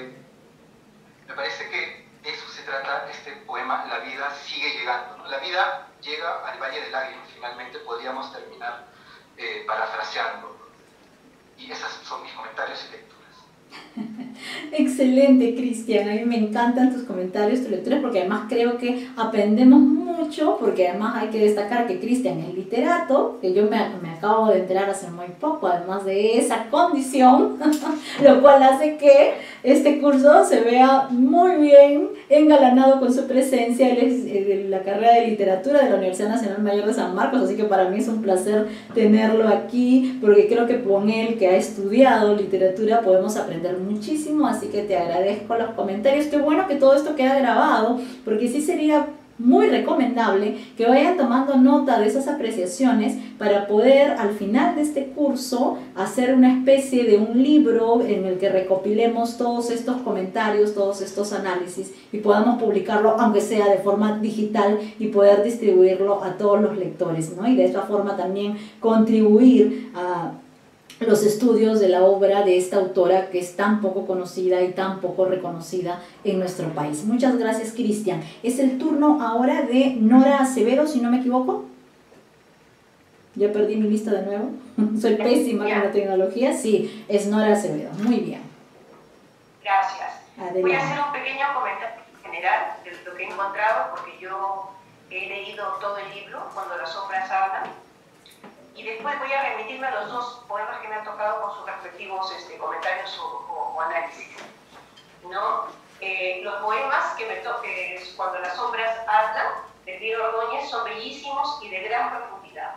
[SPEAKER 6] me parece que de eso se trata este poema, La vida sigue llegando, ¿no? La vida llega al Valle de Lágrimas, finalmente podríamos terminar parafraseando, ¿no? Y esos son mis comentarios y lecturas.
[SPEAKER 1] Excelente, Cristian, a mí me encantan tus comentarios, tus lecturas, porque además creo que aprendemos mucho, porque además hay que destacar que Cristian es literato, que yo me acabo de enterar hace muy poco, además de esa condición, lo cual hace que este curso se vea muy bien engalanado con su presencia. Él es de la carrera de literatura de la Universidad Nacional Mayor de San Marcos, así que para mí es un placer tenerlo aquí, porque creo que con él, que ha estudiado literatura, podemos aprender muchísimo, así que te agradezco los comentarios. Qué bueno que todo esto queda grabado, porque sí sería muy recomendable que vayan tomando nota de esas apreciaciones para poder al final de este curso hacer una especie de un libro en el que recopilemos todos estos comentarios, todos estos análisis y podamos publicarlo, aunque sea de forma digital, y poder distribuirlo a todos los lectores, ¿no? Y de esta forma también contribuir a los estudios de la obra de esta autora que es tan poco conocida y tan poco reconocida en nuestro país. Muchas gracias, Cristian. Es el turno ahora de Nora Acevedo, si no me equivoco. Ya perdí mi lista de nuevo. Soy pésima con la tecnología. Sí, es Nora Acevedo. Muy bien.
[SPEAKER 2] Gracias.
[SPEAKER 1] Adelante.
[SPEAKER 2] Voy a hacer un pequeño comentario general de lo que he encontrado, porque yo he leído todo el libro, Cuando las sombras hablan. Y después voy a remitirme a los dos poemas que me han tocado con sus respectivos comentarios o análisis, ¿no? Los poemas que me toque Cuando las sombras hablan, de Pío Ordóñez, son bellísimos y de gran profundidad.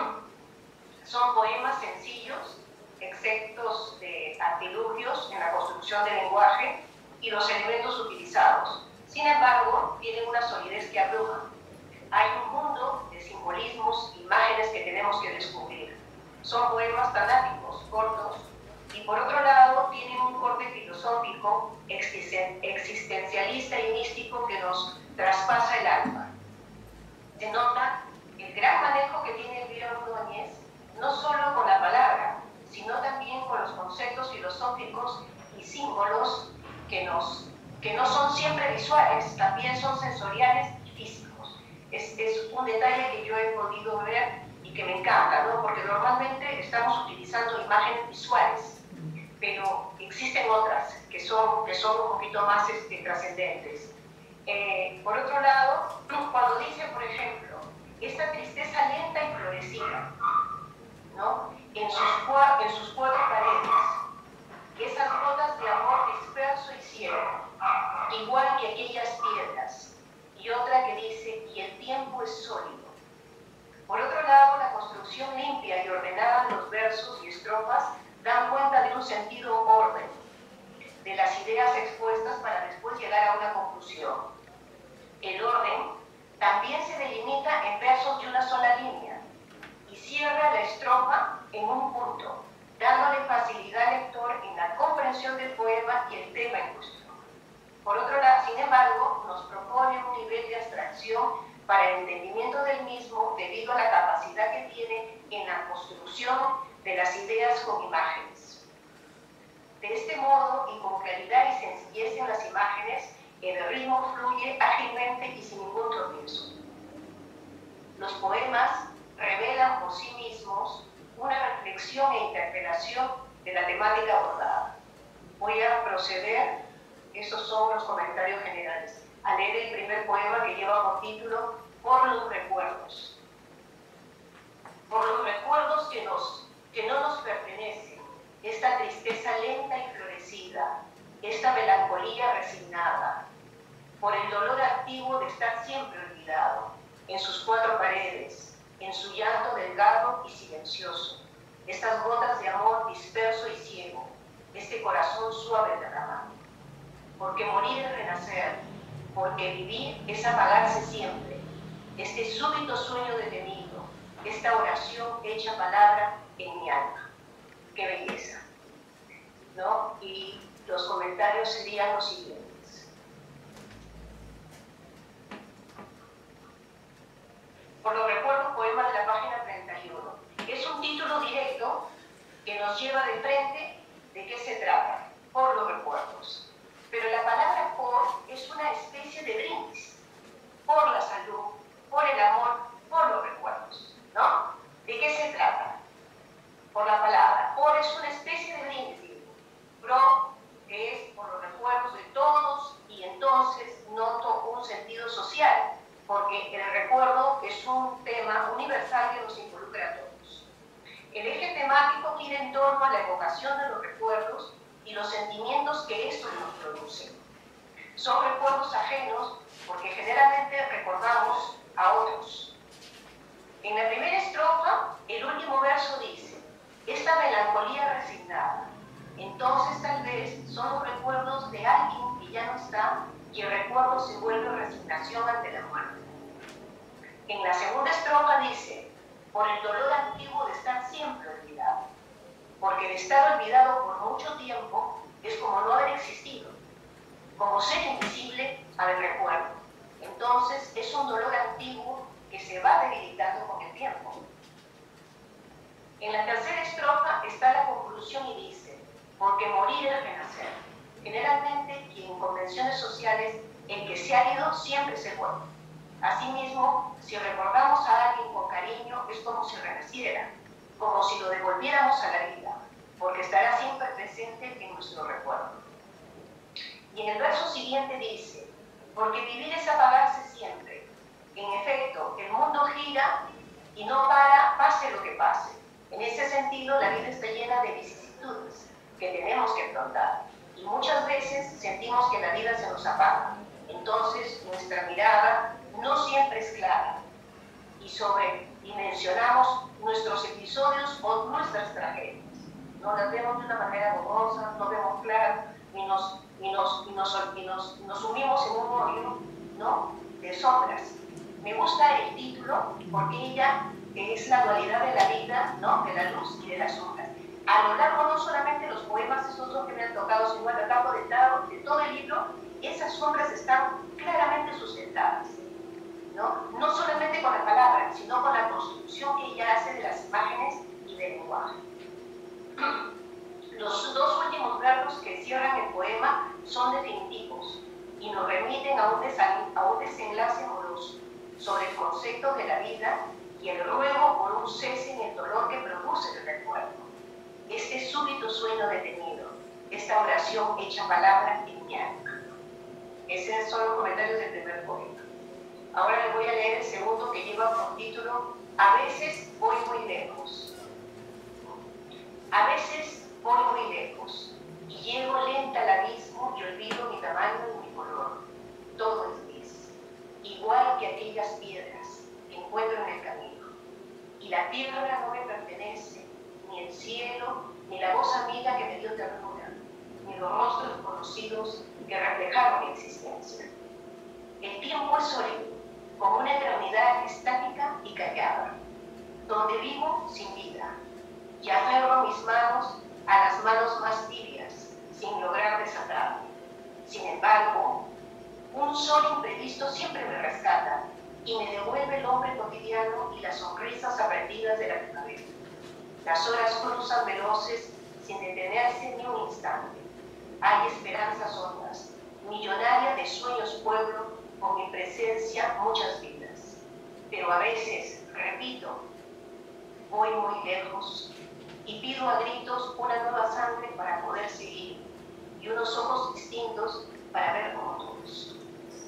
[SPEAKER 2] Son poemas sencillos, exceptos de artilugios en la construcción del lenguaje y los elementos utilizados. Sin embargo, tienen una solidez que abruma. Hay un mundo de simbolismos, imágenes que tenemos que descubrir. Son poemas tanáticos, cortos, y por otro lado tienen un corte filosófico, existencialista y místico que nos traspasa el alma. Se nota el gran manejo que tiene Elvira Ordóñez, no solo con la palabra, sino también con los conceptos filosóficos y símbolos que no son siempre visuales, también son sensoriales y físicos. Es un detalle que yo he podido ver y que me encanta, ¿no? Porque normalmente estamos utilizando imágenes visuales, pero existen otras que son un poquito más trascendentes. Por otro lado, cuando dice, por ejemplo, esta tristeza lenta y florecida, ¿no? En sus cuatro paredes, esas gotas de amor disperso y ciego, igual que aquellas piedras. Y otra que dice, y el tiempo es sólido. Por otro lado, la construcción limpia y ordenada de los versos y estrofas dan cuenta de un sentido orden, de las ideas expuestas para después llegar a una conclusión. El orden también se delimita en versos de una sola línea y cierra la estrofa en un punto, dándole facilidad al lector en la comprensión del poema y el tema en cuestión. Por otro lado, sin embargo, nos propone un nivel de abstracción para el entendimiento del mismo debido a la capacidad que tiene en la construcción de las ideas con imágenes. De este modo, y con claridad y sencillez en las imágenes, el ritmo fluye ágilmente y sin ningún tropiezo. Los poemas revelan por sí mismos una reflexión e interpelación de la temática abordada. Voy a proceder, estos son los comentarios generales, a leer el primer poema que lleva por título Por los recuerdos. Por los recuerdos que no nos pertenecen, esta tristeza lenta y florecida, esta melancolía resignada, por el dolor activo de estar siempre olvidado, en sus cuatro paredes, en su llanto delgado y silencioso, estas gotas de amor disperso y ciego, este corazón suave derramado. Porque morir es renacer, porque vivir es apagarse siempre, este súbito sueño detenido, esta oración hecha palabra en mi alma. ¡Qué belleza! ¿No? Y los comentarios serían los siguientes. Por los recuerdos, poema de la página 31. Es un título directo que nos lleva de frente de qué se trata, por los recuerdos. Pero la palabra por es una especie de brindis, por la salud, por el amor, por los recuerdos, ¿no? ¿De qué se trata? Por la palabra. Por es una especie de brindis. Pro, que es por los recuerdos de todos, y entonces noto un sentido social, porque el recuerdo es un tema universal que nos involucra a todos. El eje temático gira en torno a la evocación de los recuerdos y los sentimientos que estos nos producen. Son recuerdos ajenos porque generalmente recordamos a otros. En la primera estrofa, el último verso dice, esta melancolía resignada. Entonces tal vez son los recuerdos de alguien que ya no está y el recuerdo se vuelve resignación ante la muerte. En la segunda estrofa dice, por el dolor antiguo de estar siempre olvidado. Porque de estar olvidado por mucho tiempo es como no haber existido, como ser invisible al recuerdo. Entonces es un dolor antiguo que se va debilitando con el tiempo. En la tercera estrofa está la conclusión y dice, porque morir es renacer. Generalmente, y en convenciones sociales, el que se ha ido siempre se vuelve. Asimismo, si recordamos a alguien con cariño, es como si renaciera, como si lo devolviéramos a la vida, porque estará siempre presente en nuestro recuerdo. Y en el verso siguiente dice, porque vivir es apagarse siempre. En efecto, el mundo gira y no para, pase lo que pase. En ese sentido, la vida está llena de vicisitudes que tenemos que afrontar. Y muchas veces sentimos que la vida se nos apaga. Entonces, nuestra mirada no siempre es clara. Y sobredimensionamos nuestros episodios o nuestras tragedias. No las vemos de una manera borrosa, no vemos claras, y nos sumimos en un hoyo, ¿no?, de sombras. Me gusta el título porque ella es la dualidad de la vida, ¿no?, de la luz y de las sombras. A lo largo no solamente los poemas, esos dos que me han tocado, sino a lo largo de todo el libro, esas sombras están claramente sustentadas, ¿no? No solamente con la palabra, sino con la construcción que ella hace de las imágenes y del lenguaje. Los dos últimos versos que cierran el poema son definitivos y nos remiten a un desenlace amoroso sobre el concepto de la vida y el ruego por un cese en el dolor que produce el recuerdo. Este súbito sueño detenido, esta oración hecha palabra en mi alma. Esos son los comentarios del primer poema. Ahora les voy a leer el segundo, que lleva por título A veces voy muy lejos. A veces voy muy lejos y llego lenta al abismo y olvido mi tamaño y mi color. Todo es gris, igual que aquellas piedras que encuentro en el camino. Y la tierra no me pertenece, ni el cielo, ni la voz amiga que me dio ternura, ni los rostros conocidos que reflejaron mi existencia. El tiempo es sólido, como una eternidad estática y callada, donde vivo sin vida, y aferro mis manos a las manos más tibias, sin lograr desatarme. Sin embargo, un sol imprevisto siempre me rescata y me devuelve el hombre cotidiano y las sonrisas aprendidas de la primavera. Las horas cruzan veloces sin detenerse ni un instante. Hay esperanzas hondas, millonaria de sueños pueblo, con mi presencia muchas vidas. pero a veces, repito, voy muy lejos y pido a gritos una nueva sangre para poder seguir y unos ojos distintos para ver como todos.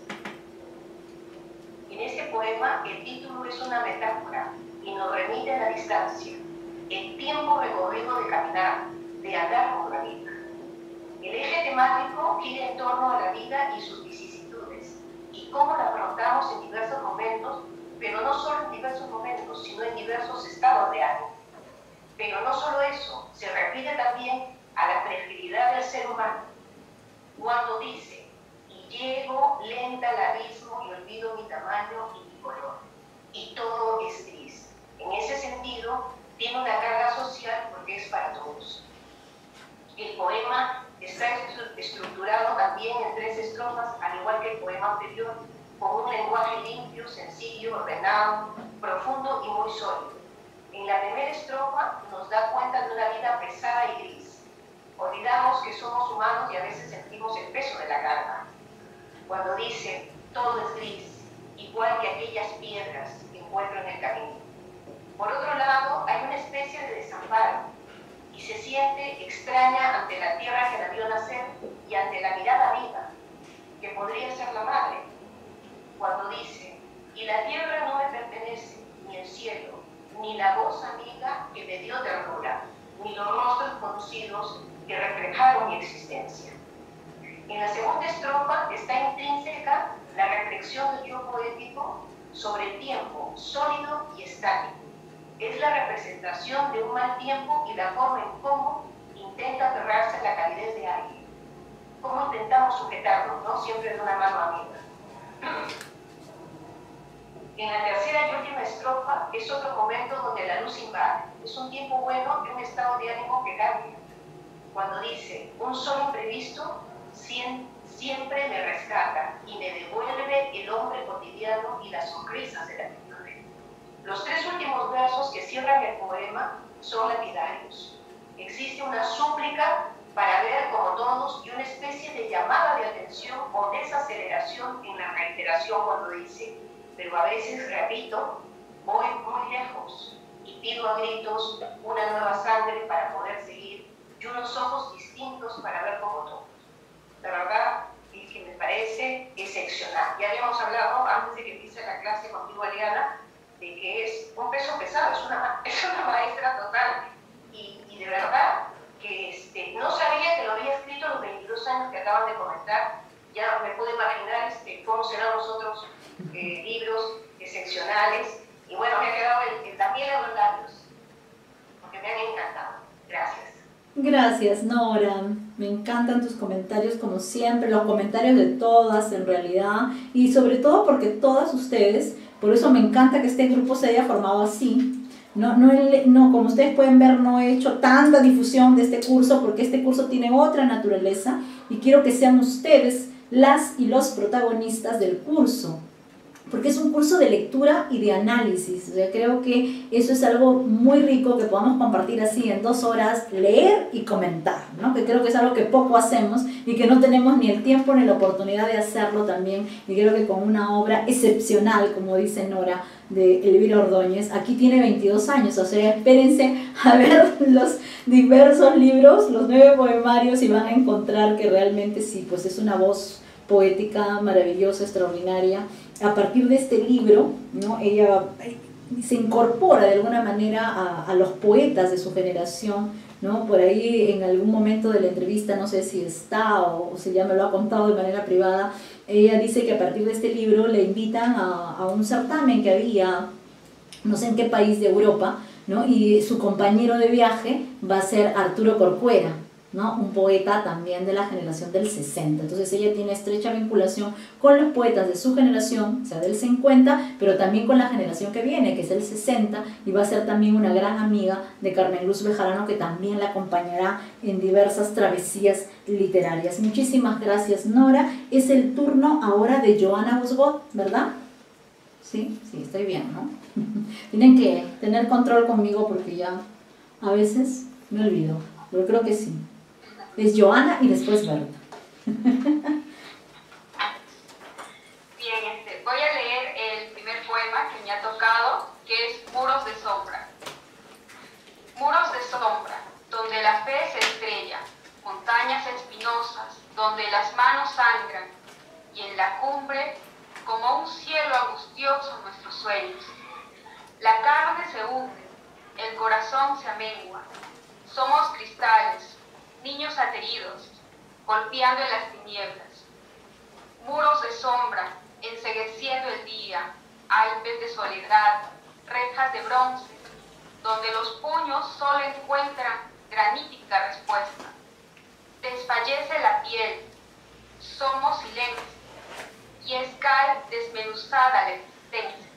[SPEAKER 2] En este poema el título es una metáfora y nos remite a la distancia, el tiempo recorrido de caminar, de andar por la vida. El eje temático gira en torno a la vida y sus vicisitudes y cómo la afrontamos en diversos momentos, pero no solo en diversos momentos, sino en diversos estados de ánimo. Pero no solo eso, se refiere también a la fragilidad del ser humano. Cuando dice, y llego lenta al abismo y olvido mi tamaño y mi color, y todo es gris. En ese sentido, tiene una carga social porque es para todos. El poema está estructurado también en 3 estrofas, al igual que el poema anterior, con un lenguaje limpio, sencillo, ordenado, profundo y muy sólido. En la primera estrofa nos da cuenta de una vida pesada y gris. Olvidamos que somos humanos y a veces sentimos el peso de la carga. Cuando dice, todo es gris, igual que aquellas piedras que encuentro en el camino. Por otro lado, hay una especie de desamparo y se siente extraña ante la tierra que la vio nacer y ante la mirada viva, que podría ser la madre. Cuando dice, y la tierra no me pertenece, ni el cielo, ni la voz amiga que me dio ternura, ni los rostros conocidos que reflejaron mi existencia. En la segunda estrofa está intrínseca la reflexión del yo poético sobre el tiempo, sólido y estático. Es la representación de un mal tiempo y la forma en cómo intenta aferrarse a la calidez de alguien. Cómo intentamos sujetarnos, ¿no? Siempre de una mano amiga. En la tercera y última estrofa es otro momento donde la luz invade. Es un tiempo bueno y un estado de ánimo que cambia. Cuando dice, un sol imprevisto siempre me rescata y me devuelve el hombre cotidiano y las sonrisas de la vida. Los 3 últimos versos que cierran el poema son lapidarios. Existe una súplica para ver como todos y una especie de llamada de atención o desaceleración en la reiteración cuando dice, pero a veces, repito, voy muy lejos y pido a gritos una nueva sangre para poder seguir y unos ojos distintos para ver como todos. La verdad es que me parece excepcional. Ya habíamos hablado antes de que empiece la clase contigo, Eliana, de que es un peso pesado, es una maestra total y de verdad que no sabía que lo había escrito a los 22 años que acaban de comentar. Ya me puedo imaginar cómo serán los otros libros excepcionales y bueno, me ha quedado la miel en los labios porque me han encantado. Gracias.
[SPEAKER 1] Gracias, Nora. Me encantan tus comentarios como siempre, los comentarios de todas en realidad y sobre todo porque todas ustedes, por eso me encanta que este grupo se haya formado así. No, como ustedes pueden ver, no he hecho tanta difusión de este curso porque este curso tiene otra naturaleza y quiero que sean ustedes las y los protagonistas del curso. Porque es un curso de lectura y de análisis. O sea, creo que eso es algo muy rico que podamos compartir así en 2 horas, leer y comentar, ¿no? Que creo que es algo que poco hacemos y que no tenemos ni el tiempo ni la oportunidad de hacerlo también. Y creo que con una obra excepcional, como dice Nora, de Elvira Ordóñez, aquí tiene 22 años, o sea, espérense a ver los diversos libros, los 9 poemarios y van a encontrar que realmente sí, pues es una voz poética maravillosa, extraordinaria. A partir de este libro, ¿no? Ella se incorpora de alguna manera a los poetas de su generación, ¿no? Por ahí en algún momento de la entrevista, no sé si está o si ya me lo ha contado de manera privada, ella dice que a partir de este libro le invitan a un certamen que había, no sé en qué país de Europa, ¿no? Y su compañero de viaje va a ser Arturo Corcuera, ¿no? Un poeta también de la generación del 60. Entonces ella tiene estrecha vinculación con los poetas de su generación, o sea, del 50, pero también con la generación que viene, que es el 60, y va a ser también una gran amiga de Carmen Luz Bejarano, que también la acompañará en diversas travesías literarias. Muchísimas gracias, Nora. Es el turno ahora de Joana Busbot, ¿verdad? Sí, estoy bien, ¿no? Tienen que tener control conmigo porque ya a veces me olvido, pero creo que sí. Es Joana y después Berta.
[SPEAKER 7] Bien, voy a leer el primer poema que me ha tocado donde las manos sangran, y en la cumbre, como un cielo angustioso, nuestros sueños. La carne se hunde, el corazón se amengua. Somos cristales, niños ateridos, golpeando en las tinieblas. Muros de sombra, encegueciendo el día, Alpes de soledad, rejas de bronce, donde los puños solo encuentran granítica respuesta. Desfallece la piel, somos silencio, y es cal desmenuzada la existencia.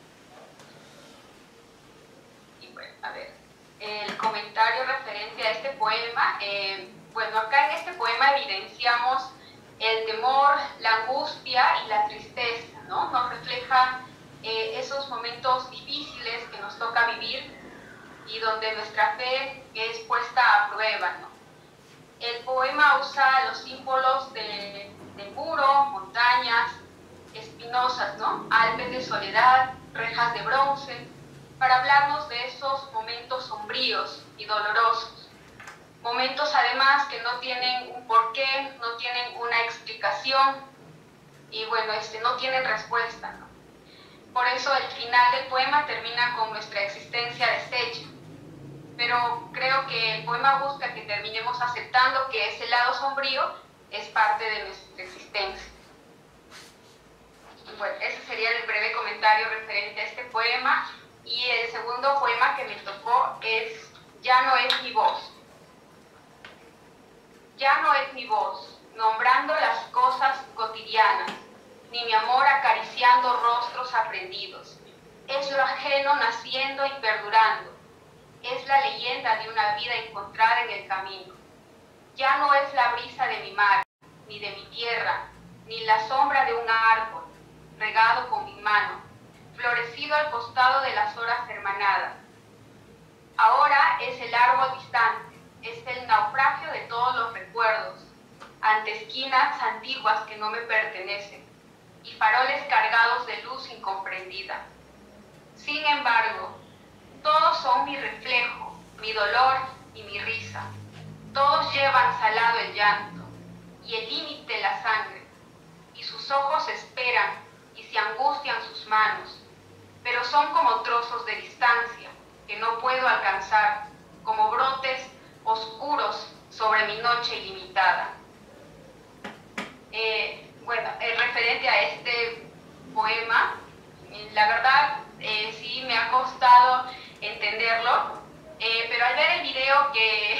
[SPEAKER 7] Y bueno, a ver, el comentario referente a este poema, bueno, acá en este poema evidenciamos el temor, la angustia y la tristeza, ¿no? Nos refleja esos momentos difíciles que nos toca vivir y donde nuestra fe es puesta a prueba, ¿no? El poema usa los símbolos del muro, montañas espinosas, ¿no? Alpes de soledad, rejas de bronce, para hablarnos de esos momentos sombríos y dolorosos. Momentos además que no tienen un porqué, no tienen una explicación y bueno, no tienen respuesta, ¿no? Por eso el final del poema termina con nuestra existencia deshecha. Pero creo que el poema busca que terminemos aceptando que ese lado sombrío es parte de nuestra existencia. Bueno, ese sería el breve comentario referente a este poema. Y el segundo poema que me tocó es Ya no es mi voz. Ya no es mi voz, nombrando las cosas cotidianas, ni mi amor acariciando rostros aprendidos. Es lo ajeno naciendo y perdurando. Es la leyenda de una vida encontrada en el camino. Ya no es la brisa de mi mar, ni de mi tierra, ni la sombra de un árbol, regado con mi mano, florecido al costado de las horas hermanadas. Ahora es el árbol distante, es el naufragio de todos los recuerdos, ante esquinas antiguas que no me pertenecen, y faroles cargados de luz incomprendida. Sin embargo, todos son mi reflejo, mi dolor y mi risa. Todos llevan salado el llanto, y el límite la sangre, y sus ojos esperan, y se angustian sus manos, pero son como trozos de distancia, que no puedo alcanzar, como brotes oscuros sobre mi noche ilimitada. Bueno, referente a este poema, la verdad sí me ha costado entenderlo, pero al ver el video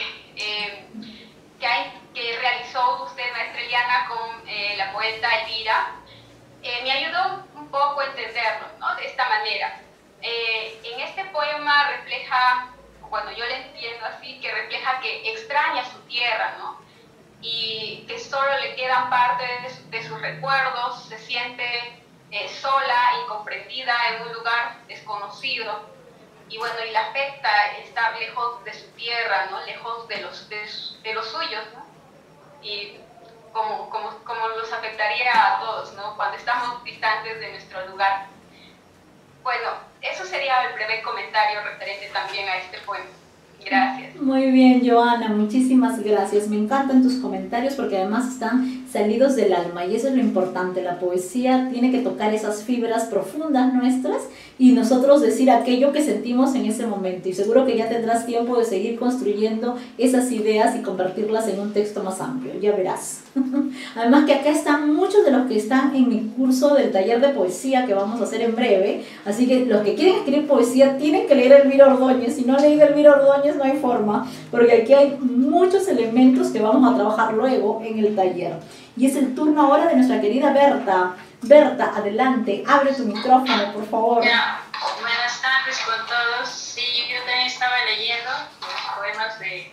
[SPEAKER 7] que realizó usted, maestra Eliana, con la poeta Elvira, me ayudó un poco a entenderlo, ¿no? De esta manera. En este poema refleja, bueno, yo le entiendo así, que refleja que extraña su tierra, ¿no? Y que solo le quedan parte de sus recuerdos, se siente sola, incomprendida en un lugar desconocido, y bueno, y le afecta estar lejos de su tierra, ¿no? Lejos de los suyos, ¿no? Y como nos afectaría a todos, ¿no? Cuando estamos distantes de nuestro lugar. Bueno, eso sería el breve comentario referente también a este poema. Gracias.
[SPEAKER 1] Muy bien, Joana, muchísimas gracias. Me encantan tus comentarios porque además están salidos del alma y eso es lo importante. La poesía tiene que tocar esas fibras profundas nuestras y nosotros decir aquello que sentimos en ese momento. Y seguro que ya tendrás tiempo de seguir construyendo esas ideas y convertirlas en un texto más amplio, ya verás. Además que acá están muchos de los que están en mi curso del taller de poesía que vamos a hacer en breve. Así que los que quieren escribir poesía tienen que leer Elvira Ordóñez. Si no han leído Elvira Ordóñez no hay forma, porque aquí hay muchos elementos que vamos a trabajar luego en el taller. Y es el turno ahora de nuestra querida Berta. Berta, adelante, abre tu micrófono, por favor.
[SPEAKER 8] Ya, buenas tardes con todos. Sí, yo también estaba leyendo los poemas de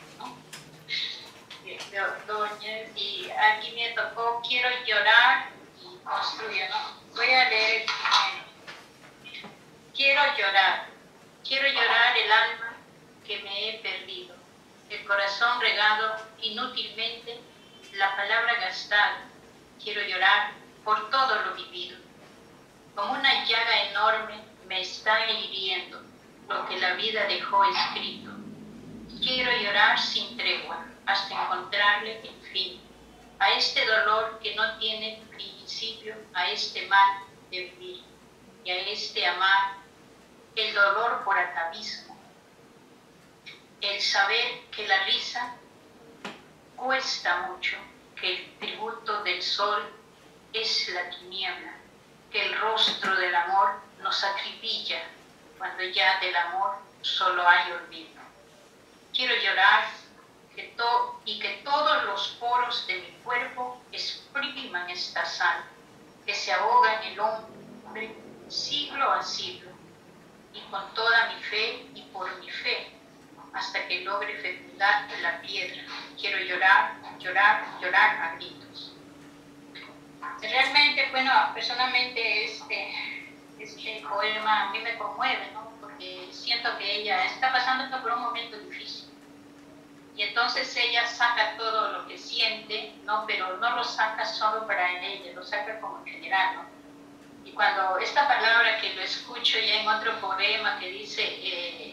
[SPEAKER 8] Ordóñez y aquí me tocó Quiero llorar y construyo, ¿no? Voy a leer el primero. Quiero llorar el alma que me he perdido, el corazón regado inútilmente, la palabra gastada. Quiero llorar por todo lo vivido. Como una llaga enorme me está hiriendo lo que la vida dejó escrito. Quiero llorar sin tregua hasta encontrarle el fin. a este dolor que no tiene principio, a este mal de vivir y a este amar el dolor por atavismo, el saber que la risa cuesta mucho, que el tributo del sol es la tiniebla, que el rostro del amor nos acribilla cuando ya del amor solo hay olvido. Quiero llorar y que todos los poros de mi cuerpo expriman esta sal, que se ahoga en el hombre siglo a siglo, y con toda mi fe y por mi fe, hasta que logre fecundar la piedra. Quiero llorar, llorar, llorar a gritos. Realmente, bueno, personalmente este poema a mí me conmueve, ¿no? Porque siento que ella está pasando por un momento difícil. Y entonces ella saca todo lo que siente, ¿no? Pero no lo saca solo para ella, lo saca como en general, ¿no? Y cuando esta palabra que lo escucho ya en otro poema que dice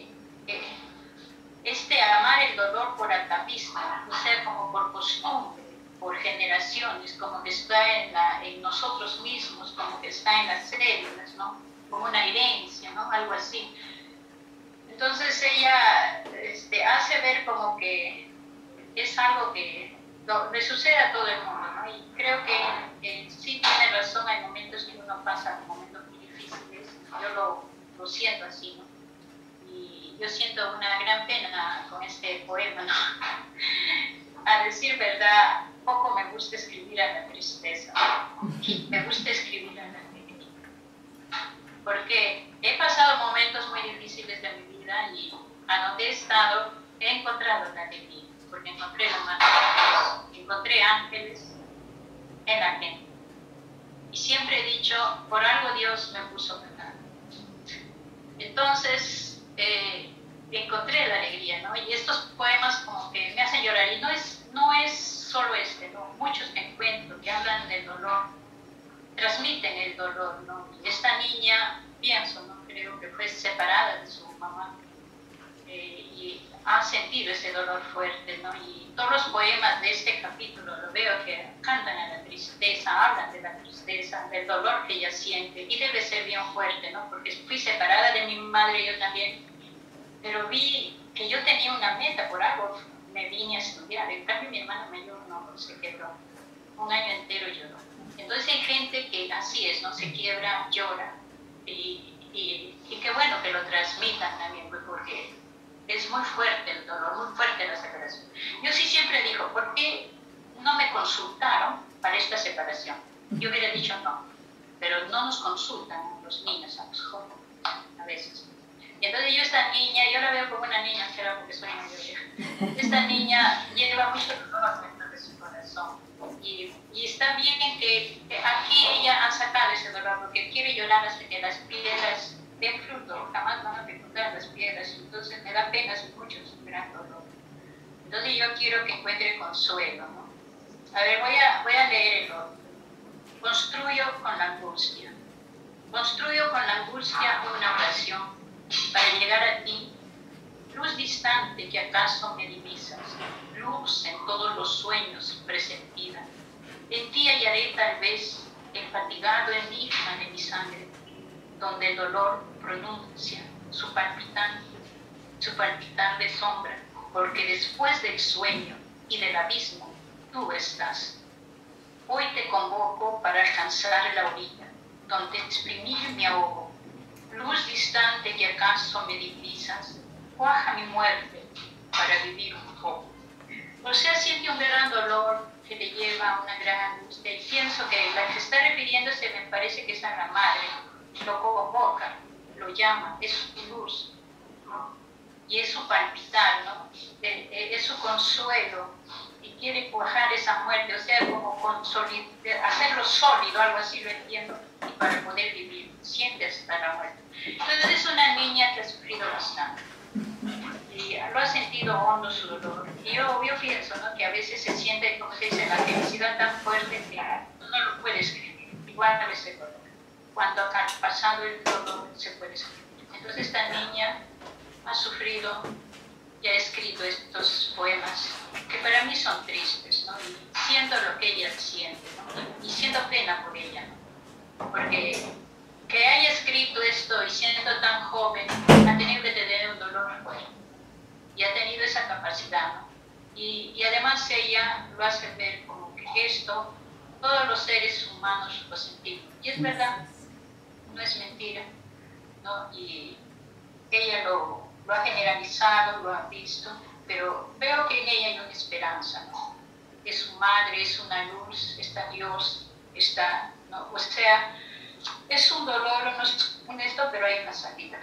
[SPEAKER 8] amar el dolor por atavismo, o sea, como por costumbre, por generaciones, como que está en nosotros mismos, como que está en las células, ¿no? Como una herencia, ¿no? Algo así. Entonces ella hace ver como que es algo que le sucede a todo el mundo, ¿no? Y creo que sí tiene razón, hay momentos que uno pasa momentos muy difíciles, yo lo siento así, ¿no? Y yo siento una gran pena con este poema, ¿no? A decir verdad, poco me gusta escribir a la tristeza, me gusta escribir a la alegría, porque he pasado momentos muy difíciles de mi vida y a donde he estado he encontrado la alegría, porque encontré la mano de Dios, encontré ángeles en la gente. Y siempre he dicho, por algo Dios me puso acá. Entonces, encontré la alegría, ¿no? Y estos poemas como que me hacen llorar, y no es solo ¿no? Muchos que encuentro que hablan del dolor, transmiten el dolor, ¿no? Y esta niña, pienso, ¿no? Creo que fue separada de su mamá, y ha sentido ese dolor fuerte, ¿no? Y todos los poemas de este capítulo lo veo que cantan a la tristeza, hablan de la tristeza, del dolor que ella siente, y debe ser bien fuerte, ¿no? Porque fui separada de mi madre, yo también, pero vi que yo tenía una meta, por algo me vine a estudiar. En cambio mi hermana mayor no, se quebró, un año entero lloró. Entonces hay gente que así es, ¿no? Se quiebra, llora, y qué bueno que lo transmitan también, pues, porque es muy fuerte el dolor, muy fuerte la separación. Yo sí siempre digo, ¿por qué no me consultaron para esta separación? Yo hubiera dicho no, pero no nos consultan los niños, a los jóvenes, a veces. Y entonces yo yo la veo como una niña, será porque soy medio vieja. Esta niña lleva mucho dolor dentro de su corazón. Y está bien que aquí ella ha sacado ese dolor, porque quiere llorar hasta que las piedras den fruto, jamás van a fecundar las piedras. Entonces me da pena mucho su gran dolor. Entonces yo quiero que encuentre consuelo, ¿no? A ver, voy a leer el otro. Construyo con la angustia. Construyo con la angustia una oración para llegar a ti, luz distante que acaso me divisas, luz en todos los sueños presentida. En ti hallaré tal vez el fatigado enigma de mi sangre, donde el dolor pronuncia su palpitar de sombra, porque después del sueño y del abismo tú estás. Hoy te convoco para alcanzar la orilla, donde exprimir mi ahogo. Luz distante que acaso me divisas, cuaja mi muerte para vivir un poco. O sea, siente un gran dolor que le lleva a una gran angustia, y pienso que la que está refiriéndose me parece que es a la madre. Lo convoca, lo llama, es su luz, ¿no? Y es su palpitar, ¿no? Es su consuelo, y quiere cuajar esa muerte, o sea, como hacerlo sólido, algo así lo entiendo, y para poder vivir, siente hasta la muerte. Entonces es una niña que ha sufrido bastante, y lo ha sentido hondo su dolor. Y yo pienso, ¿no? Que a veces se siente, como se dice, la felicidad tan fuerte que no lo puede escribir, igual a veces dolor. Cuando ha pasado el dolor se puede escribir. Entonces esta niña ha sufrido y ha escrito estos poemas que para mí son tristes, ¿no? Y siento lo que ella siente, ¿no? Y siento pena por ella, ¿no? Porque que haya escrito esto y siendo tan joven, ha tenido que tener un dolor fuerte y ha tenido esa capacidad, ¿no? Y además ella lo hace ver como que esto, todos los seres humanos lo sentimos. Y es verdad, no es mentira, ¿no? Y ella lo ha generalizado, lo ha visto, pero veo que en ella hay una esperanza, ¿no? Es su madre, es una luz, está Dios, está, ¿no? O sea, es un dolor, no es honesto, pero hay una salida.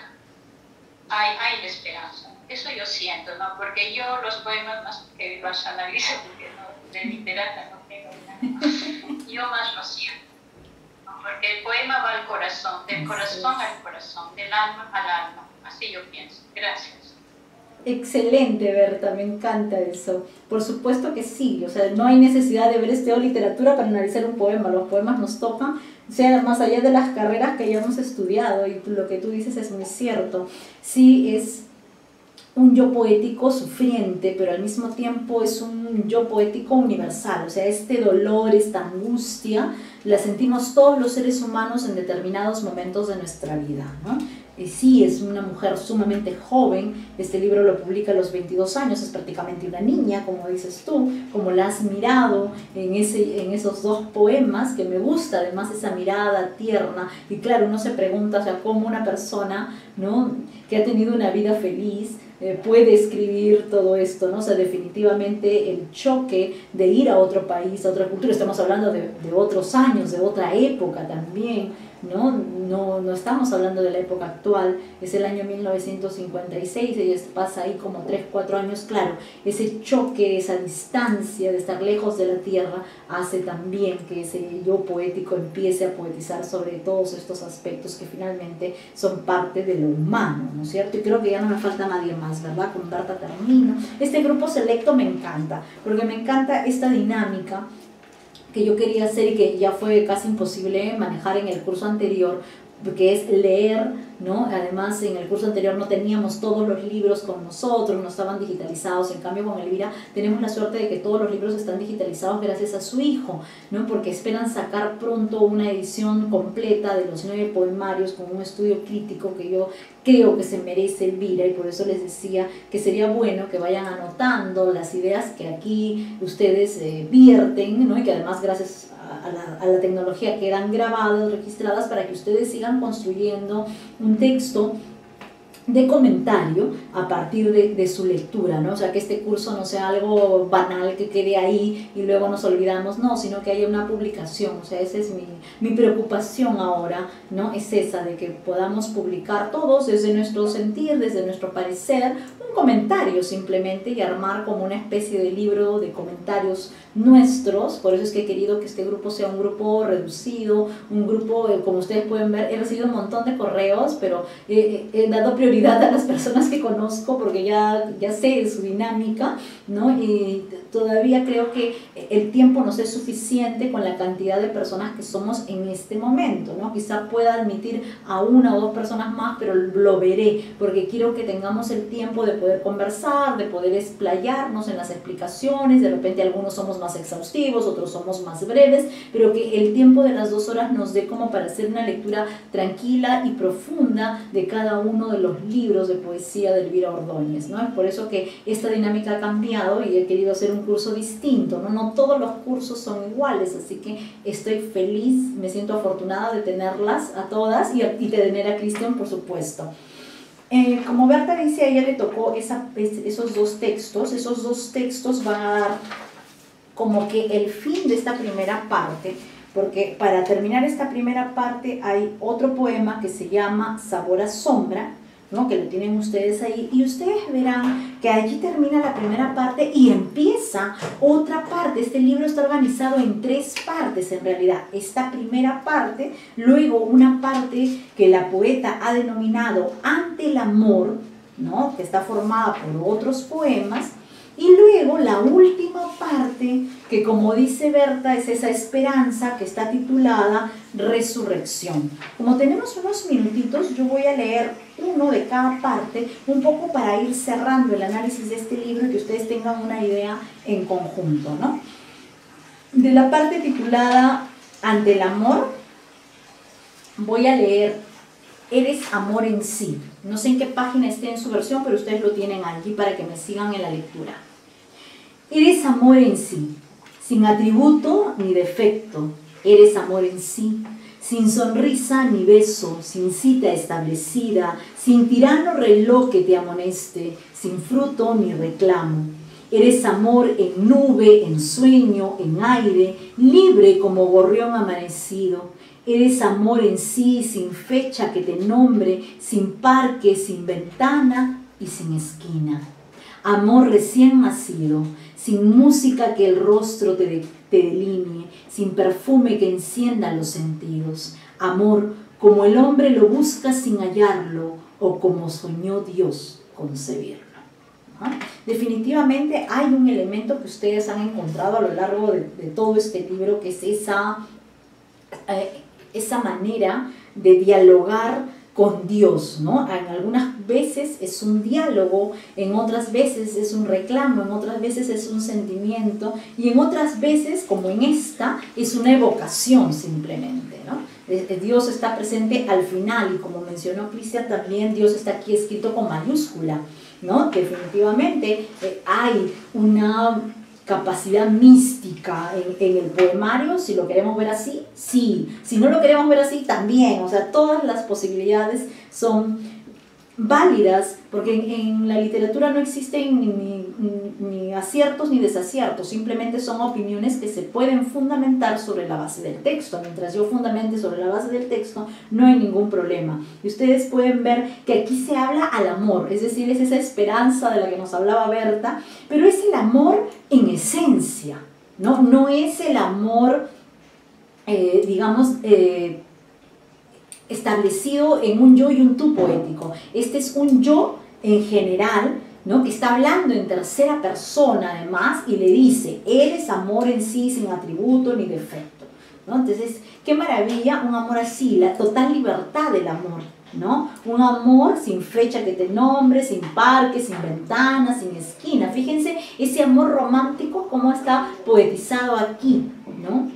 [SPEAKER 8] Hay la esperanza. Eso yo siento, ¿no? Porque yo los poemas más que los analizo, porque no, de literata no tengo nada. Yo más lo siento, ¿no? Porque el poema va al corazón, del corazón al corazón, del alma al alma. Así yo pienso. Gracias.
[SPEAKER 1] Excelente, Berta, me encanta eso. Por supuesto que sí, o sea, no hay necesidad de haber estudiado literatura para analizar un poema. Los poemas nos tocan, o sea, más allá de las carreras que hayamos estudiado, y lo que tú dices es muy cierto. Sí, es un yo poético sufriente, pero al mismo tiempo es un yo poético universal, o sea, este dolor, esta angustia, la sentimos todos los seres humanos en determinados momentos de nuestra vida, ¿no? Sí, es una mujer sumamente joven, este libro lo publica a los 22 años, es prácticamente una niña, como dices tú, como la has mirado en esos dos poemas, que me gusta además esa mirada tierna, y claro, uno se pregunta, o sea, cómo una persona, ¿no?, que ha tenido una vida feliz, puede escribir todo esto, ¿no? O sea, definitivamente el choque de ir a otro país, a otra cultura, estamos hablando de otros años, de otra época también, no estamos hablando de la época actual, es el año 1956, ella pasa ahí como 3, 4 años, claro, ese choque, esa distancia de estar lejos de la tierra hace también que ese yo poético empiece a poetizar sobre todos estos aspectos que finalmente son parte de lo humano, ¿no es cierto? Y creo que ya no me falta nadie más, ¿verdad? Con Berta termino. Este grupo selecto me encanta, porque me encanta esta dinámica que yo quería hacer y que ya fue casi imposible manejar en el curso anterior, que es leer, ¿no? Además, en el curso anterior no teníamos todos los libros con nosotros, no estaban digitalizados. En cambio, con Elvira tenemos la suerte de que todos los libros están digitalizados gracias a su hijo, ¿no? Porque esperan sacar pronto una edición completa de los 9 poemarios con un estudio crítico que yo creo que se merece Elvira, y por eso les decía que sería bueno que vayan anotando las ideas que aquí ustedes vierten, ¿no? Y que además gracias a la tecnología quedan grabadas, registradas, para que ustedes sigan construyendo un texto de comentario a partir de su lectura, ¿no? O sea, que este curso no sea algo banal que quede ahí y luego nos olvidamos, no, sino que haya una publicación. O sea, esa es mi preocupación ahora, ¿no? Es esa, de que podamos publicar todos desde nuestro sentir, desde nuestro parecer, un comentario simplemente, y armar como una especie de libro de comentarios nuestros. Por eso es que he querido que este grupo sea un grupo reducido, un grupo, como ustedes pueden ver, he recibido un montón de correos, pero he dado prioridad a las personas que conozco porque ya sé de su dinámica, ¿no? Y todavía creo que el tiempo no es suficiente con la cantidad de personas que somos en este momento, ¿no? Quizá pueda admitir a 1 o 2 personas más, pero lo veré, porque quiero que tengamos el tiempo de poder conversar, de poder explayarnos en las explicaciones. De repente algunos somos más exhaustivos, otros somos más breves, pero que el tiempo de las 2 horas nos dé como para hacer una lectura tranquila y profunda de cada uno de los libros de poesía de Elvira Ordóñez, ¿no? Es por eso que esta dinámica ha cambiado y he querido hacer un curso distinto, ¿no? No todos los cursos son iguales, así que estoy feliz, me siento afortunada de tenerlas a todas y de tener a Cristian, por supuesto. Como Berta dice, a ella le tocó esos dos textos van a dar como que el fin de esta primera parte, porque para terminar esta primera parte hay otro poema que se llama Sabor a Sombra, ¿no? Que lo tienen ustedes ahí, y ustedes verán que allí termina la primera parte y empieza otra parte. Este libro está organizado en 3 partes en realidad. Esta primera parte, luego una parte que la poeta ha denominado Ante el Amor, ¿no? Que está formada por otros poemas, y luego la última parte, que como dice Berta, es esa esperanza, que está titulada Resurrección. Como tenemos unos minutitos, yo voy a leer uno de cada parte, un poco para ir cerrando el análisis de este libro y que ustedes tengan una idea en conjunto, ¿no? de la parte titulada Ante el amor, voy a leer Eres amor en sí. No sé en qué página esté en su versión, pero ustedes lo tienen allí para que me sigan en la lectura. Eres amor en sí, sin atributo ni defecto. Eres amor en sí, sin sonrisa ni beso, sin cita establecida, sin tirano reloj que te amoneste, sin fruto ni reclamo. Eres amor en nube, en sueño, en aire, libre como gorrión amanecido. Eres amor en sí, sin fecha que te nombre, sin parque, sin ventana y sin esquina. Amor recién nacido, sin música que el rostro te delinee, sin perfume que encienda los sentidos. Amor como el hombre lo busca sin hallarlo, o como soñó Dios concebirlo. Definitivamente hay un elemento que ustedes han encontrado a lo largo de todo este libro, que es esa manera de dialogar con Dios, ¿no? En algunas veces es un diálogo, en otras veces es un reclamo, en otras veces es un sentimiento, y en otras veces, como en esta, es una evocación simplemente, ¿no? Dios está presente al final, y como mencionó Cristian también, Dios está aquí escrito con mayúscula, ¿no? Definitivamente hay una capacidad mística en el poemario, si lo queremos ver así, sí. Si no lo queremos ver así, también. O sea, todas las posibilidades son válidas, porque en la literatura no existen ni aciertos ni desaciertos, simplemente son opiniones que se pueden fundamentar sobre la base del texto. Mientras yo fundamente sobre la base del texto, no hay ningún problema. Y ustedes pueden ver que aquí se habla al amor, es decir, es esa esperanza de la que nos hablaba Berta, pero es el amor en esencia, ¿no? No es el amor, establecido en un yo y un tú poético. Este es un yo en general, ¿no? Que está hablando en tercera persona además, y le dice, eres amor en sí, sin atributo ni defecto, ¿no? Entonces, qué maravilla un amor así, la total libertad del amor, ¿no? Un amor sin fecha que te nombre, sin parque, sin ventana, sin esquina. Fíjense ese amor romántico cómo está poetizado aquí, ¿no?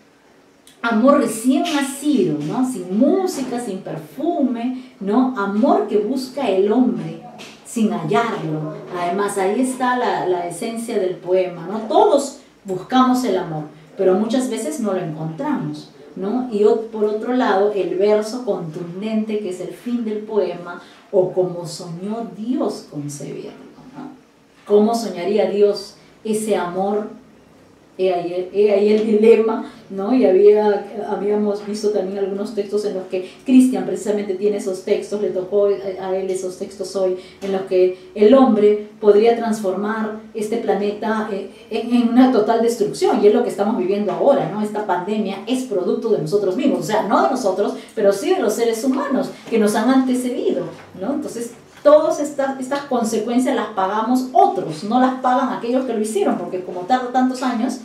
[SPEAKER 1] Amor recién nacido, ¿no? Sin música, sin perfume, ¿no? Amor que busca el hombre sin hallarlo. Además, ahí está la esencia del poema, ¿no? Todos buscamos el amor, pero muchas veces no lo encontramos, ¿no? Y por otro lado, el verso contundente, que es el fin del poema, o como soñó Dios concebirlo, ¿no? ¿Cómo soñaría Dios ese amor? He ahí el dilema, ¿no? Y habíamos visto también algunos textos en los que Cristian precisamente tiene esos textos, le tocó a él esos textos hoy, en los que el hombre podría transformar este planeta en una total destrucción, y es lo que estamos viviendo ahora, ¿no? Esta pandemia es producto de nosotros mismos, o sea, no de nosotros, pero sí de los seres humanos que nos han antecedido, ¿no? Entonces, todas estas consecuencias las pagamos otros, no las pagan aquellos que lo hicieron, porque como tarda tantos años,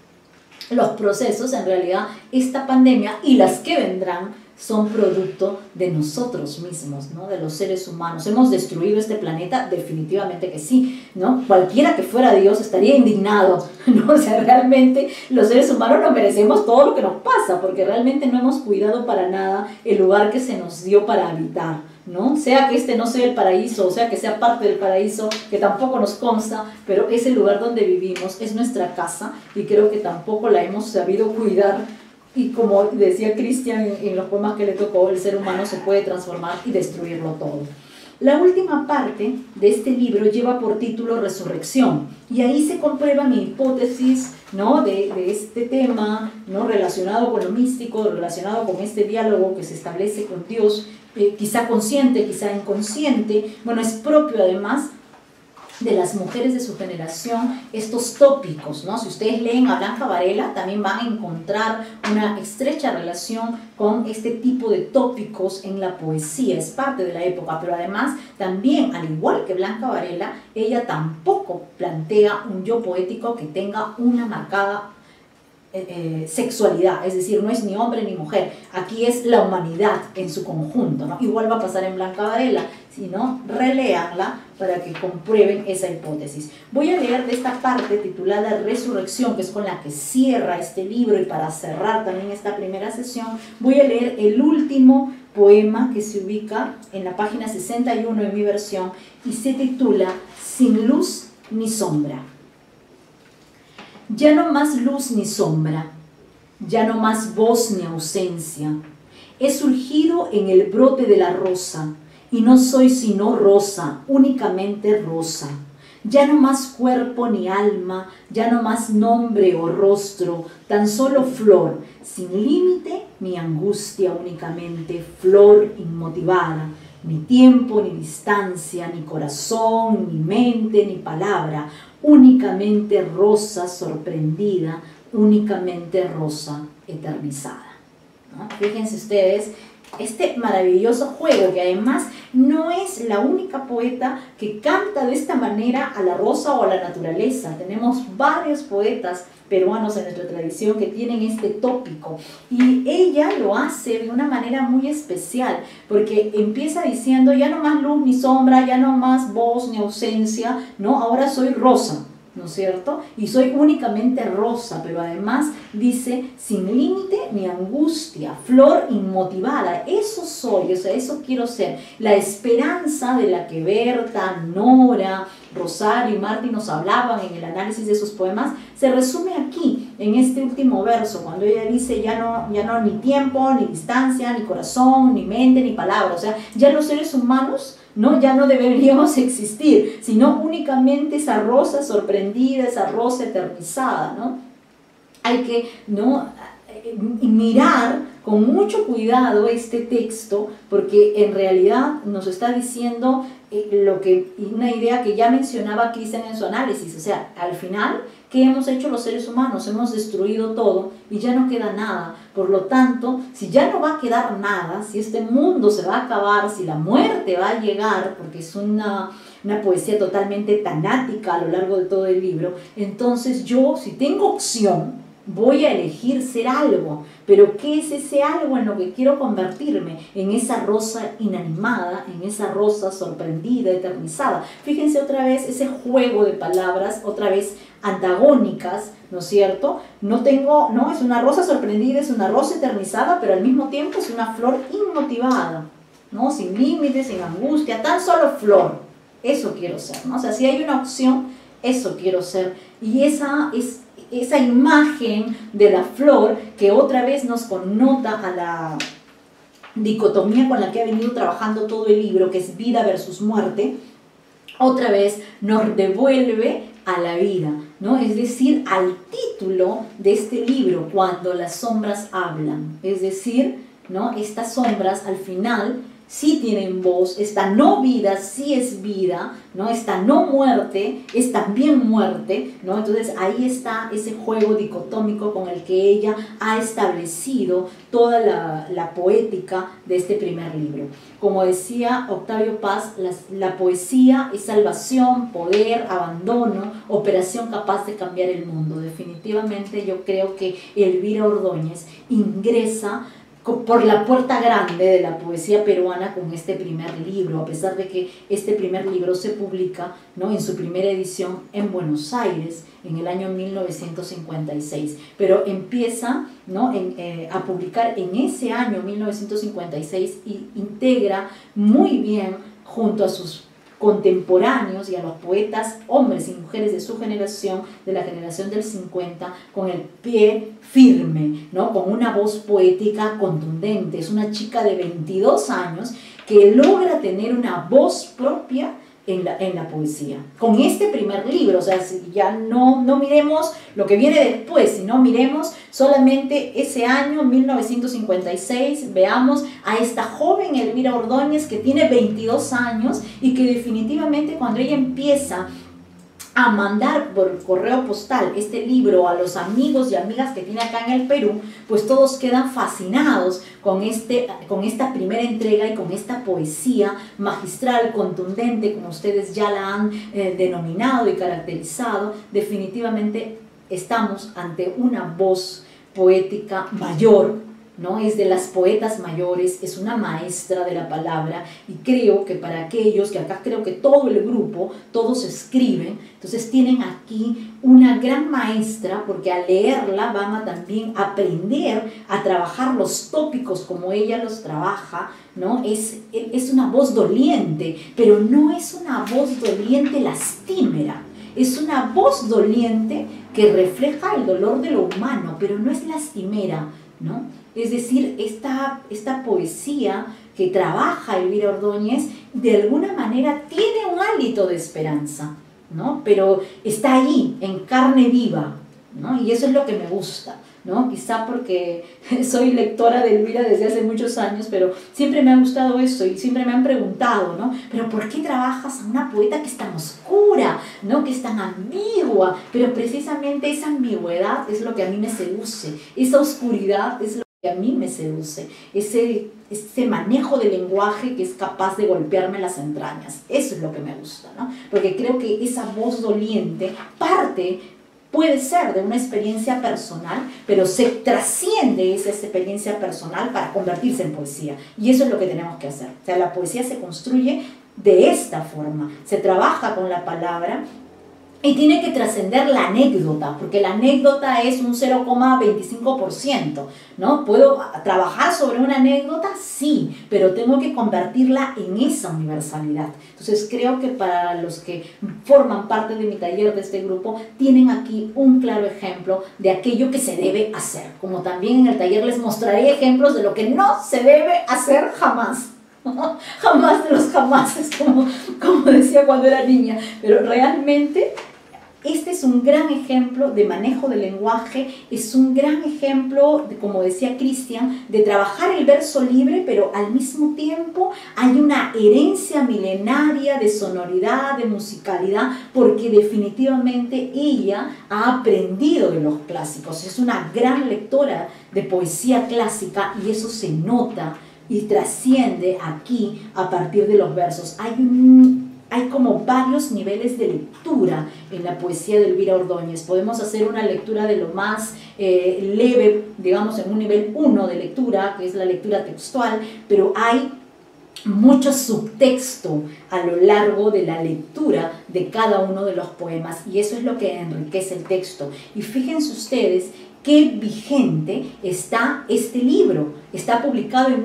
[SPEAKER 1] los procesos, en realidad, esta pandemia y las que vendrán son producto de nosotros mismos, ¿no? De los seres humanos. ¿Hemos destruido este planeta? Definitivamente que sí, ¿no? Cualquiera que fuera Dios estaría indignado, ¿no? O sea, realmente los seres humanos nos merecemos todo lo que nos pasa, porque realmente no hemos cuidado para nada el lugar que se nos dio para habitar, ¿no? Sea que este no sea el paraíso, o sea que sea parte del paraíso, que tampoco nos consta, pero es el lugar donde vivimos, es nuestra casa, y creo que tampoco la hemos sabido cuidar. Y como decía Cristian en los poemas que le tocó, el ser humano se puede transformar y destruirlo todo. La última parte de este libro lleva por título Resurrección, y ahí se comprueba mi hipótesis, ¿no? de este tema, ¿no? Relacionado con lo místico, relacionado con este diálogo que se establece con Dios, quizá consciente, quizá inconsciente. Bueno, es propio además de las mujeres de su generación estos tópicos, ¿no? Si ustedes leen a Blanca Varela, también van a encontrar una estrecha relación con este tipo de tópicos en la poesía, es parte de la época, pero además también, al igual que Blanca Varela, ella tampoco plantea un yo poético que tenga una marcada sexualidad, es decir, no es ni hombre ni mujer, aquí es la humanidad en su conjunto, ¿no? Igual va a pasar en Blanca Varela, si no, reléanla para que comprueben esa hipótesis. Voy a leer de esta parte titulada Resurrección, que es con la que cierra este libro, y para cerrar también esta primera sesión, voy a leer el último poema que se ubica en la página 61 en mi versión y se titula Sin luz ni sombra. Ya no más luz ni sombra, ya no más voz ni ausencia. He surgido en el brote de la rosa, y no soy sino rosa, únicamente rosa. Ya no más cuerpo ni alma, ya no más nombre o rostro, tan solo flor, sin límite ni angustia, únicamente flor inmotivada. Ni tiempo, ni distancia, ni corazón, ni mente, ni palabra, únicamente rosa sorprendida, únicamente rosa eternizada, ¿no? Fíjense ustedes, este maravilloso juego, que además no es la única poeta que canta de esta manera a la rosa o a la naturaleza. Tenemos varios poetas peruanos en nuestra tradición que tienen este tópico, y ella lo hace de una manera muy especial, porque empieza diciendo ya no más luz ni sombra, ya no más voz ni ausencia, no, ahora soy rosa, ¿no es cierto? Y soy únicamente rosa, pero además dice sin límite ni angustia, flor inmotivada, eso soy, o sea, eso quiero ser, la esperanza de la que Berta, Nora, Rosario y Martí nos hablaban en el análisis de sus poemas, se resume aquí, en este último verso, cuando ella dice ya no ni tiempo, ni distancia, ni corazón, ni mente, ni palabra, o sea, ya los seres humanos, ¿no? Ya no deberíamos existir, sino únicamente esa rosa sorprendida, esa rosa eternizada, ¿no? Hay que, ¿no?, mirar con mucho cuidado este texto, porque en realidad nos está diciendo una idea que ya mencionaba Cristian en su análisis, o sea, al final, ¿qué hemos hecho los seres humanos? Hemos destruido todo y ya no queda nada. Por lo tanto, si ya no va a quedar nada, si este mundo se va a acabar, si la muerte va a llegar, porque es una poesía totalmente tanática a lo largo de todo el libro, entonces yo, si tengo opción, voy a elegir ser algo. Pero ¿qué es ese algo en lo que quiero convertirme? En esa rosa inanimada, en esa rosa sorprendida, eternizada. Fíjense otra vez ese juego de palabras, otra vez antagónicas, ¿no es cierto? No, es una rosa sorprendida, es una rosa eternizada, pero al mismo tiempo es una flor inmotivada, ¿no? Sin límites, sin angustia, tan solo flor. Eso quiero ser, ¿no? O sea, si hay una opción, eso quiero ser. Y esa imagen de la flor que otra vez nos connota a la dicotomía con la que ha venido trabajando todo el libro, que es vida versus muerte, otra vez nos devuelve a la vida, ¿no? Es decir, al título de este libro, Cuando las sombras hablan. Es decir, ¿no?, estas sombras al final sí tienen voz, esta no vida sí es vida, ¿no? Esta no muerte es también muerte, ¿no? Entonces ahí está ese juego dicotómico con el que ella ha establecido toda la poética de este primer libro. Como decía Octavio Paz, la poesía es salvación, poder, abandono, operación capaz de cambiar el mundo. Definitivamente yo creo que Elvira Ordóñez ingresa por la puerta grande de la poesía peruana con este primer libro, a pesar de que este primer libro se publica, ¿no?, en su primera edición en Buenos Aires en el año 1956, pero empieza, ¿no?, a publicar en ese año 1956 y integra muy bien junto a sus contemporáneos y a los poetas, hombres y mujeres de su generación, de la generación del 50, con el pie firme, ¿no?, con una voz poética contundente. Es una chica de 22 años que logra tener una voz propia en la poesía. Con este primer libro, o sea, ya no miremos lo que viene después, sino miremos solamente ese año 1956, veamos a esta joven Elvira Ordóñez que tiene 22 años y que definitivamente cuando ella empieza a mandar por correo postal este libro a los amigos y amigas que tiene acá en el Perú, pues todos quedan fascinados con esta primera entrega y con esta poesía magistral, contundente, como ustedes ya la han denominado y caracterizado. Definitivamente estamos ante una voz poética mayor, ¿no? Es de las poetas mayores, es una maestra de la palabra, y creo que para aquellos, que acá creo que todo el grupo, todos escriben, entonces tienen aquí una gran maestra, porque al leerla van a también aprender a trabajar los tópicos como ella los trabaja, ¿no? Es una voz doliente, pero no es una voz doliente lastimera, es una voz doliente que refleja el dolor de lo humano, pero no es lastimera, ¿no? Es decir, esta poesía que trabaja Elvira Ordóñez, de alguna manera tiene un hálito de esperanza, ¿no? Pero está ahí, en carne viva, ¿no? Y eso es lo que me gusta, ¿no? Quizá porque soy lectora de Elvira desde hace muchos años, pero siempre me ha gustado eso y siempre me han preguntado, ¿no? Pero ¿por qué trabajas a una poeta que es tan oscura, ¿no? Que es tan ambigua? Pero precisamente esa ambigüedad es lo que a mí me seduce, esa oscuridad es lo que a mí me seduce, ese manejo del lenguaje que es capaz de golpearme las entrañas. Eso es lo que me gusta, ¿no? Porque creo que esa voz doliente puede ser de una experiencia personal, pero se trasciende esa experiencia personal para convertirse en poesía. Y eso es lo que tenemos que hacer. O sea, la poesía se construye de esta forma, se trabaja con la palabra, y tiene que trascender la anécdota, porque la anécdota es un 0,25%, ¿no? ¿Puedo trabajar sobre una anécdota? Sí, pero tengo que convertirla en esa universalidad. Entonces creo que para los que forman parte de mi taller, de este grupo, tienen aquí un claro ejemplo de aquello que se debe hacer. Como también en el taller les mostraré ejemplos de lo que no se debe hacer jamás. Jamás de los jamases, como decía cuando era niña, pero realmente este es un gran ejemplo de manejo del lenguaje, es un gran ejemplo, como decía Cristian, de trabajar el verso libre, pero al mismo tiempo hay una herencia milenaria de sonoridad, de musicalidad, porque definitivamente ella ha aprendido de los clásicos, es una gran lectora de poesía clásica y eso se nota y trasciende aquí a partir de los versos. Hay como varios niveles de lectura en la poesía de Elvira Ordóñez. Podemos hacer una lectura de lo más leve, digamos en un nivel 1 de lectura, que es la lectura textual, pero hay mucho subtexto a lo largo de la lectura de cada uno de los poemas y eso es lo que enriquece el texto. Y fíjense ustedes qué vigente está este libro. Está publicado en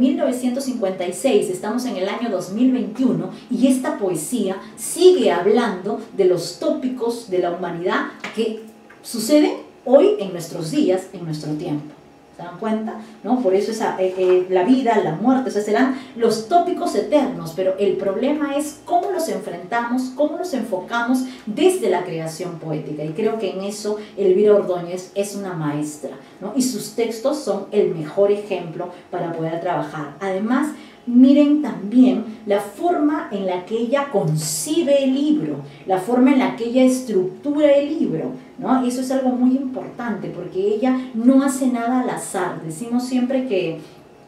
[SPEAKER 1] 1956, estamos en el año 2021 y esta poesía sigue hablando de los tópicos de la humanidad que suceden hoy en nuestros días, en nuestro tiempo. ¿Se dan cuenta? ¿No? Por eso la vida, la muerte, o sea, serán los tópicos eternos, pero el problema es cómo los enfrentamos, cómo los enfocamos desde la creación poética. Y creo que en eso Elvira Ordóñez es una maestra, ¿no? Y sus textos son el mejor ejemplo para poder trabajar. Además, miren también la forma en la que ella concibe el libro, la forma en la que ella estructura el libro, ¿no? Eso es algo muy importante porque ella no hace nada al azar. Decimos siempre que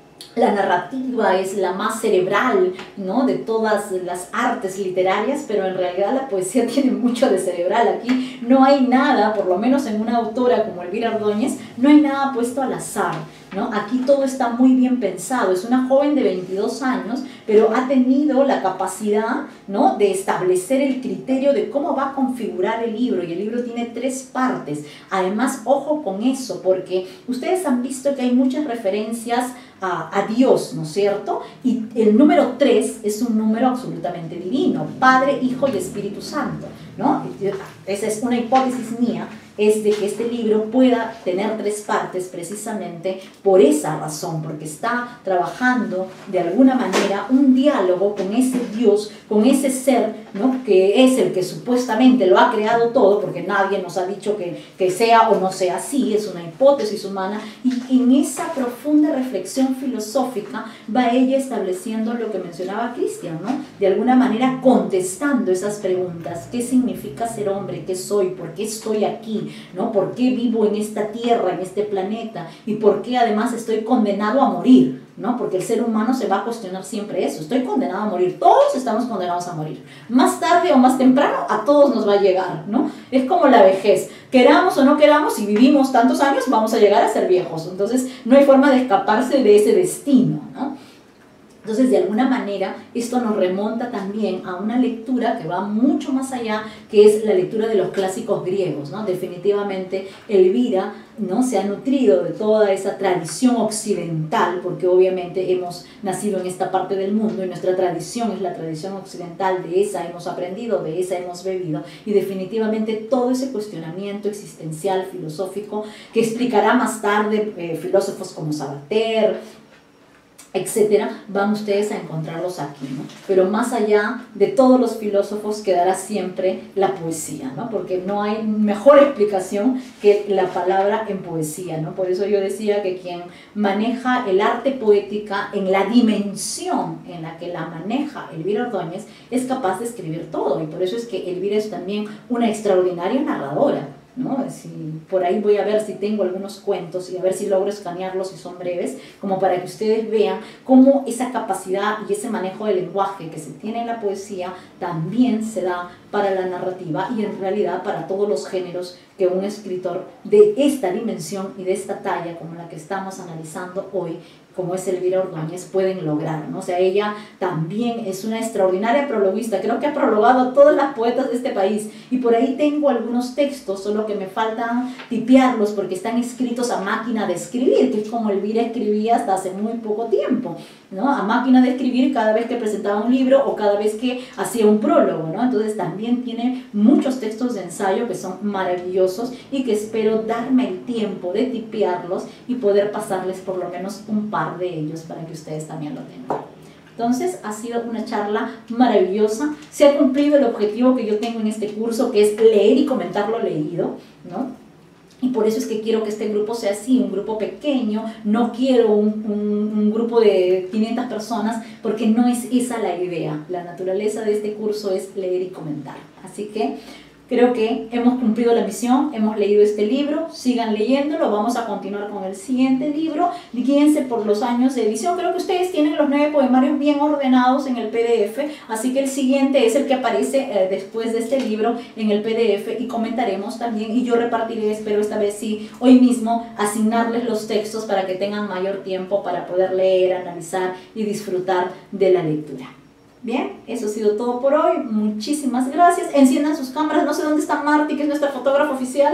[SPEAKER 1] la narrativa es la más cerebral, ¿no? De todas las artes literarias, pero en realidad la poesía tiene mucho de cerebral. Aquí no hay nada, por lo menos en una autora como Elvira Ordóñez, no hay nada puesto al azar, ¿no? Aquí todo está muy bien pensado. Es una joven de 22 años, pero ha tenido la capacidad, ¿no? De establecer el criterio de cómo va a configurar el libro, y el libro tiene 3 partes. Además, ojo con eso, porque ustedes han visto que hay muchas referencias a Dios, ¿no es cierto? Y el número 3 es un número absolutamente divino, Padre, Hijo y Espíritu Santo, ¿no? Esa es una hipótesis mía, es de que este libro pueda tener 3 partes precisamente por esa razón, porque está trabajando de alguna manera un diálogo con ese Dios, con ese ser, ¿no? Que es el que supuestamente lo ha creado todo, porque nadie nos ha dicho que sea o no sea así, es una hipótesis humana, y en esa profunda reflexión filosófica va ella estableciendo lo que mencionaba Cristian, ¿no? De alguna manera contestando esas preguntas: ¿qué significa ser hombre? ¿Qué soy? ¿Por qué estoy aquí? ¿No? ¿Por qué vivo en esta tierra, en este planeta? ¿Y por qué además estoy condenado a morir? ¿No? Porque el ser humano se va a cuestionar siempre eso. Estoy condenado a morir. Todos estamos condenados a morir. Más tarde o más temprano a todos nos va a llegar, ¿no? Es como la vejez. Queramos o no queramos, si vivimos tantos años, vamos a llegar a ser viejos. Entonces, no hay forma de escaparse de ese destino, ¿no? Entonces, de alguna manera, esto nos remonta también a una lectura que va mucho más allá, que es la lectura de los clásicos griegos, ¿no? Definitivamente, Elvira, ¿no?, se ha nutrido de toda esa tradición occidental, porque obviamente hemos nacido en esta parte del mundo y nuestra tradición es la tradición occidental, de esa hemos aprendido, de esa hemos bebido, y definitivamente todo ese cuestionamiento existencial, filosófico, que explicará más tarde filósofos como Sabater, etcétera, van ustedes a encontrarlos aquí, ¿no? Pero más allá de todos los filósofos quedará siempre la poesía, ¿no? Porque no hay mejor explicación que la palabra en poesía, ¿no? Por eso yo decía que quien maneja el arte poética en la dimensión en la que la maneja Elvira Ordóñez es capaz de escribir todo, y por eso es que Elvira es también una extraordinaria narradora, ¿no? Por ahí voy a ver si tengo algunos cuentos y a ver si logro escanearlos si son breves, como para que ustedes vean cómo esa capacidad y ese manejo del lenguaje que se tiene en la poesía también se da para la narrativa y en realidad para todos los géneros que un escritor de esta dimensión y de esta talla como la que estamos analizando hoy, como es Elvira Ordóñez, pueden lograr, ¿no? O sea, ella también es una extraordinaria prologuista, creo que ha prologado a todas las poetas de este país, y por ahí tengo algunos textos, solo que me faltan tipearlos porque están escritos a máquina de escribir, que es como Elvira escribía hasta hace muy poco tiempo, ¿no? A máquina de escribir cada vez que presentaba un libro o cada vez que hacía un prólogo, ¿no? Entonces también tiene muchos textos de ensayo que son maravillosos y que espero darme el tiempo de tipearlos y poder pasarles por lo menos un par de ellos para que ustedes también lo tengan. Entonces ha sido una charla maravillosa, se ha cumplido el objetivo que yo tengo en este curso, que es leer y comentar lo leído, ¿no? Y por eso es que quiero que este grupo sea así, un grupo pequeño, no quiero un grupo de 500 personas, porque no es esa la idea. La naturaleza de este curso es leer y comentar. Así que creo que hemos cumplido la misión, hemos leído este libro, sigan leyéndolo, vamos a continuar con el siguiente libro, guíense por los años de edición, creo que ustedes tienen los 9 poemarios bien ordenados en el PDF, así que el siguiente es el que aparece después de este libro en el PDF y comentaremos también, y yo repartiré, espero esta vez sí, hoy mismo, asignarles los textos para que tengan mayor tiempo para poder leer, analizar y disfrutar de la lectura. Bien, eso ha sido todo por hoy. Muchísimas gracias. Enciendan sus cámaras. No sé dónde está Marti, que es nuestra fotógrafa oficial.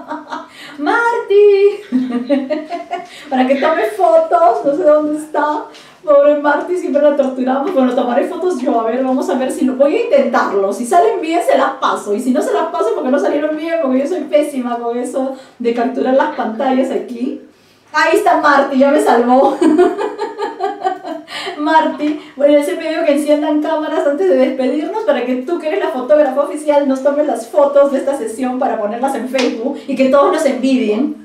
[SPEAKER 1] ¡Marti! Para que tome fotos. No sé dónde está. Pobre Marti, siempre la torturamos. Bueno, tomaré fotos yo. A ver, vamos a ver si lo voy a intentarlo. Si salen bien, se las paso. Y si no se las paso, porque no salieron bien, porque yo soy pésima con eso de capturar las pantallas aquí. Ahí está Marti, ya me salvó. Marti, bueno, ese pedido que enciendan cámaras antes de despedirnos para que tú, que eres la fotógrafa oficial, nos tomes las fotos de esta sesión para ponerlas en Facebook y que todos nos envidien.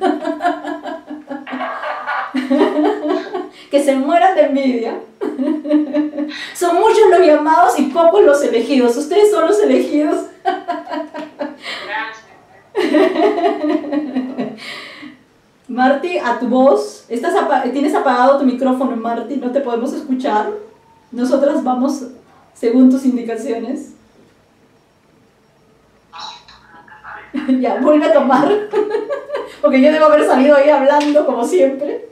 [SPEAKER 1] Que se mueran de envidia. Son muchos los llamados y pocos los elegidos. Ustedes son los elegidos. Marti, a tu voz, tienes apagado tu micrófono, Marti, no te podemos escuchar. Nosotras vamos según tus indicaciones. Ya, vuelve a tomar. Porque yo debo haber salido ahí hablando como siempre.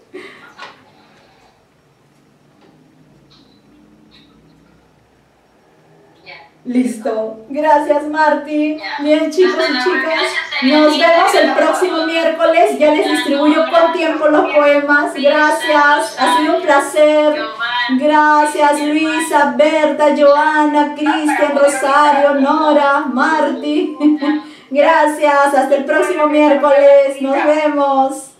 [SPEAKER 1] Listo. Gracias, Marti. Bien, chicos y chicas. Nos vemos el próximo miércoles. Ya les distribuyo con tiempo los poemas. Gracias. Ha sido un placer. Gracias, Luisa, Berta, Joana, Cristian, Rosario, Nora, Marti. Gracias. Hasta el próximo miércoles. Nos vemos.